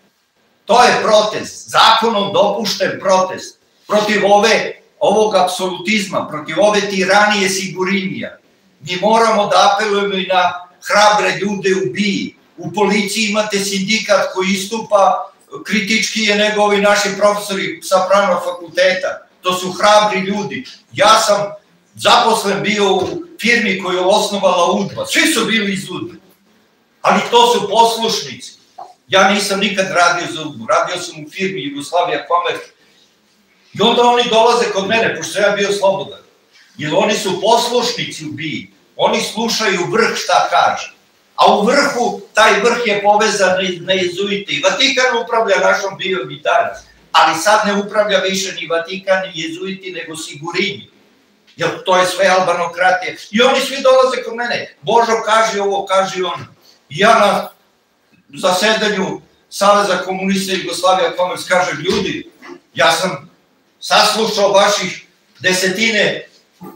To je protest, zakonom dopušten protest protiv ove ovog apsolutizma, protiv ove tiranije sigurinija. Mi moramo da apelujemo i na hrabre ljude u BIA. U policiji imate sindikat koji istupa, kritički je nego ovi naši profesori sa pravnog fakulteta. To su hrabri ljudi. Ja sam zaposlen bio u firmi koju je osnovala UDBA. Svi su bili iz UDBA. Ali to su poslušnici. Ja nisam nikad radio za UDBA. Radio sam u firmi Jugoslavija Commerce. I onda oni dolaze kod mene, pošto ja bio slobodan. Jer oni su poslušnici u BIA. Oni slušaju vrh šta kaže. A u vrhu, taj vrh je povezan na jezuite. I Vatikan upravlja našom BIA-om i danas. Ali sad ne upravlja više ni Vatikan, ni jezuiti, nego Sigurini. Jer to je sve albanokratija. I oni svi dolaze kod mene. Božo kaže ovo, kaže ono. I ja na zasedanju Saveza komunista Jugoslavija Commerce kažem, ljudi, ja sam saslušao vaših desetine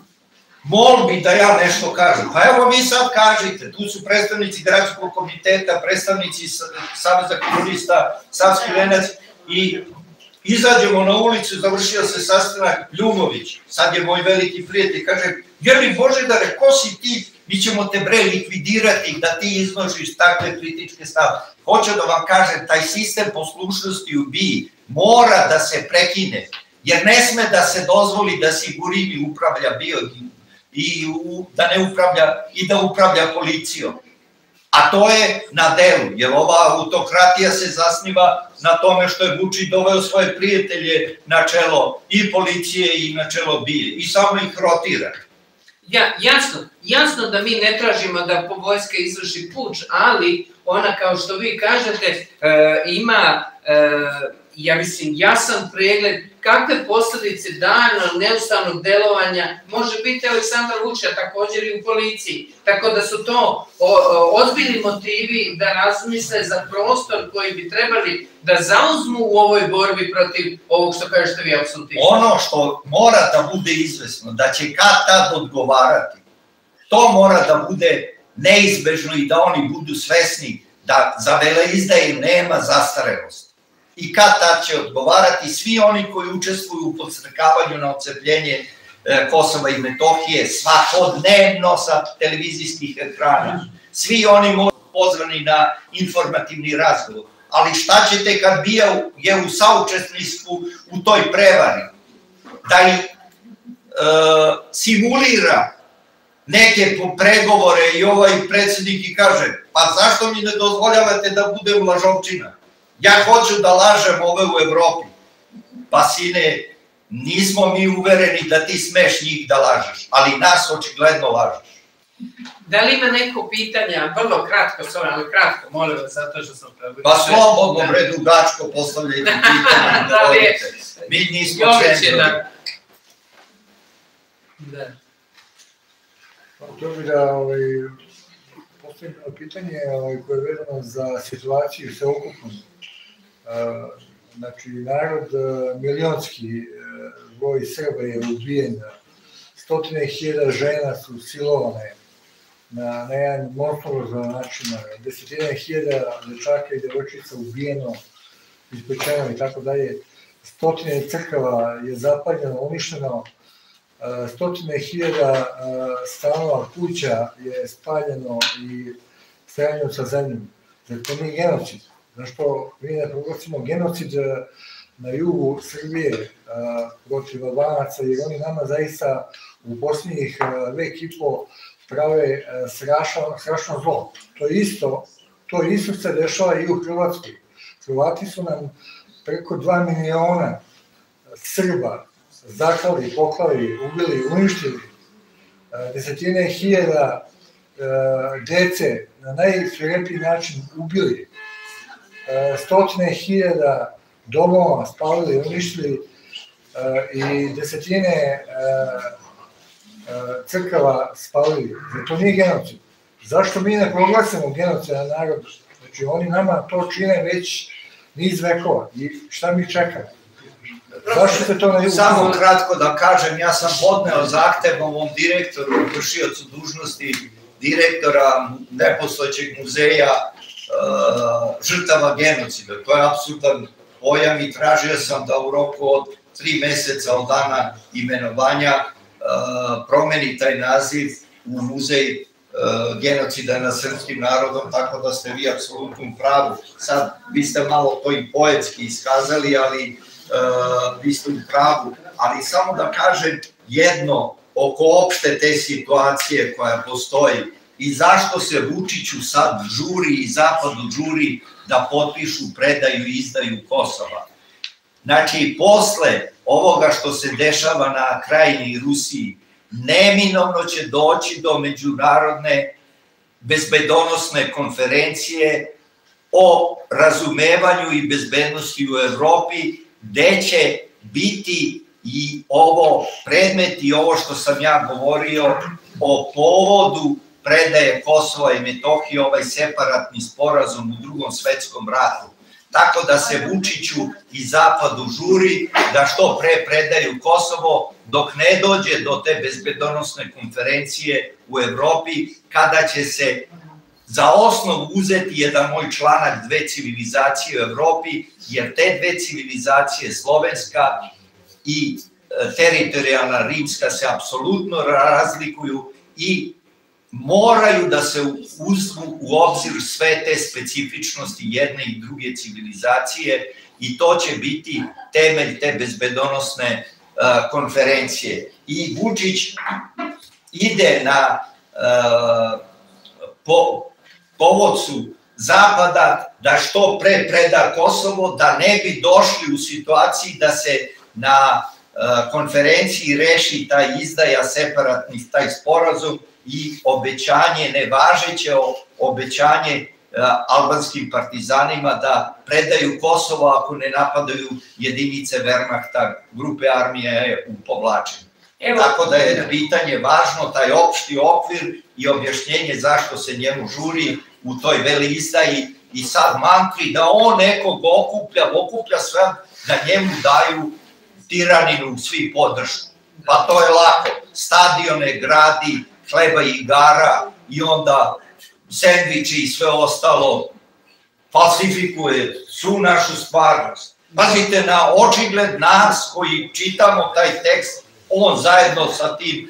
molbi da ja nešto kažem. Pa evo vi sad kažite, tu su predstavnici gradskog komiteta, predstavnici Saveza komunista, Savski Venac i izađemo na ulicu, završio se sastanak Ljumović, sad je moj veliki prijatelj, kaže, jer mi Božidare, ko si ti, mi ćemo te bre likvidirati da ti iznošiš takve kritičke stave. Hoću da vam kažem, taj sistem poslušnosti u BIA mora da se prekine, jer ne sme da se dozvoli da Sigurini upravlja BIA i da ne upravlja i da upravlja policijom. A to je na delu, jer ova autokratija se zasniva na tome što je Vučić doveo svoje prijatelje na čelo i policije i na čelo bije i samo ih rotira. Ja, jasno, jasno da mi ne tražimo da vojska izvrši puč, ali ona, kao što vi kažete, ima, ja mislim, jasan pregled kakve posljedice dano neustavnog delovanja može biti Aleksandra Vučića, također i u policiji. Tako da su to ozbiljni motivi da razmisle za prostor koji bi trebali da zauzmu u ovoj borbi protiv ovog što kažete vi apsolutizma. Ono što mora da bude izvesno, da će kad tad odgovarati, to mora da bude neizbežno i da oni budu svesni da za veleizdaje nema zastarelosti. I kad tad će odgovarati svi oni koji učestvuju u podstrekavanju na odcepljenje Kosova i Metohije svakodnevno sa televizijskih ekrana. Svi oni moraju pozvani na informativni razgovor. Ali šta ćete kad bija je u saučesnictvu u toj prevari? Da ih simulira neke pregovore i ovaj predsjednik i kaže, pa zašto mi ne dozvoljavate da budem lažovčina? Ja hoću da lažem ove u Evropi. Pa sine, nismo mi uvereni da ti smeš njih da lažeš, ali nas očigledno lažeš. Da li ima neko pitanja, vrlo kratko, ali kratko, molim vas, zato što sam pravili. Pa slobodno, bre, dugačko postavljajte pitanja, da govorite. Mi nismo čendili. Da. To bi da postavim pitanje koje je vezano za situaciju sveukupno. Znači, narod milionski broj Srba je ubijen, stotine hiljada žena su silovane na jedan monstruozan način, desetine hiljada dečaka i devojčica ubijeno, ispečeno i tako dalje, stotine crkava je zapaljeno, uništeno, stotine hiljada stanova, kuća je spaljeno i stajanje sa zemljom. Jer to nije genocid. Zašto mi ne proglasimo genocid na jugu Srbije protiv Albanaca, jer oni nama zaista u posljednjih vek i po prave strašno zlo. To isto, to isto se dešava i u Hrvatskoj. Hrvati su nam preko dva miliona Srba zaklali, poklali, ubili, uništili, desetine hiljada dece na najsvirepiji način ubili, stotine hiljada domova spalili, uništili i desetine crkava spalili. To nije genocid. Zašto mi ne proglasimo genocid na narodu? Znači, oni nama to čine već niz vekova. I šta mi čekamo? Zašto se to ne uđe? Samo kratko da kažem, ja sam podneo zahtev ovom direktoru, vršiocu dužnosti direktora nepostojećeg muzeja žrtava genocida. To je apsurdan pojam i tražio sam da u roku od tri meseca od dana imenovanja promeni taj naziv u muzej genocida nad srpskim narodom, tako da ste vi apsolutno u pravu. Sad, vi ste malo to i poetski iskazali, ali vi ste u pravu. Ali samo da kažem jedno oko opšte te situacije koja postoji i zašto se Vučiću sad žuri i Zapadu žuri da potpišu predaju i izdaju Kosova. Znači, posle ovoga što se dešava na Krajini i Rusiji, neminovno će doći do međunarodne bezbedonosne konferencije o razumevanju i bezbednosti u Evropi, gde će biti i ovo predmet i ovo što sam ja govorio o povodu predaje Kosova i Metohije, ovaj separatni sporazum u Drugom svetskom ratu. Tako da se Vučiću i Zapadu žuri da što pre predaju Kosovo dok ne dođe do te bezbedonosne konferencije u Evropi, kada će se za osnov uzeti jedan moj članak dve civilizacije u Evropi, jer te dve civilizacije, slovenska i teritorijalna rimska, se apsolutno razlikuju i moraju da se uzmu u obzir sve te specifičnosti jedne i druge civilizacije i to će biti temelj te bezbedonosne konferencije. I Vučić ide na povodcu Zapada da što pre preda Kosovo, da ne bi došli u situaciji da se na konferenciji reši taj izdaja separatnih, taj sporazum i obećanje, nevažeće obećanje albanskim partizanima da predaju Kosovo ako ne napadaju jedinice Wehrmachta, grupe armije u povlačenju. Tako da je pitanje važno, taj opšti okvir i objašnjenje zašto se njemu žuri u toj veleizdaji i sad mantri da on nekog okuplja, okuplja sve, da njemu daju tiraninu svi podršku. Pa to je lako, stadione gradi, hleba i igara i onda sendviči i sve ostalo falsifikuje svu našu stvarnost. Pazite na očigled nas koji čitamo taj tekst, on zajedno sa tim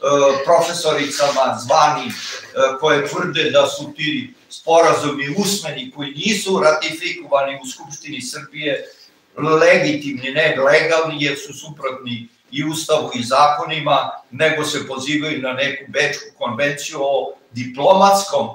profesoricama zvani koje tvrde da su ti sporazumi usmeni koji nisu ratifikovani u Skupštini Srbije legitimni, ne legalni jer su suprotni i ustavu i zakonima, nego se pozivaju na neku Bečku konvenciju o diplomatskom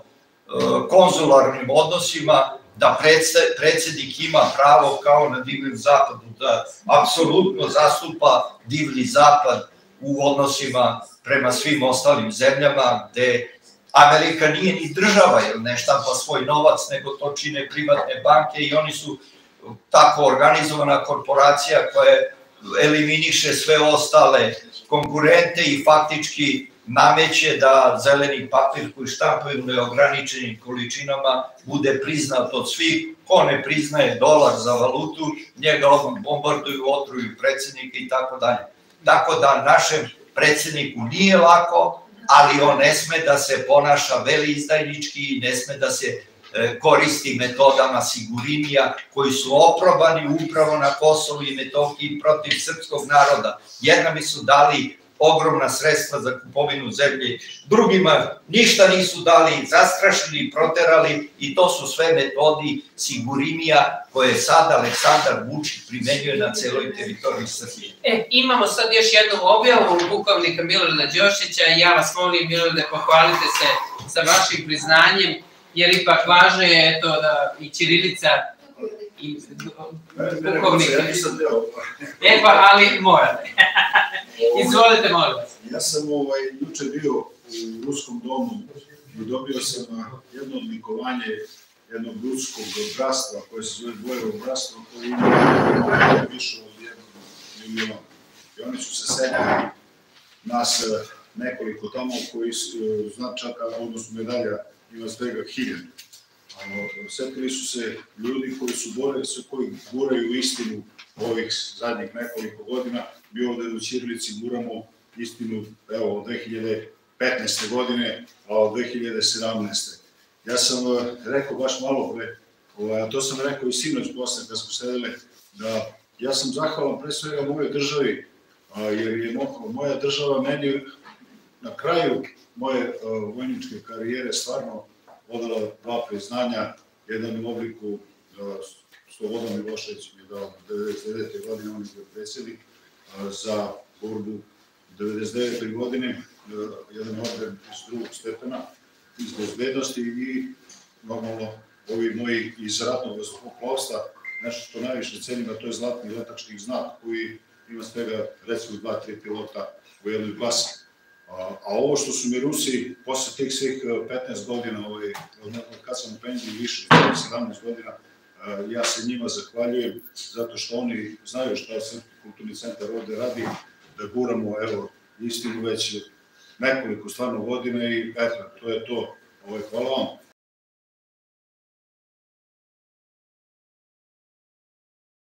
konzularnim odnosima, da predsjednik ima pravo kao na divljem zapadu da apsolutno zastupa divlji zapad u odnosima prema svim ostalim zemljama gde Amerika nije ni država jer ne štampa svoj novac, nego to čine privatne banke i oni su tako organizovana korporacija koja eliminiše sve ostale konkurente i faktički nameće da zeleni papir koji štampaju u neograničenim količinama bude priznat od svih. Ko ne priznaje dolar za valutu, njega odmah bombarduju, otruju predsjednike i tako dalje. Tako da našem predsjedniku nije lako, ali on ne sme da se ponaša veleizdajnički i ne sme da se koristi metodama sigurinija koji su oprobani upravo na Kosovu i Metohiji protiv srpskog naroda. Jednami su dali ogromna sredstva za kupovinu zemlje, drugima ništa nisu dali, zastrašili, proterali i to su sve metodi sigurinija koje sad Aleksandar Vučić primenjuje na celoj teritoriji Srbije. E, imamo sad još jednu objavu pukovnika Milorada Đošića i ja vas molim, Milorade, pohvalite se sa vašim priznanjem, jer ipak važno je to da i ćirilica i pukovnik. E pa, ali morate. Izvolite, molim vas. Ja sam juče bio u Ruskom domu i dobio sam jedno odlikovanje jednog ruskog bratstva koje se zove Bojevo bratstvo, koje ima više od jednog miliona. I oni su se setili nas nekoliko tamo koji značaka, odnosno medalja, ima svega hiljada. Setili su se ljudi koji su bore, koji guraju istinu ovih zadnjih nekoliko godina. Mi ovde u ćirilici guramo istinu, evo, od dve hiljade petnaeste. godine, a od dve hiljade sedamnaeste. Ja sam rekao baš malo pre, a to sam rekao i sinoć posle kad smo sedeli, da ja sam zahvalan pre svega moje državi, jer je moja država meni na kraju moje vojničke karijere stvarno odala dva priznanja, jedan u obliku Slobodan Milošević mi je dao devedeset devete. godine, on je bio predsjednik za borbu devedeset devete. godine, jedan orden iz drugog stepena, iz bezbednosti i normalno ovi moji iz ratnog vazduhoplovstva, nešto što najviše cenim, a to je zlatni letački znak koji ima svega recimo dva, tri pilota u jednoj klasi. A ovo što su mi Rusi posle tih svih petnaest godina, kad sam u penziji više, sedamnaest godina, ja se njima zahvaljujem zato što oni znaju šta Srpski kulturni centar ovde radi, da guramo, evo, istinu već nekoliko stvarno godina i eto, to je to. Hvala vam.